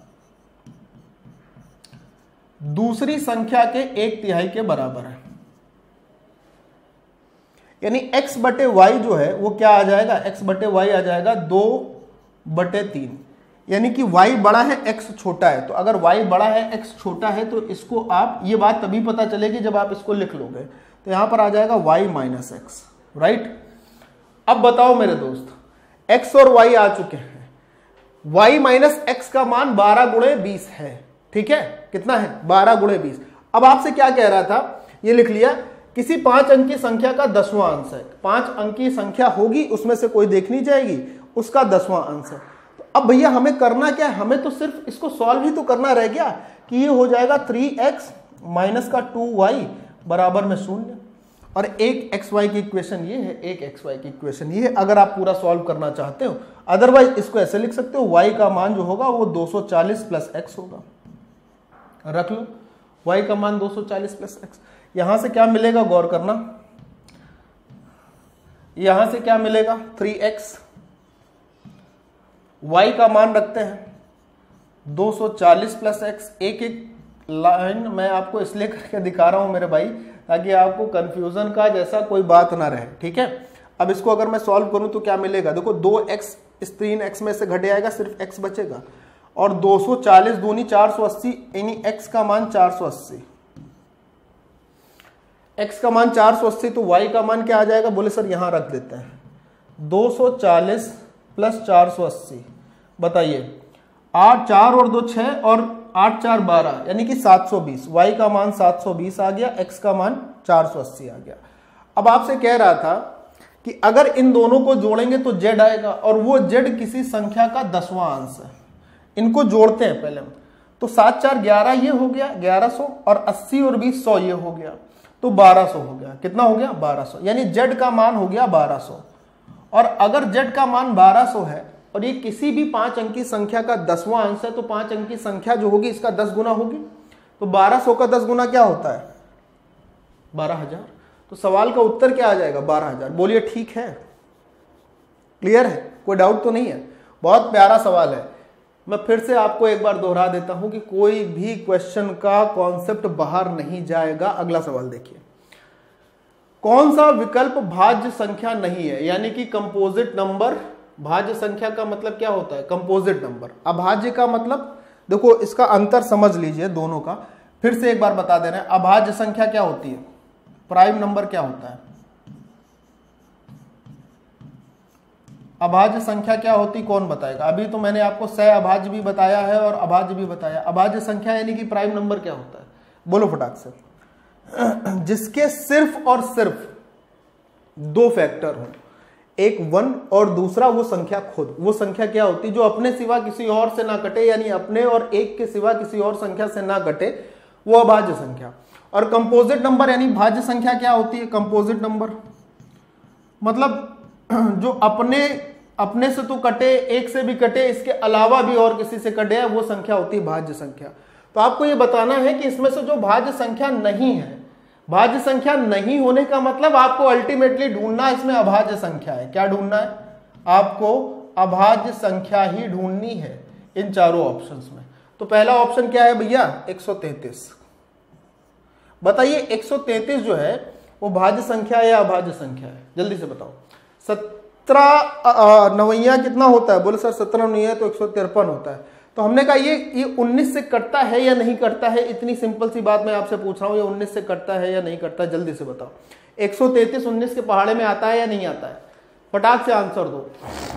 दूसरी संख्या के एक तिहाई के बराबर है, यानी x बटे वाई जो है वो क्या आ जाएगा, x बटे वाई आ जाएगा दो बटे तीन, यानी कि y बड़ा है x छोटा है। तो अगर y बड़ा है x छोटा है तो इसको आप, ये बात तभी पता चलेगी जब आप इसको लिख लोगे। तो यहां पर आ जाएगा y माइनस एक्स, राइट। अब बताओ मेरे दोस्त, x और y आ चुके हैं, y माइनस एक्स का मान बारह गुणे बीस है, ठीक है। कितना है, बारह गुणे बीस। अब आपसे क्या कह रहा था, ये लिख लिया, किसी पांच अंक की संख्या का दसवां अंश है। पांच अंक की संख्या होगी, उसमें से कोई देखनी जाएगी, उसका दसवां अंश है। तो अब भैया हमें करना क्या है, हमें तो सिर्फ इसको सॉल्व ही तो करना रह गया कि ये हो जाएगा थ्री एक्स माइनस का टू वाई बराबर में शून्य। और एक एक्स वाई की इक्वेशन ये है, एक एक्स वाई की इक्वेशन ये है, अगर आप पूरा सॉल्व करना चाहते हो। अदरवाइज इसको ऐसे लिख सकते हो, y का मान जो होगा वो दो सौ चालीस प्लस एक्स होगा, रख लो y का मान दो सौ चालीस प्लस एक्स। यहां से क्या मिलेगा, गौर करना, यहां से क्या मिलेगा, थ्री एक्स, y का मान रखते हैं दो सौ चालीस प्लस एक्स। एक एक लाइन मैं आपको इसलिए करके दिखा रहा हूं मेरे भाई, ताकि आपको कंफ्यूजन का जैसा कोई बात ना रहे, ठीक है। अब इसको अगर मैं सॉल्व करूं तो क्या मिलेगा, देखो दो एक्स इस तीन एक्स में से घट जाएगा, सिर्फ x बचेगा, और दो सौ चालीस दूनी चार सौ अस्सी, यानी x का मान चार सौ अस्सी, x का मान चार सौ अस्सी, तो y का मान क्या आ जाएगा, बोले सर यहां रख देते हैं दो सौ चालीस प्लस चार सौ अस्सी। बताइए, आठ, चार और दो छह और आठ चार बारह, यानी कि सात सौ बीस। y का मान सात सौ बीस आ गया, x का मान चार सौ अस्सी आ गया। अब आपसे कह रहा था कि अगर इन दोनों को जोड़ेंगे तो z आएगा, और वो z किसी संख्या का दसवां अंश है। इनको जोड़ते हैं पहले, तो सात चार ग्यारह ये हो गया ग्यारह सौ, और अस्सी और बीस सौ ये हो गया, तो बारह सौ हो गया। कितना हो गया, बारह सौ, यानी z का मान हो गया बारह सौ। और अगर z का मान बारह सौ है और ये किसी भी पांच अंकी संख्या का दसवां अंश है, तो पांच अंकी संख्या जो होगी इसका दस गुना होगी। तो बारह सौ का दस गुना क्या होता है, बारह हजार। तो सवाल का उत्तर क्या आ जाएगा, बारह हजार। बोलिए ठीक है, क्लियर है, कोई डाउट तो नहीं है। बहुत प्यारा सवाल है। मैं फिर से आपको एक बार दोहरा देता हूं कि कोई भी क्वेश्चन का कॉन्सेप्ट बाहर नहीं जाएगा। अगला सवाल देखिए, कौन सा विकल्प भाज्य संख्या नहीं है, यानी कि कंपोजिट नंबर। भाज्य संख्या का मतलब क्या होता है, कंपोजिट नंबर। अभाज्य का मतलब, देखो इसका अंतर समझ लीजिए दोनों का, फिर से एक बार बता दे रहे हैं। अभाज्य संख्या क्या होती है, प्राइम नंबर क्या होता है, अभाज्य संख्या क्या होती कौन बताएगा? अभी तो मैंने आपको सह अभाज्य भी बताया है और अभाज्य भी बताया। अभाज्य संख्या यानी कि प्राइम नंबर क्या होता है? बोलो फटाक से। जिसके सिर्फ और सिर्फ दो फैक्टर हो, एक वन और दूसरा वो संख्या खुद। वो संख्या क्या होती है? जो अपने सिवा किसी और से ना कटे, यानी अपने और एक के सिवा किसी और संख्या से ना कटे, वो अभाज्य संख्या। और कंपोजिट नंबर यानी भाज्य संख्या क्या होती है? कंपोजिट नंबर मतलब जो अपने अपने से तो कटे, एक से भी कटे, इसके अलावा भी और किसी से कटे, वो संख्या होती है भाज्य संख्या। तो आपको ये बताना है कि इसमें से जो भाज्य संख्या नहीं है, भाज्य संख्या नहीं होने का मतलब आपको अल्टीमेटली ढूंढना इसमें अभाज्य संख्या है। क्या ढूंढना है? आपको अभाज्य संख्या ही ढूंढनी है इन चारों ऑप्शंस में। तो पहला ऑप्शन क्या है भैया? एक सौ तैंतीस। बताइए एक सौ तैंतीस जो है वो भाज्य संख्या है या अभाज्य संख्या है? जल्दी से बताओ। सत्रह नवैया कितना होता है? बोले सर सत्रह नवैया तो एक सौ तिरपन होता है। तो हमने कहा ये ये उन्नीस से कटता है या नहीं कटता है? इतनी सिंपल सी बात मैं आपसे पूछ रहा हूं, ये उन्नीस से कटता है या नहीं कटता है? जल्दी से बताओ। एक सौ तैंतीस उन्नीस के पहाड़े में आता है या नहीं आता है? फटाक से आंसर दो।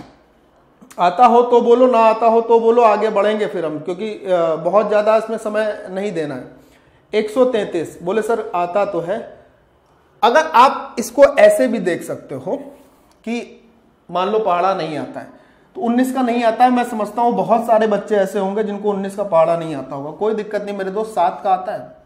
आता हो तो बोलो, ना आता हो तो बोलो, आगे बढ़ेंगे फिर हम, क्योंकि बहुत ज्यादा इसमें समय नहीं देना है। एक सौ तैंतीस बोले सर आता तो है। अगर आप इसको ऐसे भी देख सकते हो कि मान लो पहाड़ा नहीं आता है, तो उन्नीस का नहीं आता है। मैं समझता हूं बहुत सारे बच्चे ऐसे होंगे जिनको उन्नीस का पहाड़ा नहीं आता होगा। कोई दिक्कत नहीं मेरे दोस्त, सात का आता है।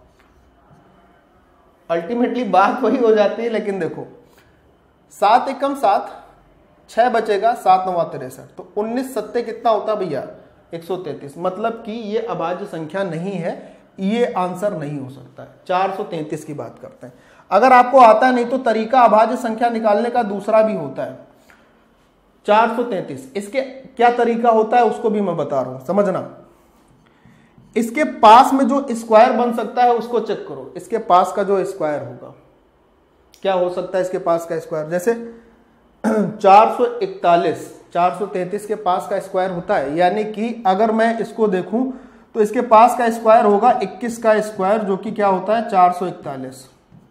अल्टीमेटली बात वही हो जाती है, लेकिन देखो सात एकम सात, छह बचेगा, सात नवा तिरसठ, तो उन्नीस सत्ते कितना होता भैया? एक सौ तैंतीस। मतलब कि ये अभाज्य संख्या नहीं है, ये आंसर नहीं हो सकता है। चार सौ तैंतीस की बात करते हैं। अगर आपको आता नहीं तो तरीका अभाज्य संख्या निकालने का दूसरा भी होता है। चार सौ तैंतीस इसके क्या तरीका होता है उसको भी मैं बता रहा हूं, समझना। इसके पास में जो स्क्वायर बन सकता है उसको चेक करो। इसके पास का जो स्क्वायर होगा क्या हो सकता है? इसके पास का स्क्वायर जैसे चार सौ इकतालीस, चार सौ तैंतीस के पास का स्क्वायर होता है। यानी कि अगर मैं इसको देखूं तो इसके पास का स्क्वायर होगा इक्कीस का स्क्वायर, जो कि क्या होता है? चार सौ इकतालीस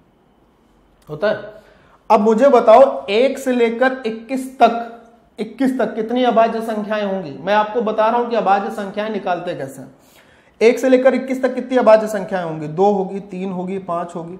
होता है। अब मुझे बताओ एक से लेकर इक्कीस तक, इक्कीस तक कितनी अभाज्य संख्याएं होंगी? मैं आपको बता रहा हूं कि अभाज्य संख्याएं निकालते कैसे हैं। एक से लेकर इक्कीस तक कितनी अभाज्य संख्याएं होंगी? दो होगी, तीन होगी, पांच होगी,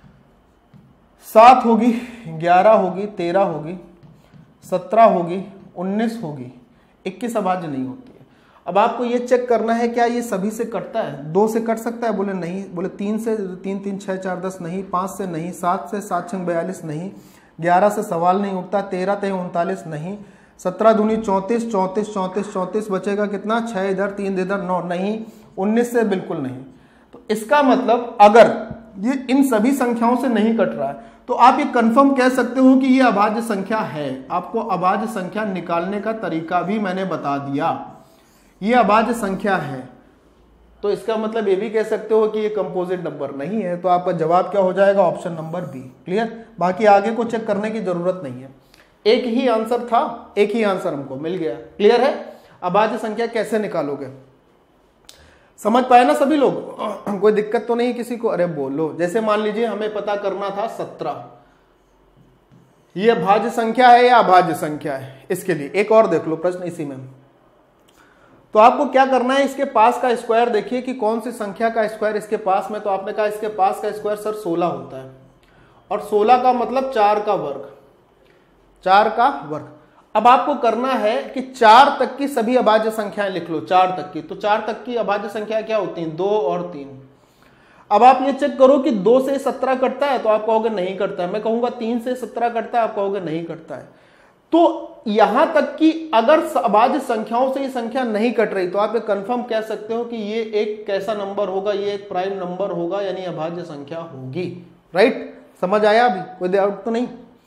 सात होगी, ग्यारह होगी, तेरह होगी, सत्रह होगी, उन्नीस होगी, इक्कीस अभाज्य नहीं होती है। अब आपको ये चेक करना है क्या ये सभी से कटता है? दो से कट सकता है? बोले नहीं। बोले तीन से, तीन तीन छह चार दस नहीं, पांच से नहीं, सात से सात छह बयालीस नहीं, ग्यारह से सवाल नहीं उठता, तेरह ते उनतालीस नहीं, सत्रह दूनी चौंतीस, चौंतीस चौंतीस चौंतीस बचेगा कितना? छह इधर, तीन इधर, नौ नहीं, उन्नीस से बिल्कुल नहीं। तो इसका मतलब अगर ये इन सभी संख्याओं से नहीं कट रहा है तो आप ये कंफर्म कह सकते हो कि ये अभाज्य संख्या है। आपको अभाज्य संख्या निकालने का तरीका भी मैंने बता दिया, ये अभाज्य संख्या है। तो इसका मतलब ये भी कह सकते हो कि ये कंपोजिट नंबर नहीं है। तो आपका जवाब क्या हो जाएगा? Option number b. क्लियर? बाकी आगे को चेक करने की जरूरत नहीं है। एक ही आंसर था, एक ही आंसर हमको मिल गया। क्लियर है? अभाज्य संख्या कैसे निकालोगे? समझ पाए ना सभी लोग? कोई दिक्कत तो नहीं किसी को? अरे बोलो। जैसे मान लीजिए हमें पता करना था सत्रह, ये भाज्य संख्या है या अभाज्य संख्या है? इसके लिए एक और देख लो प्रश्न इसी में। तो आपको क्या करना है? इसके पास का स्क्वायर देखिए कि कौन सी संख्या का स्क्वायर इसके पास में। तो आपने कहा इसके पास का स्क्वायर सर सोलह होता है, और सोलह का मतलब चार का वर्ग, चार का वर्ग। अब आपको करना है कि चार तक की सभी अभाज्य संख्याएं लिख लो, चार तक की। तो चार तक की अभाज्य संख्या क्या होती हैं? दो और तीन। अब आप ये चेक करो कि दो से सत्रह कटता है, तो आप कहोगे नहीं कटता है। मैं कहूंगा तीन से सत्रह कटता है, आप कहोगे नहीं कटता है। तो यहां तक कि अगर अभाज्य संख्याओं से ये संख्या नहीं कट रही तो आप ये कंफर्म कह सकते हो कि ये एक कैसा नंबर होगा? ये एक प्राइम नंबर होगा, यानी अभाज्य संख्या होगी। राइट? समझ आया? अभी कोई डाउट तो नहीं?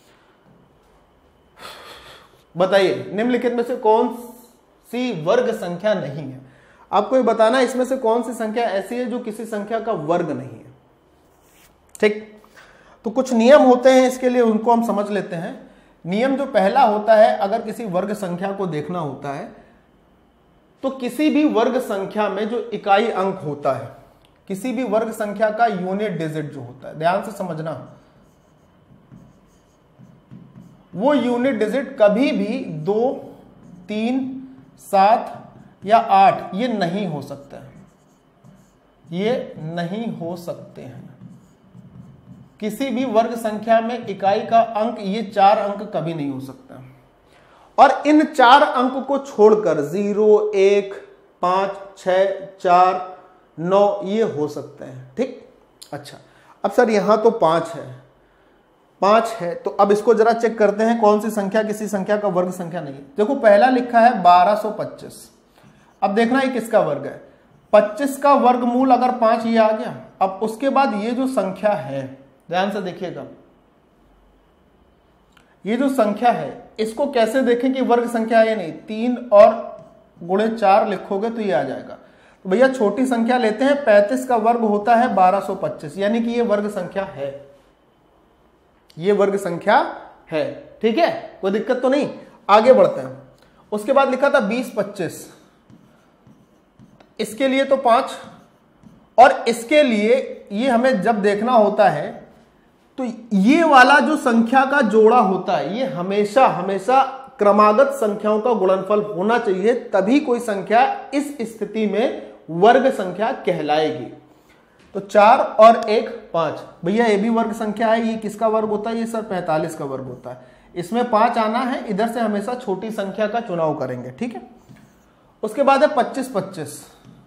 बताइए निम्नलिखित में से कौन सी वर्ग संख्या नहीं है? आपको ये बताना है इसमें से कौन सी संख्या ऐसी है जो किसी संख्या का वर्ग नहीं है। ठीक? तो कुछ नियम होते हैं इसके लिए, उनको हम समझ लेते हैं। नियम जो पहला होता है, अगर किसी वर्ग संख्या को देखना होता है तो किसी भी वर्ग संख्या में जो इकाई अंक होता है, किसी भी वर्ग संख्या का यूनिट डिजिट जो होता है, ध्यान से समझना, वो यूनिट डिजिट कभी भी दो, तीन, सात या आठ ये नहीं हो सकता है, ये नहीं हो सकते हैं। किसी भी वर्ग संख्या में इकाई का अंक ये चार अंक कभी नहीं हो सकता, और इन चार अंक को छोड़कर जीरो, एक, पांच, छ, चार, नौ ये हो सकते हैं। ठीक, अच्छा अब सर यहां तो पांच है, पांच है, तो अब इसको जरा चेक करते हैं कौन सी संख्या किसी संख्या का वर्ग संख्या नहीं है। देखो पहला लिखा है बारह सौ पच्चीस, अब देखना ये किसका वर्ग है। पच्चीस का वर्गमूल अगर पांच ये आ गया। अब उसके बाद ये जो संख्या है, ध्यान से देखिएगा, ये जो संख्या है इसको कैसे देखें कि वर्ग संख्या है या नहीं। तीन और गुणे चार लिखोगे तो ये आ जाएगा। तो भैया छोटी संख्या लेते हैं, पैंतीस का वर्ग होता है बारह सौ पच्चीस, यानी कि ये वर्ग संख्या है, ये वर्ग संख्या है। ठीक है, कोई दिक्कत तो नहीं। आगे बढ़ते हैं। उसके बाद लिखा था बीस पच्चीस, इसके लिए तो पांच, और इसके लिए ये हमें जब देखना होता है तो ये वाला जो संख्या का जोड़ा होता है ये हमेशा हमेशा क्रमागत संख्याओं का गुणनफल होना चाहिए, तभी कोई संख्या इस स्थिति में वर्ग संख्या कहलाएगी। तो चार और एक पांच, भैया ये भी वर्ग संख्या है। ये किसका वर्ग होता है? ये सर पैंतालीस का वर्ग होता है। इसमें पांच आना है, इधर से हमेशा छोटी संख्या का चुनाव करेंगे। ठीक है, उसके बाद है पच्चीस पच्चीस,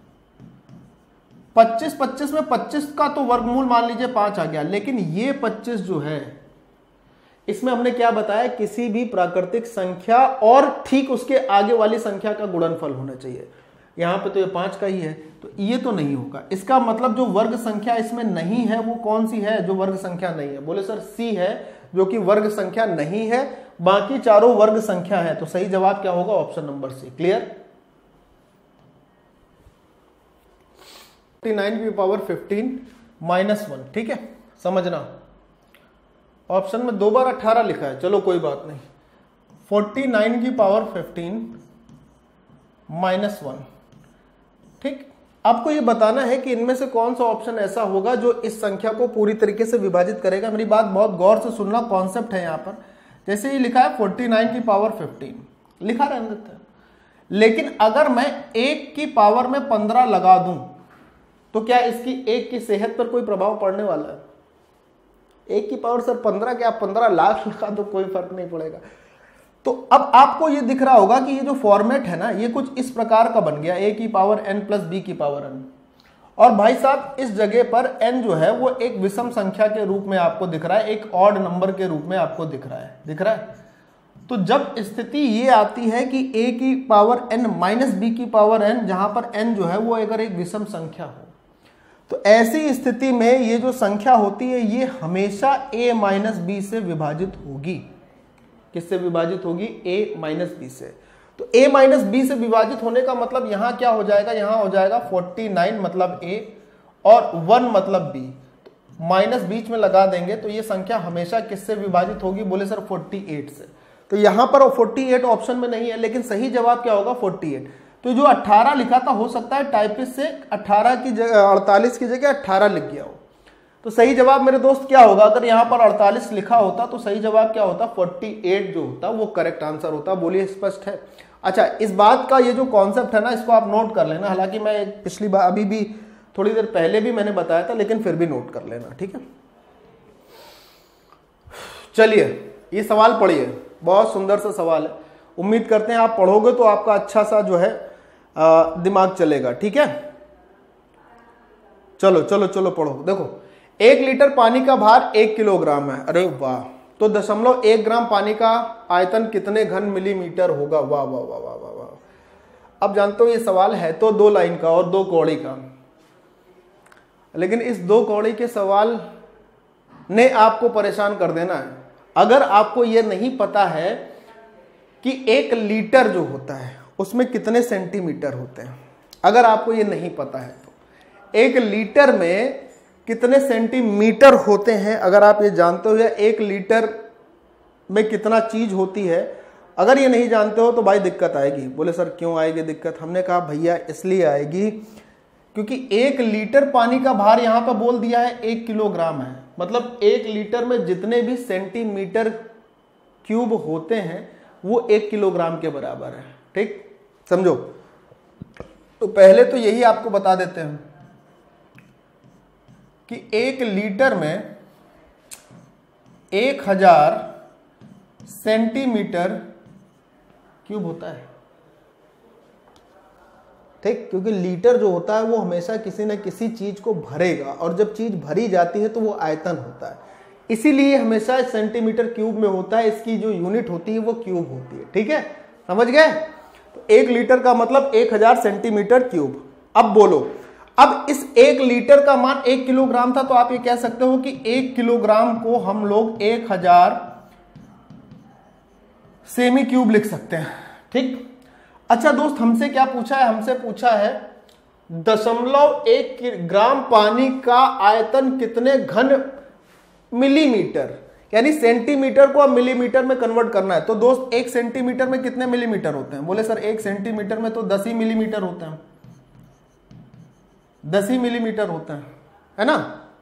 पच्चीस पच्चीस में पच्चीस का तो वर्गमूल मान लीजिए पांच आ गया, लेकिन ये पच्चीस जो है इसमें हमने क्या बताया, किसी भी प्राकृतिक संख्या और ठीक उसके आगे वाली संख्या का गुणनफल होना चाहिए। यहां पे तो ये पांच का ही है, तो ये तो नहीं होगा। इसका मतलब जो वर्ग संख्या इसमें नहीं है वो कौन सी है? जो वर्ग संख्या नहीं है। बोले सर सी है, जो कि वर्ग संख्या नहीं है, बाकी चारों वर्ग संख्या है। तो सही जवाब क्या होगा? Option number c. Clear? Nine की पावर फिफ्टीन माइनस वन। ठीक है, समझना। ऑप्शन में दो बार अठारह लिखा है, चलो कोई बात नहीं। फोर्टी नाइन की पावर फिफ्टीन माइनस वन। ठीक, आपको ये बताना है कि इनमें से कौन सा ऑप्शन ऐसा होगा जो इस संख्या को पूरी तरीके से विभाजित करेगा। मेरी बात बहुत गौर से सुनना, कॉन्सेप्ट है यहां पर। जैसे ये लिखा है फोर्टी नाइन की पावर फिफ्टीन, लिखा रहने देता है, लेकिन अगर मैं एक की पावर में पंद्रह लगा दूं तो क्या इसकी एक की सेहत पर कोई प्रभाव पड़ने वाला है? एक की पावर सर पंद्रह, क्या पंद्रह लाख लगा तो कोई फर्क नहीं पड़ेगा। तो अब आपको ये दिख रहा होगा कि ये जो फॉर्मेट है ना, ये कुछ इस प्रकार का बन गया, ए की पावर एन प्लस बी की पावर एन। और भाई साहब इस जगह पर एन जो है वो एक विषम संख्या के रूप में आपको दिख रहा है, एक ऑड नंबर के रूप में आपको दिख रहा है, दिख रहा है। तो जब स्थिति ये आती है कि ए की पावर एन माइनस बी की पावर एन, जहां पर एन जो है वो अगर एक विषम संख्या हो, तो ऐसी स्थिति में ये जो संख्या होती है ये हमेशा a माइनस बी से विभाजित होगी। किससे विभाजित होगी? a माइनस बी से। तो a माइनस बी से विभाजित होने का मतलब यहां क्या हो जाएगा? यहां हो जाएगा फोर्टी नाइन मतलब a और वन मतलब b, माइनस बीच में लगा देंगे तो ये संख्या हमेशा किससे विभाजित होगी? बोले सर फोर्टी एट से। तो यहां पर फोर्टी एट ऑप्शन में नहीं है, लेकिन सही जवाब क्या होगा? Forty eight. तो जो अठारह लिखा था, हो सकता है टाइपिस्ट से अठारह की जगह अड़तालीस की जगह अठारह लिख गया हो। तो सही जवाब मेरे दोस्त क्या होगा? अगर यहां पर अड़तालीस लिखा होता तो सही जवाब क्या होता? फोर्टी एट जो होता वो करेक्ट आंसर होता। बोलिए, स्पष्ट है? अच्छा, इस बात का ये जो कॉन्सेप्ट है ना, इसको आप नोट कर लेना। हालांकि मैं पिछली बार अभी भी थोड़ी देर पहले भी मैंने बताया था, लेकिन फिर भी नोट कर लेना। ठीक है, चलिए ये सवाल पढ़िए, बहुत सुंदर सा सवाल है। उम्मीद करते हैं आप पढ़ोगे तो आपका अच्छा सा जो है दिमाग चलेगा। ठीक है, चलो चलो चलो पढ़ो। देखो, एक लीटर पानी का भार एक किलोग्राम है। अरे वाह! तो दशमलव एक ग्राम पानी का आयतन कितने घन मिलीमीटर होगा? वाह वाह वाह वाह वाह वाह। अब जानते हो ये सवाल है तो दो लाइन का और दो कौड़ी का, लेकिन इस दो कौड़ी के सवाल ने आपको परेशान कर देना है। अगर आपको यह नहीं पता है कि एक लीटर जो होता है उसमें कितने सेंटीमीटर होते हैं, अगर आपको ये नहीं पता है तो एक लीटर में कितने सेंटीमीटर होते हैं अगर आप ये जानते हो, या एक लीटर में कितना चीज होती है, अगर ये नहीं जानते हो तो भाई दिक्कत आएगी। बोले सर क्यों आएगी दिक्कत? हमने कहा भैया इसलिए आएगी क्योंकि एक लीटर पानी का भार यहां पर बोल दिया है एक किलोग्राम है, मतलब एक लीटर में जितने भी सेंटीमीटर क्यूब होते हैं वो एक किलोग्राम के बराबर है। ठीक, समझो। तो पहले तो यही आपको बता देते हैं कि एक लीटर में एक हजार सेंटीमीटर क्यूब होता है। ठीक, क्योंकि लीटर जो होता है वो हमेशा किसी न किसी चीज को भरेगा, और जब चीज भरी जाती है तो वो आयतन होता है, इसीलिए हमेशा सेंटीमीटर क्यूब में होता है। इसकी जो यूनिट होती है वो क्यूब होती है। ठीक है, समझ गए? तो एक लीटर का मतलब एक हजार सेंटीमीटर क्यूब। अब बोलो, अब इस एक लीटर का मान एक किलोग्राम था, तो आप ये कह सकते हो कि एक किलोग्राम को हम लोग एक हजार सेमी क्यूब लिख सकते हैं। ठीक, अच्छा दोस्त, हमसे क्या पूछा है? हमसे पूछा है दशमलव एक ग्राम पानी का आयतन कितने घन मिलीमीटर, यानी सेंटीमीटर को अब मिलीमीटर में कन्वर्ट करना है। तो दोस्त, एक सेंटीमीटर में कितने मिलीमीटर होते हैं? बोले सर एक सेंटीमीटर में तो दस ही मिलीमीटर होते हैं, दस ही मिलीमीटर होते हैं, है ना?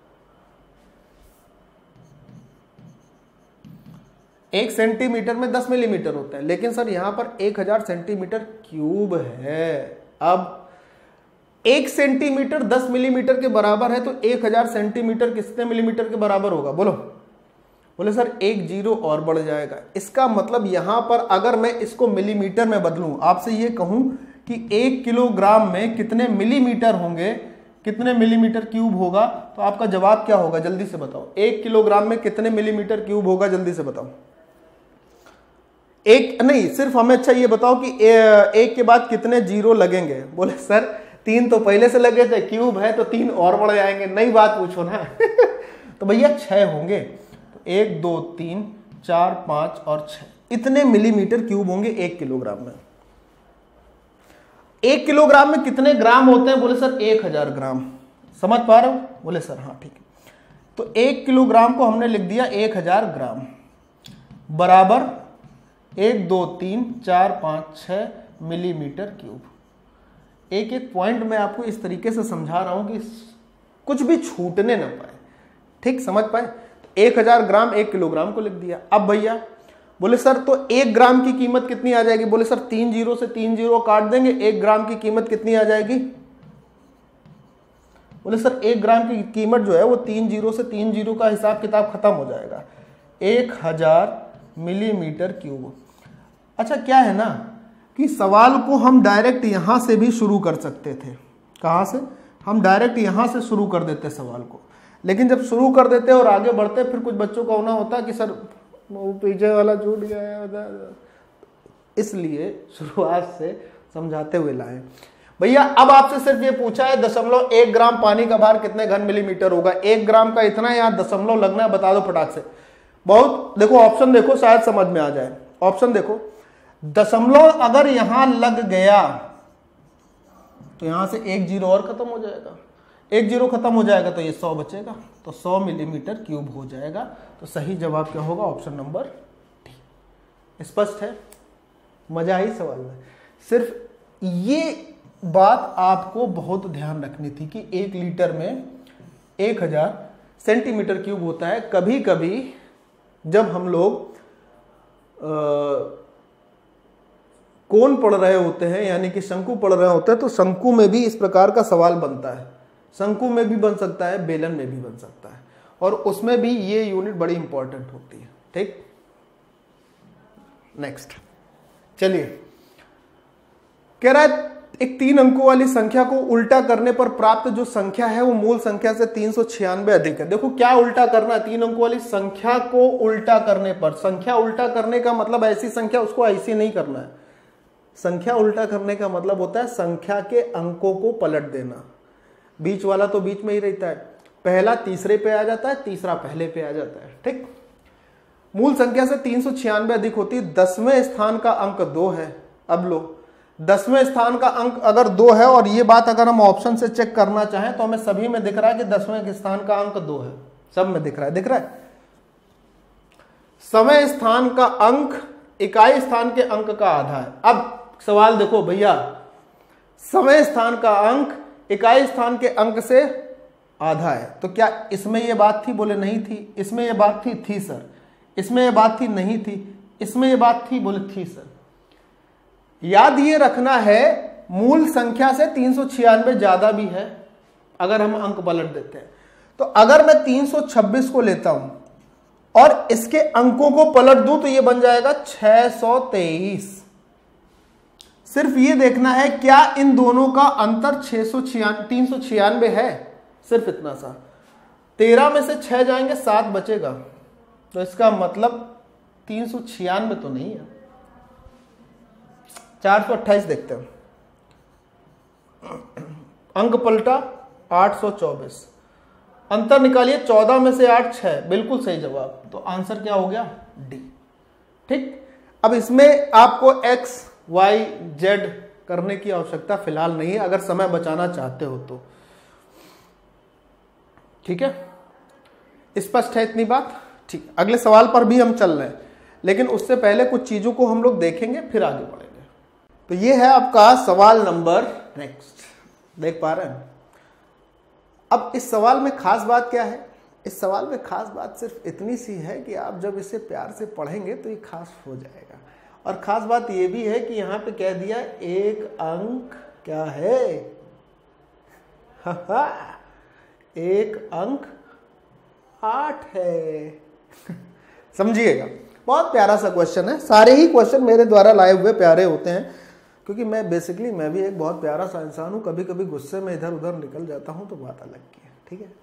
एक सेंटीमीटर में दस मिलीमीटर होता है, लेकिन सर यहां पर एक हजार सेंटीमीटर क्यूब है। अब एक सेंटीमीटर दस मिलीमीटर के बराबर है, तो एक हजार सेंटीमीटर कितने मिलीमीटर के बराबर होगा? बोलो। बोले सर एक जीरो और बढ़ जाएगा। इसका मतलब यहां पर अगर मैं इसको मिलीमीटर में बदलूं, आपसे ये कहूं कि एक किलोग्राम में कितने मिलीमीटर होंगे, कितने मिलीमीटर क्यूब होगा, तो आपका जवाब क्या होगा? जल्दी से बताओ। एक किलोग्राम में कितने मिलीमीटर क्यूब होगा? जल्दी से बताओ। एक नहीं, सिर्फ हमें अच्छा ये बताओ कि ए, एक के बाद कितने जीरो लगेंगे? बोले सर तीन तो पहले से लगे थे, क्यूब है तो तीन और बढ़ जाएंगे। नई बात पूछो ना। तो भैया छह होंगे। तो एक दो तीन चार पांच और छह, इतने मिलीमीटर क्यूब होंगे एक किलोग्राम में। एक किलोग्राम में कितने ग्राम होते हैं? बोले सर एक हजार ग्राम। समझ पा रहे हो? बोले सर हाँ ठीक है। तो एक किलोग्राम को हमने लिख दिया एक हजार ग्राम बराबर एक दो तीन चार पांच छह मिलीमीटर क्यूब। एक एक पॉइंट में आपको इस तरीके से समझा रहा हूं कि कुछ भी छूटने ना पाए। ठीक, समझ पाए? तो एक हजार ग्राम एक किलोग्राम को लिख दिया। अब भैया बोले सर तो एक ग्राम की कीमत कितनी आ जाएगी? बोले सर तीन जीरो से तीन जीरो काट देंगे, एक ग्राम की कीमत कितनी आ जाएगी? बोले सर एक ग्राम की कीमत जो है वो तीन जीरो से तीन जीरो का हिसाब किताब खत्म हो जाएगा, एक हजार मिलीमीटर क्यूब। अच्छा क्या है ना कि सवाल को हम डायरेक्ट यहां से भी शुरू कर सकते थे। कहां से? हम डायरेक्ट यहां से शुरू कर देते सवाल को, लेकिन जब शुरू कर देते और आगे बढ़ते फिर कुछ बच्चों का होना होता कि सर वो पीछे वाला छूट गया, इसलिए शुरुआत से समझाते हुए लाए। भैया अब आपसे सिर्फ ये पूछा है दशमलव एक ग्राम पानी का भार कितने घन मिलीमीटर होगा। एक ग्राम का इतना है, यहां दशमलव लगना है, बता दो फटाक से। बहुत देखो ऑप्शन देखो, शायद समझ में आ जाए। ऑप्शन देखो, दशमलव अगर यहां लग गया तो यहां से एक जीरो और खत्म हो जाएगा, एक जीरो खत्म हो जाएगा तो ये सौ बचेगा, तो सौ मिलीमीटर क्यूब हो जाएगा। तो सही जवाब क्या होगा? Option number d. स्पष्ट है? मजा आई सवाल में? सिर्फ ये बात आपको बहुत ध्यान रखनी थी कि एक लीटर में एक हजार सेंटीमीटर क्यूब होता है। कभी कभी जब हम लोग कोण पढ़ रहे होते हैं, यानी कि शंकु पढ़ रहे होते हैं, तो शंकु में भी इस प्रकार का सवाल बनता है। शंकु में भी बन सकता है, बेलन में भी बन सकता है, और उसमें भी ये यूनिट बड़ी इंपॉर्टेंट होती है। ठीक, नेक्स्ट चलिए, कह रहा है एक तीन अंकों वाली संख्या को उल्टा करने पर प्राप्त जो संख्या है वो मूल संख्या से तीन सौ छियानवे अधिक है। देखो क्या उल्टा करना है? तीन अंकों वाली संख्या को उल्टा करने पर, संख्या उल्टा करने का मतलब ऐसी संख्या उसको ऐसी नहीं करना है। संख्या उल्टा करने का मतलब होता है संख्या के अंकों को पलट देना। बीच वाला तो बीच में ही रहता है, पहला तीसरे पे आ जाता है, तीसरा पहले पे आ जाता है। ठीक, मूल संख्या से तीन सौ छियानवे अधिक होती है। दसवें स्थान का अंक दो है। अब लो, दसवें स्थान का अंक अगर दो है, और ये बात अगर हम ऑप्शन से चेक करना चाहें तो हमें सभी में दिख रहा है कि दसवें स्थान का अंक दो है। सब में दिख रहा है, दिख रहा है। समय स्थान का अंक इकाई स्थान के अंक का आधा है। अब सवाल देखो भैया, समय स्थान का अंक इकाई स्थान के अंक से आधा है, तो क्या इसमें यह बात थी? बोले नहीं थी। इसमें यह बात थी? थी सर। इसमें यह बात थी? नहीं थी। इसमें ये बात थी? बोले थी सर। याद ये रखना है मूल संख्या से तीन सौ छियानवे ज्यादा भी है अगर हम अंक पलट देते हैं। तो अगर मैं तीन सौ छब्बीस को लेता हूं और इसके अंकों को पलट दूं तो ये बन जाएगा छह सौ तेईस। सिर्फ ये देखना है क्या इन दोनों का अंतर छह सौ छियानवे तीन सौ छियानवे है, सिर्फ इतना सा। तेरह में से छह जाएंगे, सात बचेगा, तो इसका मतलब तीन सौ छियानवे तो नहीं है। चार सौ अट्ठाईस देखते हैं, अंक पलटा आठ सौ चौबीस, अंतर निकालिए, चौदह में से आठ छह, बिल्कुल सही जवाब। तो आंसर क्या हो गया? डी। ठीक, अब इसमें आपको एक्स वाई जेड करने की आवश्यकता फिलहाल नहीं है अगर समय बचाना चाहते हो तो। ठीक है, स्पष्ट है इतनी बात? ठीक, अगले सवाल पर भी हम चल रहे हैं, लेकिन उससे पहले कुछ चीजों को हम लोग देखेंगे फिर आगे बढ़ेंगे। तो ये है आपका सवाल नंबर नेक्स्ट, देख पा रहे हैं? अब इस सवाल में खास बात क्या है? इस सवाल में खास बात सिर्फ इतनी सी है कि आप जब इसे प्यार से पढ़ेंगे तो ये खास हो जाएगा। और खास बात ये भी है कि यहां पे कह दिया एक अंक क्या है? हा एक अंक आठ है। समझिएगा, बहुत प्यारा सा क्वेश्चन है। सारे ही क्वेश्चन मेरे द्वारा लाए हुए प्यारे होते हैं, क्योंकि मैं बेसिकली मैं भी एक बहुत प्यारा सा इंसान हूं। कभी कभी गुस्से में इधर उधर निकल जाता हूं तो बात अलग की है। ठीक है,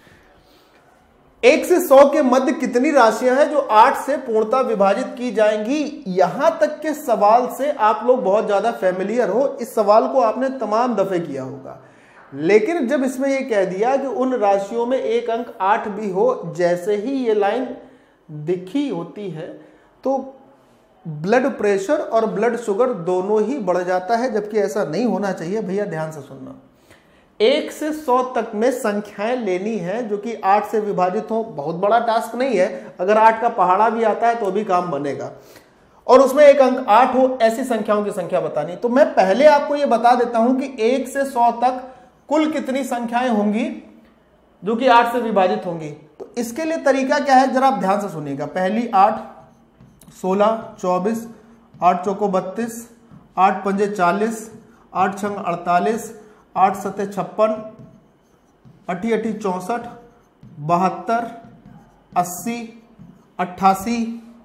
एक से सौ के मध्य कितनी राशियां हैं जो आठ से पूर्णतः विभाजित की जाएंगी? यहां तक के सवाल से आप लोग बहुत ज्यादा फेमिलियर हो, इस सवाल को आपने तमाम दफे किया होगा। लेकिन जब इसमें यह कह दिया कि उन राशियों में एक अंक आठ भी हो, जैसे ही ये लाइन दिखी होती है तो ब्लड प्रेशर और ब्लड शुगर दोनों ही बढ़ जाता है, जबकि ऐसा नहीं होना चाहिए। भैया ध्यान से सुनना, एक से सौ तक में संख्याएं लेनी है जो कि आठ से विभाजित हो। बहुत बड़ा टास्क नहीं है, अगर आठ का पहाड़ा भी आता है तो भी काम बनेगा, और उसमें एक अंक आठ हो, ऐसी संख्याओं की संख्या बतानी। तो मैं पहले आपको यह बता देता हूं कि एक से सौ तक कुल कितनी संख्याएं होंगी जो कि आठ से विभाजित होंगी। तो इसके लिए तरीका क्या है, जरा आप ध्यान से सुनिएगा। पहली आठ, सोलह, चौबीस, आठ चौको बत्तीस, आठ पंजे चालीस, आठ छंग अड़तालीस, आठ सत्ते छप्पन, अठी अठी चौसठ, बहत्तर, अस्सी, अट्ठासी,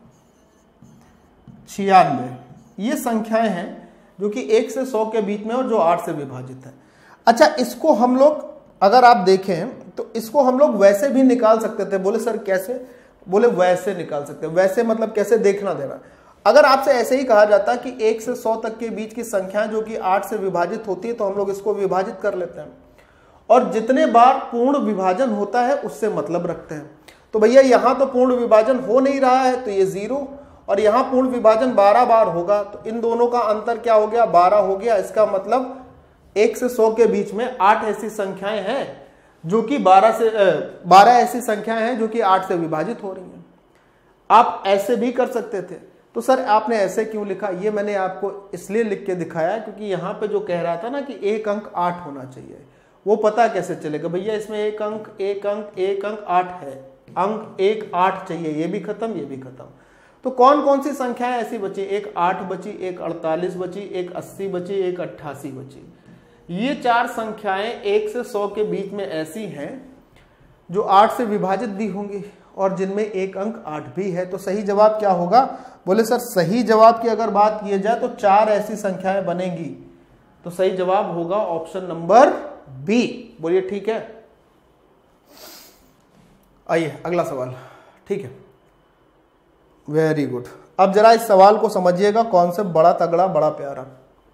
छियानवे। ये संख्याएं हैं जो कि एक से सौ के बीच में और जो आठ से विभाजित है। अच्छा, इसको हम लोग अगर आप देखें तो इसको हम लोग वैसे भी निकाल सकते थे। बोले सर कैसे? बोले वैसे निकाल सकते हैं। वैसे मतलब कैसे, देखना देना। अगर आपसे ऐसे ही कहा जाता कि एक से सौ तक के बीच की संख्या जो कि आठ से विभाजित होती है, तो हम लोग इसको विभाजित कर लेते हैं और जितने बार पूर्ण विभाजन होता है उससे मतलब रखते हैं। तो भैया यहां तो पूर्ण विभाजन हो नहीं रहा है तो ये जीरो, और यहां पूर्ण विभाजन बारह बार होगा, तो इन दोनों का अंतर क्या हो गया? बारह हो गया। इसका मतलब एक से सौ के बीच में आठ ऐसी संख्याएं हैं जो कि बारह से बारह ऐसी संख्याएं हैं जो कि आठ से विभाजित हो रही हैं। आप ऐसे भी कर सकते थे। तो सर आपने ऐसे क्यों लिखा? ये मैंने आपको इसलिए लिख के दिखाया क्योंकि यहां पे जो कह रहा था ना कि एक अंक आठ होना चाहिए, वो पता कैसे चलेगा? भैया इसमें एक अंक एक अंक एक अंक आठ है, अंक एक आठ चाहिए, ये भी खत्म ये भी खत्म। तो कौन कौन सी संख्याएं ऐसी बची? एक आठ बची, एक अड़तालीस बची, एक अस्सी बची, एक अट्ठासी बची। ये चार संख्याएं एक से सौ के बीच में ऐसी हैं जो आठ से विभाजित भी होंगी और जिनमें एक अंक आठ भी है। तो सही जवाब क्या होगा? बोले सर सही जवाब की अगर बात की जाए तो चार ऐसी संख्याएं बनेंगी। तो सही जवाब होगा ऑप्शन नंबर बी। बोलिए ठीक है। आइए अगला सवाल। ठीक है, वेरी गुड। अब जरा इस सवाल को समझिएगा, कॉन्सेप्ट बड़ा तगड़ा बड़ा प्यारा।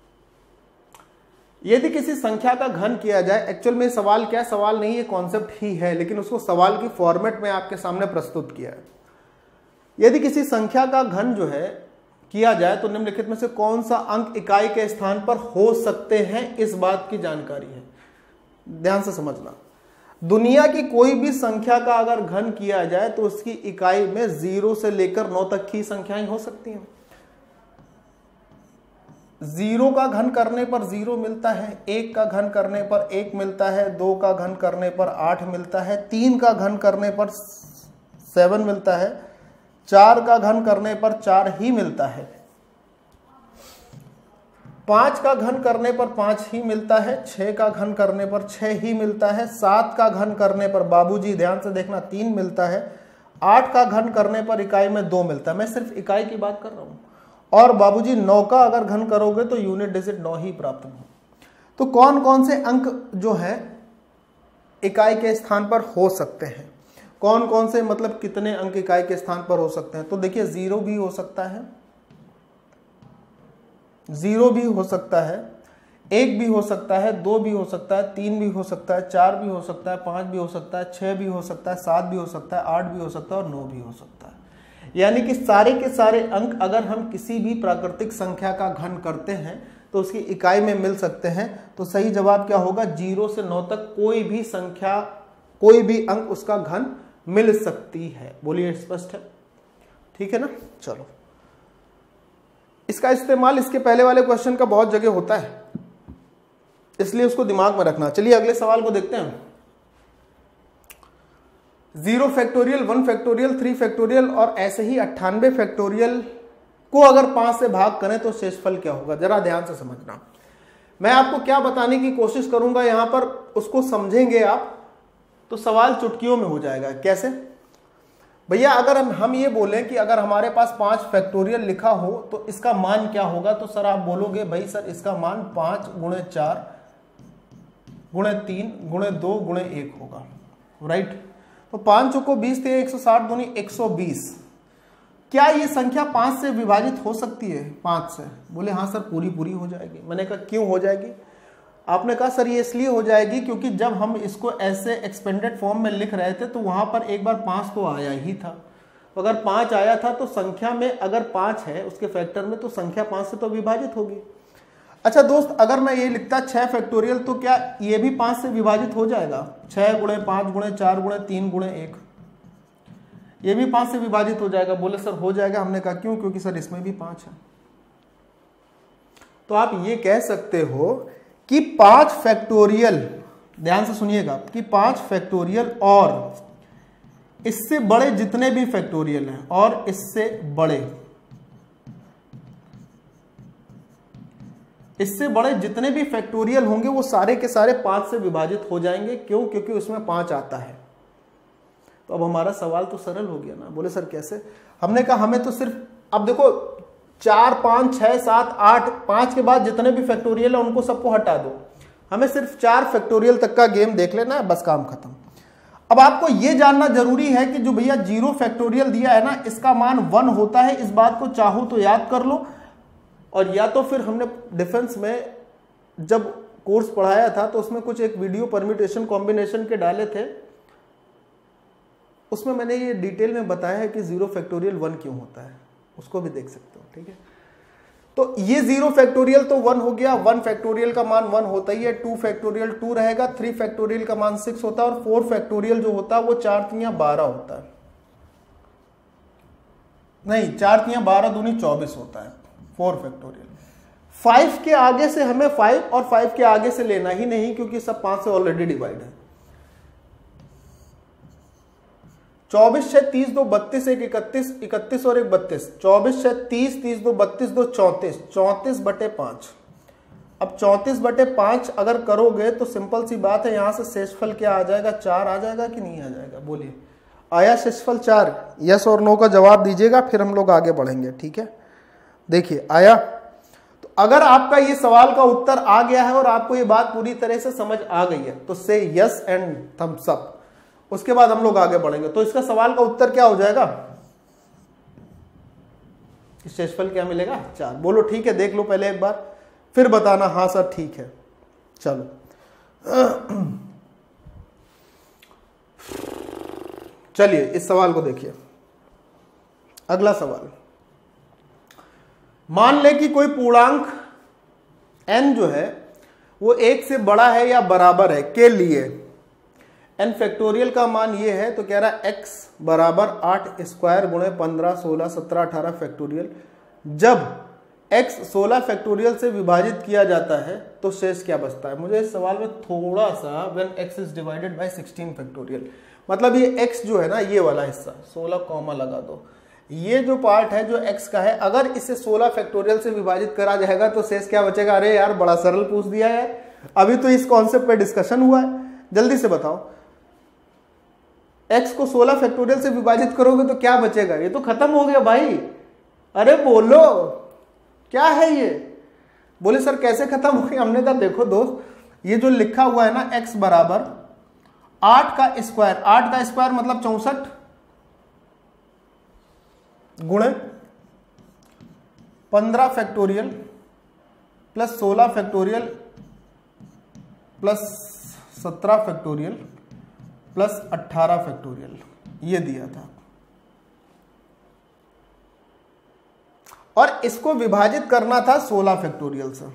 यदि किसी संख्या का घन किया जाए, एक्चुअल में सवाल क्या है? सवाल नहीं, ये कॉन्सेप्ट ही है, लेकिन उसको सवाल की फॉर्मेट में आपके सामने प्रस्तुत किया है। यदि किसी संख्या का घन जो है किया जाए तो निम्नलिखित में से कौन सा अंक इकाई के स्थान पर हो सकते हैं, इस बात की जानकारी है। ध्यान से समझना, दुनिया की कोई भी संख्या का अगर घन किया जाए तो उसकी इकाई में जीरो से लेकर नौ तक की संख्याएं हो सकती हैं। जीरो का घन करने पर जीरो मिलता है, एक का घन करने पर एक मिलता है, दो का घन करने पर आठ मिलता है, तीन का घन करने पर सेवन मिलता है, चार का घन करने पर चार ही मिलता है, पांच का घन करने पर पांच ही मिलता है, छह का घन करने पर छह ही मिलता है, सात का घन करने पर बाबूजी ध्यान से देखना तीन मिलता है, आठ का घन करने पर इकाई में दो मिलता है, मैं सिर्फ इकाई की बात कर रहा हूं, और बाबूजी नौ का अगर घन करोगे तो यूनिट डिजिट नौ ही प्राप्त हो। तो कौन कौन से अंक जो है इकाई के स्थान पर हो सकते हैं, कौन कौन से मतलब कितने अंक इकाई के स्थान पर हो सकते हैं? तो देखिए जीरो भी हो सकता है, जीरो भी हो सकता है, एक भी हो सकता है, दो भी हो सकता है, तीन भी हो सकता है, चार भी हो सकता है, पांच भी हो सकता है, छह भी हो सकता है, सात भी हो सकता है, आठ भी हो सकता है और नौ भी हो सकता है। यानी कि सारे के सारे अंक अगर हम किसी भी प्राकृतिक संख्या का घन करते हैं तो उसकी इकाई में मिल सकते हैं। तो सही जवाब क्या होगा? जीरो से नौ तक कोई भी संख्या, कोई भी अंक उसका घन मिल सकती है। बोलिए स्पष्ट है? ठीक है ना। चलो, इसका इस्तेमाल इसके पहले वाले क्वेश्चन का बहुत जगह होता है, इसलिए उसको दिमाग में रखना। चलिए अगले सवाल को देखते हैं। Zero factorial, one factorial, three factorial और ऐसे ही अट्ठानवे फैक्टोरियल को अगर पांच से भाग करें तो शेषफल क्या होगा? जरा ध्यान से समझना। मैं आपको क्या बताने की कोशिश करूंगा यहां पर, उसको समझेंगे आप तो सवाल चुटकियों में हो जाएगा। कैसे भैया? अगर हम हम ये बोलें कि अगर हमारे पास पांच फैक्टोरियल लिखा हो तो इसका मान क्या होगा, तो सर आप बोलोगे भाई सर इसका मान पांच गुणे चार गुणे तीन गुणे दो गुणे एक होगा, राइट। तो पांच चौको बीस थे, एक सौ साठ दूनी एक सौ बीस। क्या ये संख्या पांच से विभाजित हो सकती है? पांच से? बोले हाँ सर पूरी पूरी हो जाएगी। मैंने कहा क्यों हो जाएगी? आपने कहा सर ये इसलिए हो जाएगी क्योंकि जब हम इसको ऐसे एक्सपेंडेड फॉर्म में लिख रहे थे तो वहां पर एक बार पांच तो आया ही था। तो अगर पांच आया था तो संख्या में अगर पांच है उसके फैक्टर में तो संख्या पांच से तो विभाजित होगी। अच्छा दोस्त, अगर मैं ये लिखता छह फैक्टोरियल तो क्या ये भी पांच से विभाजित हो जाएगा? छह गुणे पांच गुणे चार गुणे तीन गुणे एक, ये भी पांच से विभाजित हो जाएगा। बोले सर हो जाएगा। हमने कहा क्यों? क्योंकि सर इसमें भी पांच है। तो आप ये कह सकते हो कि पांच फैक्टोरियल, ध्यान से सुनिएगा, कि पांच फैक्टोरियल और इससे बड़े जितने भी फैक्टोरियल हैं और इससे बड़े इससे बड़े जितने भी फैक्टोरियल होंगे वो सारे के सारे पांच से विभाजित हो जाएंगे। क्यों? क्योंकि उसमें पांच आता है। तो अब हमारा सवाल तो सरल हो गया ना। बोले सर कैसे? हमने कहा हमें तो सिर्फ, अब देखो चार पांच छह सात आठ, पांच के बाद जितने भी फैक्टोरियल है उनको सबको हटा दो, हमें सिर्फ चार फैक्टोरियल तक का गेम देख लेना है, बस काम खत्म। अब आपको यह जानना जरूरी है कि जो भैया जीरो फैक्टोरियल दिया है ना, इसका मान वन होता है। इस बात को चाहो तो याद कर लो, और या तो फिर हमने डिफेंस में जब कोर्स पढ़ाया था तो उसमें कुछ एक वीडियो परम्यूटेशन कॉम्बिनेशन के डाले थे, उसमें मैंने ये डिटेल में बताया है कि जीरो फैक्टोरियल वन क्यों होता है, उसको भी देख सकते हो। ठीक है, तो ये जीरो फैक्टोरियल तो वन हो गया, वन फैक्टोरियल का मान वन होता ही है, टू फैक्टोरियल टू रहेगा, थ्री फैक्टोरियल का मान सिक्स होता है और फोर फैक्टोरियल जो होता है वो चार तिया बारह होता है। नहीं, चार तिया बारह दूनी चौबीस होता है फोर फैक्टोरियल। फाइव के आगे से हमें फाइव और फाइव के आगे से लेना ही नहीं क्योंकि सब पांच से ऑलरेडी डिवाइड है। चौबीस छह तीस दो बत्तीस, एक इकतीस, इकतीस और एक बत्तीस, चौबीस छह तीस, तीस दो बत्तीस, दो चौंतीस, चौंतीस बटे पांच। अब चौंतीस बटे पांच अगर करोगे तो सिंपल सी बात है, यहां से शेषफल क्या आ जाएगा? चार आ जाएगा कि नहीं आ जाएगा? बोलिए, आया शेषफल चार? यस और नो का जवाब दीजिएगा, फिर हम लोग आगे बढ़ेंगे। ठीक है, देखिए आया। तो अगर आपका ये सवाल का उत्तर आ गया है और आपको ये बात पूरी तरह से समझ आ गई है तो से यस एंड थम्स अप, उसके बाद हम लोग आगे बढ़ेंगे। तो इसका सवाल का उत्तर क्या हो जाएगा? शेषफल क्या मिलेगा? चार। बोलो ठीक है, देख लो पहले एक बार, फिर बताना हाँ सर ठीक है। चलो चलिए इस सवाल को देखिए। अगला सवाल, मान ले कि कोई पूर्णांक n जो है वो एक से बड़ा है या बराबर है के लिए n फैक्टोरियल का मान ये है, तो कह रहा है x बराबर आठ स्क्वायर गुणे पंद्रह सोलह सत्रह अठारह फैक्टोरियल। जब x सोलह फैक्टोरियल से विभाजित किया जाता है तो शेष क्या बचता है? मुझे इस सवाल में थोड़ा सा when x is divided by sixteen factorial, मतलब ये x जो है ना, ये वाला हिस्सा सोलह कॉमा लगा दो, ये जो पार्ट है जो x का है, अगर इसे सोलह फैक्टोरियल से विभाजित करा जाएगा तो शेष क्या बचेगा? अरे यार बड़ा सरल पूछ दिया है, अभी तो इस कॉन्सेप्ट पे डिस्कशन हुआ है, जल्दी से बताओ। x को सोलह फैक्टोरियल से विभाजित करोगे तो क्या बचेगा? ये तो खत्म हो गया भाई, अरे बोलो क्या है ये? बोले सर कैसे खत्म हो गया? हमने कहा देखो दोस्त, ये जो लिखा हुआ है ना x बराबर आठ का स्क्वायर, आठ का स्क्वायर मतलब चौसठ गुणे पंद्रह फैक्टोरियल प्लस सोलह फैक्टोरियल प्लस सत्रह फैक्टोरियल प्लस अट्ठारह फैक्टोरियल, ये दिया था। और इसको विभाजित करना था सोलह फैक्टोरियल से।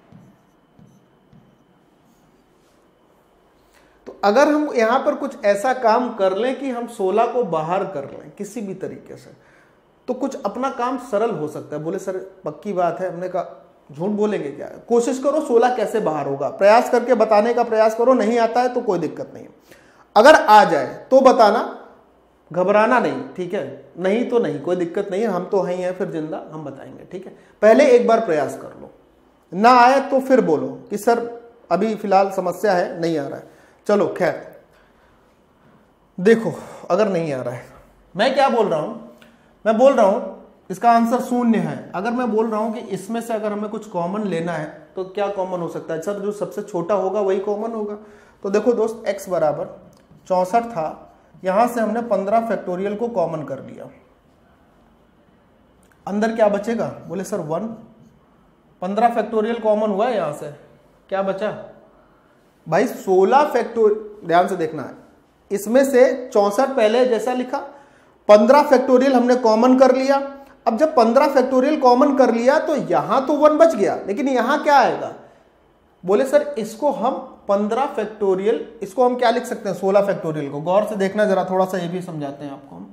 तो अगर हम यहां पर कुछ ऐसा काम कर लें कि हम सोलह को बाहर कर लें किसी भी तरीके से, तो कुछ अपना काम सरल हो सकता है। बोले सर पक्की बात है? हमने कहा झूठ बोलेंगे क्या? कोशिश करो सोलह कैसे बाहर होगा, प्रयास करके बताने का प्रयास करो। नहीं आता है तो कोई दिक्कत नहीं है, अगर आ जाए तो बताना, घबराना नहीं, ठीक है? नहीं तो नहीं, कोई दिक्कत नहीं है, हम तो हैं हैं फिर जिंदा, हम बताएंगे, ठीक है? पहले एक बार प्रयास कर लो, ना आए तो फिर बोलो कि सर अभी फिलहाल समस्या है, नहीं आ रहा है। चलो खैर, देखो अगर नहीं आ रहा है, मैं क्या बोल रहा हूं? मैं बोल रहा हूं इसका आंसर शून्य है। अगर मैं बोल रहा हूं कि इसमें से अगर हमें कुछ कॉमन लेना है तो क्या कॉमन हो सकता है? सर जो सबसे छोटा होगा वही कॉमन होगा। तो देखो दोस्त, x बराबर चौसठ था, यहां से हमने पंद्रह फैक्टोरियल को कॉमन कर लिया, अंदर क्या बचेगा? बोले सर वन, पंद्रह फैक्टोरियल कॉमन हुआ है, यहां से क्या बचा भाई? सोलह फैक्टोरियल। ध्यान से देखना है, इसमें से चौसठ पहले जैसा लिखा, पंद्रह फैक्टोरियल हमने कॉमन कर लिया। अब जब पंद्रह फैक्टोरियल कॉमन कर लिया तो यहां तो वन बच गया, लेकिन यहां क्या आएगा? बोले सर इसको हम पंद्रह फैक्टोरियल, इसको हम क्या लिख सकते हैं? सोलह फैक्टोरियल को। गौर से देखना जरा, थोड़ा सा ये भी समझाते हैं आपको हम।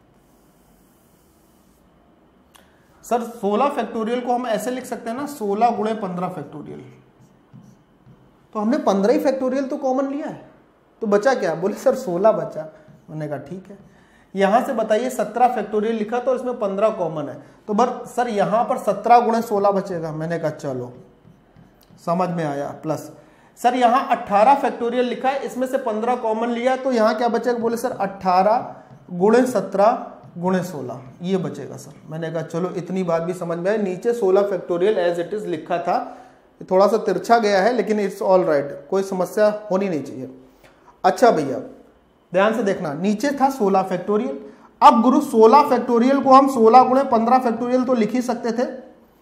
सर सोलह फैक्टोरियल को हम ऐसे लिख सकते हैं ना, सोलह गुणे पंद्रह फैक्टोरियल। तो हमने पंद्रह ही फैक्टोरियल तो कॉमन लिया है, तो बचा क्या? बोले सर सोलह बचा। मैंने कहा ठीक है। यहां से बताइए सत्रह फैक्टोरियल लिखा तो इसमें पंद्रह कॉमन है, तो बर सर यहां पर सत्रह गुणे सोलह बचेगा। मैंने कहा चलो समझ में आया। प्लस सर यहां अट्ठारह फैक्टोरियल लिखा है, इसमें से पंद्रह कॉमन लिया तो यहां क्या बचेगा? बोले सर अट्ठारह गुणे सत्रह गुणे सोलह, ये बचेगा सर। मैंने कहा चलो इतनी बात भी समझ में आई। नीचे सोलह फैक्टोरियल एज इट इज लिखा था, थोड़ा सा तिरछा गया है लेकिन इट्स ऑल राइट, कोई समस्या होनी नहीं चाहिए। अच्छा भैया ध्यान से देखना, नीचे था सोलह फैक्टोरियल। अब गुरु सोलह फैक्टोरियल को हम सोलह गुणे पंद्रह फैक्टोरियल तो लिख ही सकते थे।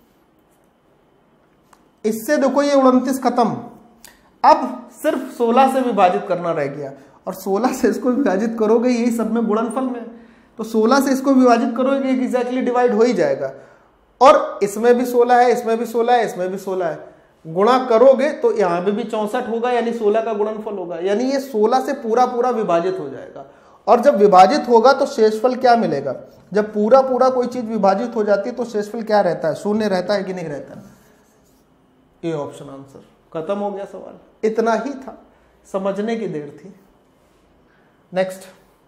इससे देखो ये उनतीस खत्म, अब सिर्फ सोलह से विभाजित करना रह गया, और सोलह से इसको विभाजित करोगे यही सब में गुणनफल में, तो सोलह से इसको विभाजित करोगे एग्जैक्टली डिवाइड हो ही जाएगा। और इसमें भी सोलह है, इसमें भी सोलह है, इसमें भी सोलह है, गुणा करोगे तो यहां पे भी चौसठ होगा, यानी सोलह का गुणनफल होगा, यानी ये सोलह से पूरा पूरा विभाजित हो जाएगा। और जब विभाजित होगा तो शेषफल क्या मिलेगा? जब पूरा पूरा कोई चीज विभाजित हो जाती है तो शेषफल क्या रहता है? शून्य रहता है कि नहीं रहता? A option answer. खत्म हो गया सवाल, इतना ही था, समझने की देर थी। नेक्स्ट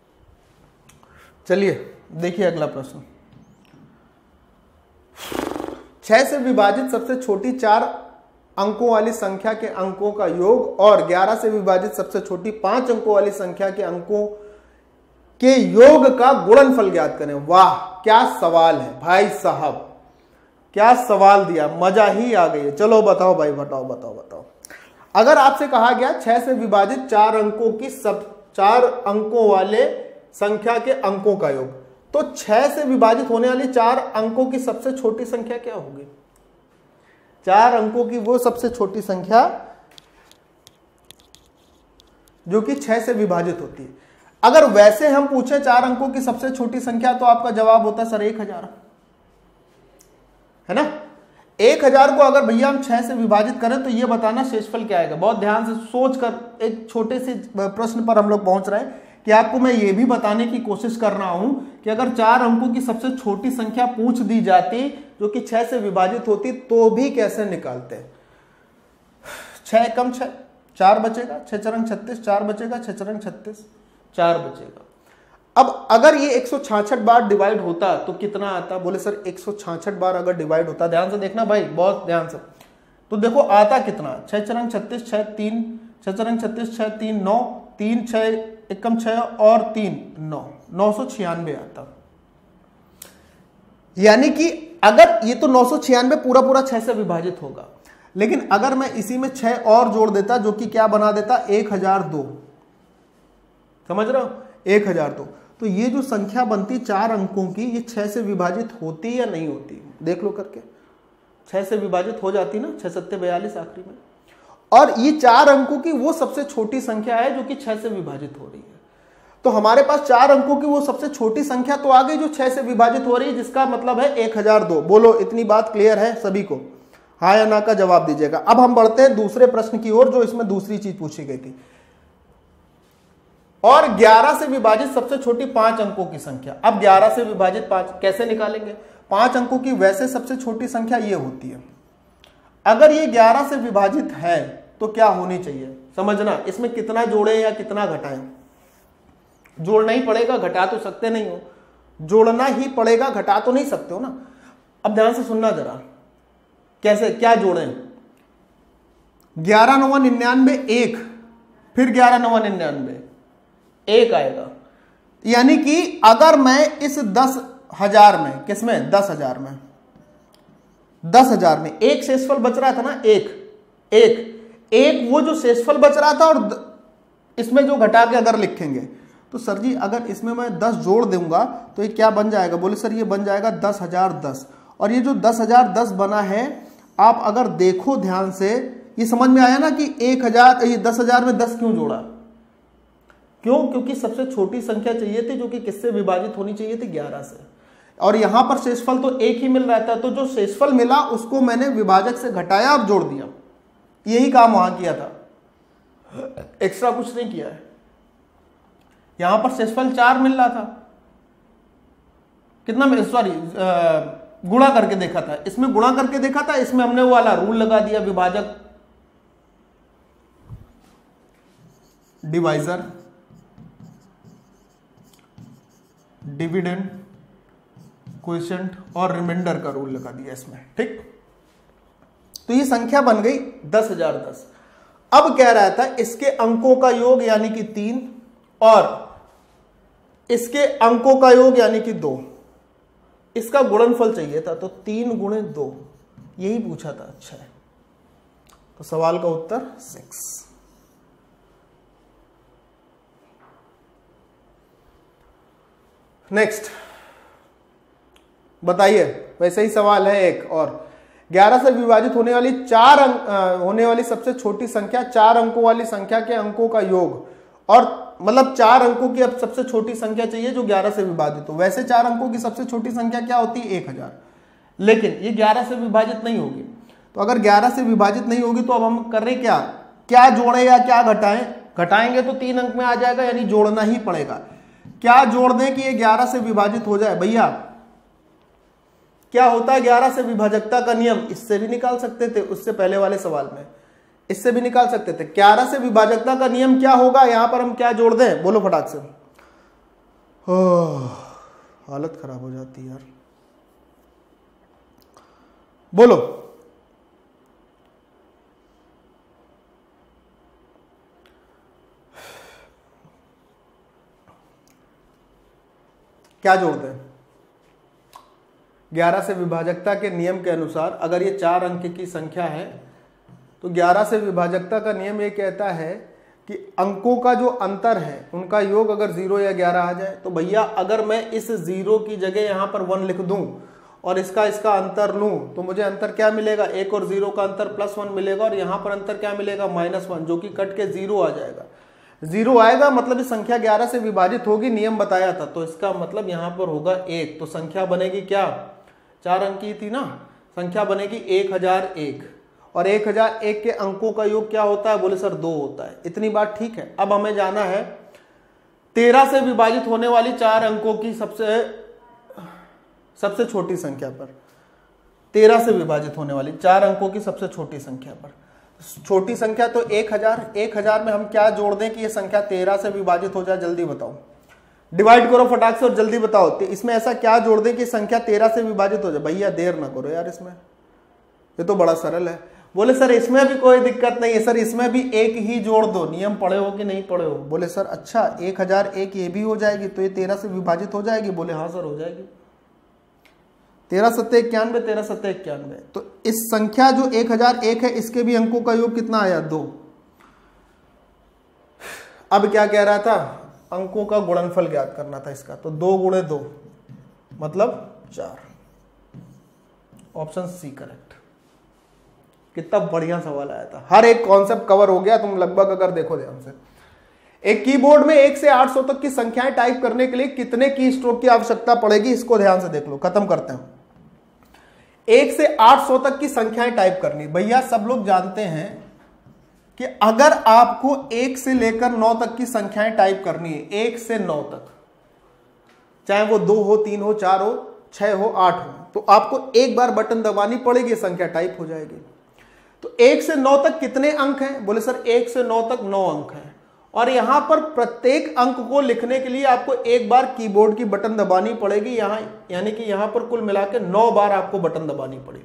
चलिए देखिए अगला प्रश्न। छह से विभाजित सबसे छोटी चार अंकों वाली संख्या के अंकों का योग और ग्यारह से विभाजित सबसे छोटी पांच अंकों वाली संख्या के अंकों के योग का गुणनफल ज्ञात करें। वाह क्या सवाल है भाई साहब, क्या सवाल दिया, मजा ही आ गई है। चलो बताओ भाई, बताओ बताओ बताओ। अगर आपसे कहा गया छह से विभाजित चार अंकों की सब चार अंकों वाले संख्या के अंकों का योग, तो छह से विभाजित होने वाली चार अंकों की सबसे छोटी संख्या क्या होगी? चार अंकों की वो सबसे छोटी संख्या जो कि छह से विभाजित होती है। अगर वैसे हम पूछे चार अंकों की सबसे छोटी संख्या तो आपका जवाब होता सर एक हजार, है ना? एक हजार को अगर भैया हम छह से विभाजित करें तो ये बताना शेषफल क्या आएगा। बहुत ध्यान से सोचकर एक छोटे से प्रश्न पर हम लोग पहुंच रहे हैं कि आपको मैं ये भी बताने की कोशिश कर रहा हूं कि अगर चार अंकों की सबसे छोटी संख्या पूछ दी जाती जो कि छह से विभाजित होती तो भी कैसे निकालते हैं। छह कम छह, चार बचेगा, छह चरंग छत्तीस, चार बचेगा, छह चरंग छत्तीस, चार बचेगा। अब अगर ये एक सौ छियासठ बार डिवाइड होता तो कितना आता? बोले सर एक सौ छियासठ बार अगर डिवाइड होता, ध्यान से देखना भाई, बहुत ध्यान से, तो देखो आता कितना, छह चरंग छत्तीस, छह तीन, छह चरंग छत्तीस, छह तीन नौ, तीन छह एकम छह और तीन नौ, नौ सौ छियानवे आता। यानी कि अगर ये तो नौ सौ छियानवे पूरा पूरा छह से विभाजित होगा, लेकिन अगर मैं इसी में छह और जोड़ देता जो कि क्या बना देता, एक हजार दो, समझ रहे हो, एक हजार दो, तो ये जो संख्या बनती चार अंकों की, ये छह से विभाजित होती या नहीं होती? देख लो करके, छह से विभाजित हो जाती ना, छह सत्ते बयालीस आखिरी में। और ये चार अंकों की वो सबसे छोटी संख्या है जो कि छह से विभाजित हो रही है। तो हमारे पास चार अंकों की वो सबसे छोटी संख्या तो आ गई जो छह से विभाजित हो रही है, जिसका मतलब है एक हजार दो। बोलो इतनी बात क्लियर है सभी को? हाँ या ना का जवाब दीजिएगा। अब हम बढ़ते हैं दूसरे प्रश्न की ओर, जो इसमें दूसरी चीज पूछी गई थी। और ग्यारह से विभाजित सबसे छोटी पांच अंकों की संख्या। अब ग्यारह से विभाजित पांच कैसे निकालेंगे? पांच अंकों की वैसे सबसे छोटी संख्या ये होती है। अगर ये ग्यारह से विभाजित है तो क्या होनी चाहिए? समझना, इसमें कितना जोड़े या कितना घटाएं? जोड़ना ही पड़ेगा, घटा तो सकते नहीं हो, जोड़ना ही पड़ेगा, घटा तो नहीं सकते हो ना। अब ध्यान से सुनना जरा, कैसे क्या जोड़ें? ग्यारह नवा निन्यानवे एक, फिर ग्यारह नवा निन्यानवे एक आएगा। यानी कि अगर मैं इस दस हजार में, किसमें, दस हजार में, दस हजार में एक शेषफल बच रहा था ना, एक एक एक वो जो शेषफल बच रहा था, और इसमें जो घटा के अगर लिखेंगे तो सर जी अगर इसमें मैं दस जोड़ दूंगा तो ये क्या बन जाएगा? बोले सर ये बन जाएगा दस हजार दस। और ये जो दस हजार दस बना है, आप अगर देखो ध्यान से, ये समझ में आया ना कि एक हजार, ये दस हजार में दस क्यों जोड़ा? क्यों? क्योंकि सबसे छोटी संख्या चाहिए थी जो कि किससे विभाजित होनी चाहिए थी? ग्यारह से। और यहां पर शेषफल तो एक ही मिल रहा था, तो जो शेषफल मिला उसको मैंने विभाजक से घटाया और जोड़ दिया। यही काम वहां किया था, एक्स्ट्रा कुछ नहीं किया है। यहां पर शेषफल चार मिल रहा था, कितना, सॉरी गुणा करके देखा था, इसमें गुणा करके देखा था, इसमें हमने वो वाला रूल लगा दिया, विभाजक डिवाइजर, डिविडेंड, क्वोशिएंट और रिमाइंडर का रूल लगा दिया इसमें, ठीक। तो ये संख्या बन गई दस हजार दस। अब कह रहा था इसके अंकों का योग यानी कि तीन, और इसके अंकों का योग यानी कि दो, इसका गुणनफल चाहिए था, तो तीन गुणे दो, यही पूछा था। अच्छा है, तो सवाल का उत्तर सिक्स। नेक्स्ट बताइए, वैसे ही सवाल है एक और। ग्यारह से विभाजित होने वाली चार अंक होने वाली सबसे छोटी संख्या, चार अंकों वाली संख्या के अंकों का योग, और मतलब चार अंकों की अब सबसे छोटी संख्या चाहिए जो ग्यारह से विभाजित हो। वैसे चार अंकों की सबसे छोटी संख्या क्या होती है? एक हजार, लेकिन ये ग्यारह से विभाजित नहीं होगी। तो अगर ग्यारह से विभाजित नहीं होगी तो अब हम कर रहे क्या, क्या जोड़े या क्या घटाएं? घटाएंगे तो तीन अंक में आ जाएगा, यानी जोड़ना ही पड़ेगा। क्या जोड़ दें कि ये ग्यारह से विभाजित हो जाए? भैया क्या होता है ग्यारह से विभाजकता का नियम? इससे भी निकाल सकते थे, उससे पहले वाले सवाल में इससे भी निकाल सकते थे। ग्यारह से विभाजकता का नियम क्या होगा? यहां पर हम क्या जोड़ दें? बोलो फटाक से। हालत खराब हो जाती है यार, बोलो। क्या जोड़ दें? ग्यारह से विभाजकता के नियम के अनुसार अगर ये चार अंक की संख्या है तो ग्यारह से विभाजकता का नियम ये कहता है कि अंकों का जो अंतर है उनका योग अगर जीरो या ग्यारह आ जाए, तो भैया अगर मैं इस जीरो की जगह यहाँ पर वन लिख दूं और इसका इसका अंतर लूं तो मुझे अंतर क्या मिलेगा? एक और जीरो का अंतर प्लस वन मिलेगा, और यहाँ पर अंतर क्या मिलेगा? माइनस वन, जो कि कट के जीरो आ जाएगा। जीरो आएगा मतलब ये संख्या ग्यारह से विभाजित होगी, नियम बताया था, तो इसका मतलब यहाँ पर होगा एक। तो संख्या बनेगी क्या? चार अंक की थी ना, संख्या बनेगी एक हजार एक, और एक हजार एक के अंकों का योग क्या होता है? बोले सर दो होता है। इतनी बात ठीक है। अब हमें जाना है तेरह से विभाजित होने वाली चार अंकों की सबसे सबसे छोटी संख्या पर। तेरह से विभाजित होने वाली चार अंकों की सबसे छोटी संख्या पर। छोटी संख्या तो एक हजार, एक हजार में हम क्या जोड़ दें कि ये संख्या तेरह से विभाजित हो जाए? जल्दी बताओ। डिवाइड करो फटाक से और जल्दी बताओ, तो इसमें ऐसा क्या जोड़ दें कि संख्या तेरह से विभाजित हो जाए। भैया देर ना करो यार, इसमें ये तो बड़ा सरल है। बोले सर इसमें भी कोई दिक्कत नहीं है सर, इसमें भी एक ही जोड़ दो। नियम पढ़े हो कि नहीं पढ़े हो? बोले सर अच्छा एक हजार एक ये भी हो जाएगी तो ये तेरह से विभाजित हो जाएगी? बोले हाँ सर हो जाएगी। तेरह सत्ते इक्यानवे, तेरह सत्ते इक्यानवे। तो इस संख्या जो एक हजार एक है इसके भी अंकों का योग कितना आया? दो। अब क्या कह रहा था? अंकों का गुणनफल ज्ञात करना था इसका। तो दो गुणे दो मतलब चार। Option c correct. कितना बढ़िया सवाल आया था, हर एक कॉन्सेप्ट कवर हो गया। तुम लगभग अगर देखो ध्यान से, एक कीबोर्ड में एक से आठ सौ तक की संख्याएं टाइप करने के लिए कितने की स्ट्रोक की आवश्यकता पड़ेगी, इसको ध्यान से देख लो। खत्म करते हैं। एक से आठ सौ तक की संख्याएं टाइप करनी। भैया सब लोग जानते हैं कि अगर आपको एक से लेकर नौ तक की संख्याएं टाइप करनी है, एक से नौ तक, चाहे वो दो हो, तीन हो, चार हो, छह हो, आठ हो, तो आपको एक बार बटन दबानी पड़ेगी, संख्या टाइप हो जाएगी। तो एक से नौ तक कितने अंक हैं? बोले सर एक से नौ तक नौ अंक हैं। और यहां पर प्रत्येक अंक को लिखने के लिए आपको एक बार कीबोर्ड की बटन दबानी पड़ेगी। यहां यानी कि यहां पर कुल मिला के नौ बार आपको बटन दबानी पड़ेगी।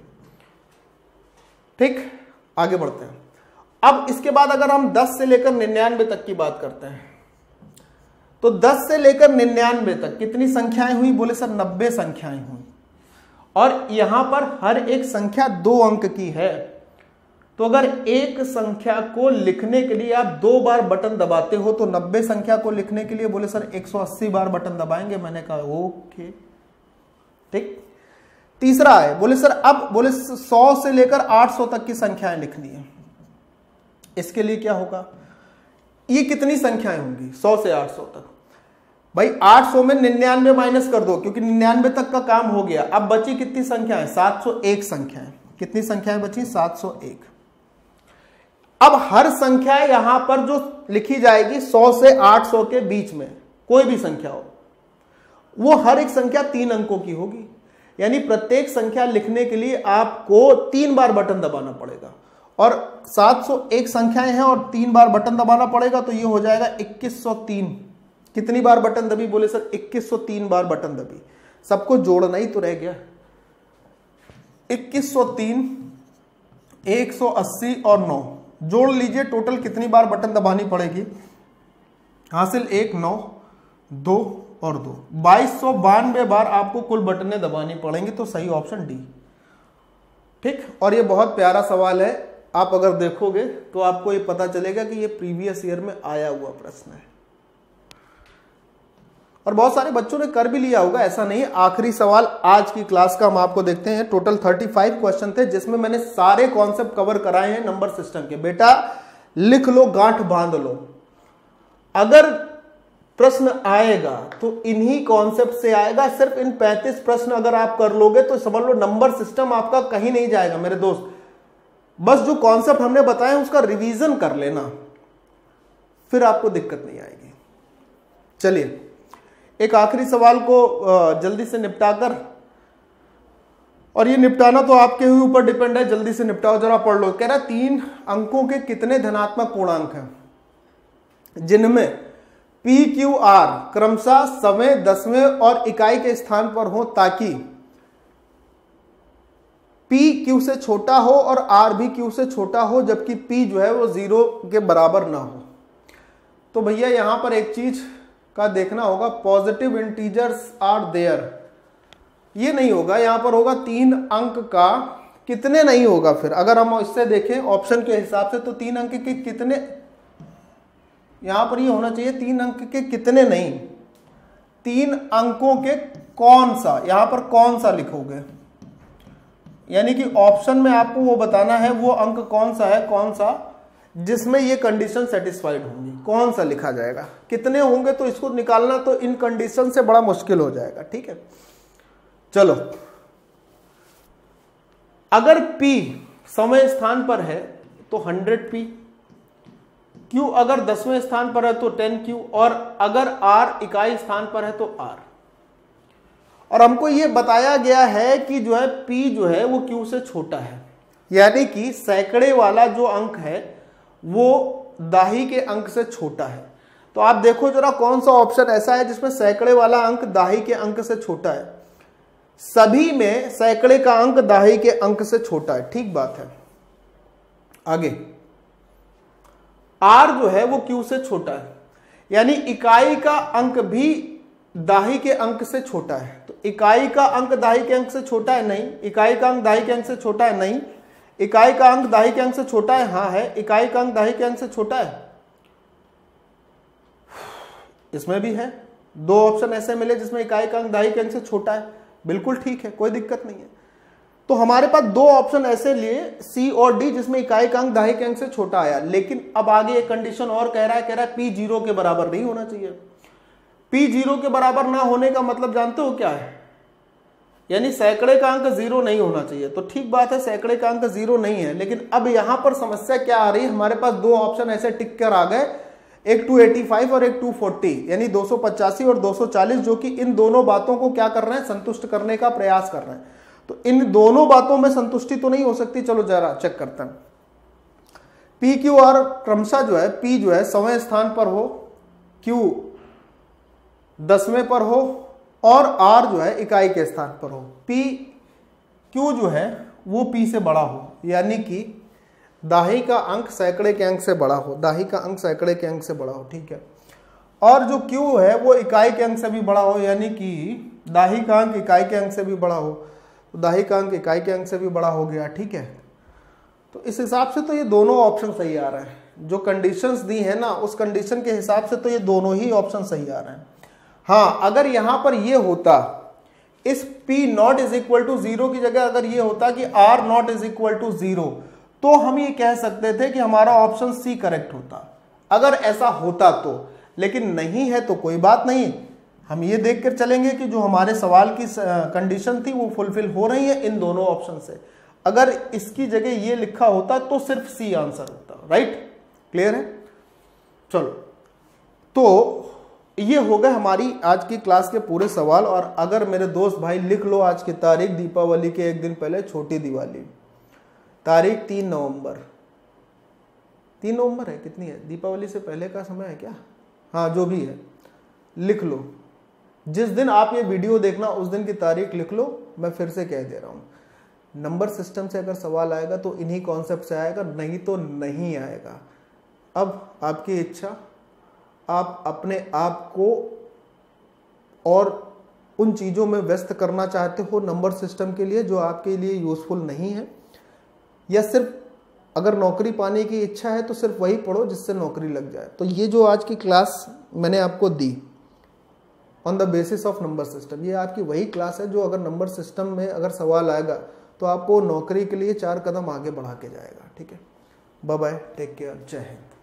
ठीक, आगे बढ़ते हैं। अब इसके बाद अगर हम दस से लेकर निन्यानवे तक की बात करते हैं, तो दस से लेकर निन्यानवे तक कितनी संख्याएं हुई? बोले सर नब्बे संख्याएं हुई। और यहां पर हर एक संख्या दो अंक की है। तो अगर एक संख्या को लिखने के लिए आप दो बार बटन दबाते हो तो नब्बे संख्या को लिखने के लिए बोले सर एक सौ अस्सी बार बटन दबाएंगे। मैंने कहा ओके ठीक। तीसरा है, बोले सर अब बोले सौ से लेकर आठ सौ तक की संख्याएं लिखनी है। इसके लिए क्या होगा? ये कितनी संख्याएं होंगी सौ से आठ सौ तक? भाई आठ सौ में निन्यानवे माइनस कर दो, क्योंकि निन्यानवे तक का काम हो गया। अब बची कितनी संख्याएं? सात सौ एक संख्याएं। कितनी संख्याएं बची? सात सौ एक। अब हर संख्या यहां पर जो लिखी जाएगी सौ से आठ सौ के बीच में, कोई भी संख्या हो, वो हर एक संख्या तीन अंकों की होगी। यानी प्रत्येक संख्या लिखने के लिए आपको तीन बार बटन दबाना पड़ेगा। और सात सौ एक संख्याएं हैं और तीन बार बटन दबाना पड़ेगा, तो ये हो जाएगा इक्कीस सौ तीन। कितनी बार बटन दबी? बोले सर इक्कीस सौ तीन बार बटन दबी। सबको जोड़ना ही तो रह गया। इक्कीस सौ तीन, एक सौ अस्सी और नौ जोड़ लीजिए, टोटल कितनी बार बटन दबानी पड़ेगी? हासिल एक, नौ, दो और दो, बाईस सौ बानवे बार आपको कुल बटनें दबानी पड़ेंगी। तो सही ऑप्शन डी। ठीक, और ये बहुत प्यारा सवाल है। आप अगर देखोगे तो आपको ये पता चलेगा कि ये प्रीवियस ईयर में आया हुआ प्रश्न है और बहुत सारे बच्चों ने कर भी लिया होगा, ऐसा नहीं। आखिरी सवाल आज की क्लास का हम आपको देखते हैं। टोटल पैंतीस क्वेश्चन थे जिसमें मैंने सारे कॉन्सेप्ट कवर कराए हैं नंबर सिस्टम के। बेटा लिख लो, गांठ बांध लो। अगर प्रश्न आएगा तो इन्हीं कॉन्सेप्ट से आएगा। सिर्फ इन पैंतीस प्रश्न अगर आप कर लोगे तो समझ लो नंबर सिस्टम आपका कहीं नहीं जाएगा मेरे दोस्त। बस जो कॉन्सेप्ट हमने बताया उसका रिवीजन कर लेना, फिर आपको दिक्कत नहीं आएगी। चलिए एक आखिरी सवाल को जल्दी से निपटाकर, और ये निपटाना तो आपके ही ऊपर डिपेंड है, जल्दी से निपटाओ, जरा पढ़ लो। कह रहा तीन अंकों के कितने धनात्मक पूर्णांक हैं जिनमें पी क्यू आर क्रमशः सवें, दसवें और इकाई के स्थान पर हो, ताकि पी क्यू से छोटा हो और आर भी क्यू से छोटा हो, जबकि पी जो है वो जीरो के बराबर ना हो। तो भैया यहां पर एक चीज का देखना होगा, पॉजिटिव इंटीजर्स आर देयर, ये नहीं होगा। यहां पर होगा तीन अंक का कितने नहीं होगा। फिर अगर हम इससे देखें ऑप्शन के हिसाब से तो तीन अंक के कितने, यहां पर ये होना चाहिए तीन अंक के कितने नहीं, तीन अंकों के कौन सा। यहां पर कौन सा लिखोगे, यानी कि ऑप्शन में आपको वो बताना है वो अंक कौन सा है, कौन सा जिसमें ये कंडीशन सेटिस्फाइड होंगी, कौन सा लिखा जाएगा। कितने होंगे तो इसको निकालना तो इन कंडीशन से बड़ा मुश्किल हो जाएगा। ठीक है, चलो अगर P समय स्थान पर है तो हंड्रेड पी, Q अगर दसवें स्थान पर है तो टेन क्यू, और अगर R इकाई स्थान पर है तो R। और हमको ये बताया गया है कि जो है P जो है वो Q से छोटा है, यानी कि सैकड़े वाला जो अंक है वो दाही के अंक से छोटा है। तो आप देखो जरा कौन सा ऑप्शन ऐसा है जिसमें सैकड़े वाला अंक दाही के अंक से छोटा है। सभी में सैकड़े का अंक दाही के अंक से छोटा है, ठीक बात है। आगे आर जो है वो क्यू से छोटा है, यानी इकाई का अंक भी दाही के अंक से छोटा है। तो इकाई का अंक दाही के अंक से छोटा है, नहीं। इकाई का अंक दाही के अंक से छोटा है, नहीं। इकाई का अंक दाही के अंक से छोटा है, हाँ है। इकाई का अंक दाही के अंक से छोटा है, इसमें भी है। दो ऑप्शन ऐसे मिले जिसमें इकाई का अंक दाही के अंक से छोटा है, बिल्कुल ठीक है, कोई दिक्कत नहीं है। तो हमारे पास दो ऑप्शन ऐसे लिए सी और डी जिसमें इकाई का अंक दाही के अंक से छोटा आया। लेकिन अब आगे एक कंडीशन और कह रहा है, कह रहा है पी जीरो के बराबर नहीं होना चाहिए। पी जीरो के बराबर ना होने का मतलब जानते हो क्या है? यानी सैकड़े का अंक जीरो नहीं होना चाहिए। तो ठीक बात है, सैकड़े का अंक जीरो नहीं है। लेकिन अब यहां पर समस्या क्या आ रही है, हमारे पास दो ऑप्शन ऐसे टिक कर आ गए, एक टू एटी फाइव और एक टू फोर्टी, यानी दो सौ पचासी और दो सौ चालीस, जो कि इन दोनों बातों को क्या कर रहे हैं, संतुष्ट करने का प्रयास कर रहे हैं। तो इन दोनों बातों में संतुष्टि तो नहीं हो सकती। चलो जरा चेक करते हैं। पी क्यू आर क्रमशः जो है, पी जो है सवें स्थान पर हो, क्यू दसवें पर हो और आर जो है इकाई के स्थान पर हो। पी क्यू जो है वो पी से बड़ा हो, यानी कि दाही का अंक सैकड़े के अंक से बड़ा हो, दाही का अंक सैकड़े के अंक से बड़ा हो, ठीक है। और जो क्यू है वो इकाई के अंक से भी बड़ा हो, यानी कि दाही का अंक इकाई के अंक से भी बड़ा हो। तो दाही का अंक इकाई के अंक से भी बड़ा हो गया, ठीक है। तो इस हिसाब से तो ये दोनों ऑप्शन सही आ रहे हैं। जो कंडीशंस दी है ना, उस कंडीशन के हिसाब से तो ये दोनों ही ऑप्शन सही आ रहे हैं। हाँ, अगर यहां पर ये होता, इस p not is equal to zero की जगह अगर ये होता कि r not is equal to zero, तो हम ये कह सकते थे कि हमारा ऑप्शन सी करेक्ट होता, अगर ऐसा होता तो। लेकिन नहीं है तो कोई बात नहीं, हम ये देखकर चलेंगे कि जो हमारे सवाल की कंडीशन थी वो फुलफिल हो रही है इन दोनों ऑप्शन से। अगर इसकी जगह ये लिखा होता तो सिर्फ सी आंसर होता। राइट, क्लियर है? चलो, तो ये हो गए हमारी आज की क्लास के पूरे सवाल। और अगर मेरे दोस्त भाई लिख लो आज की तारीख, दीपावली के एक दिन पहले छोटी दिवाली, तारीख तीन नवंबर। तीन नवंबर है, कितनी है? दीपावली से पहले का समय है क्या? हाँ, जो भी है लिख लो। जिस दिन आप ये वीडियो देखना उस दिन की तारीख लिख लो। मैं फिर से कह दे रहा हूँ, नंबर सिस्टम से अगर सवाल आएगा तो इन्हीं कॉन्सेप्ट से आएगा, नहीं तो नहीं आएगा। अब आपकी इच्छा, आप अपने आप को और उन चीज़ों में व्यस्त करना चाहते हो नंबर सिस्टम के लिए जो आपके लिए यूज़फुल नहीं है, या सिर्फ अगर नौकरी पाने की इच्छा है तो सिर्फ वही पढ़ो जिससे नौकरी लग जाए। तो ये जो आज की क्लास मैंने आपको दी on the basis of number system, ये आपकी वही क्लास है जो अगर नंबर सिस्टम में अगर सवाल आएगा तो आपको नौकरी के लिए चार कदम आगे बढ़ा के जाएगा। ठीक है, बाय बाय, टेक केयर, जय हिंद।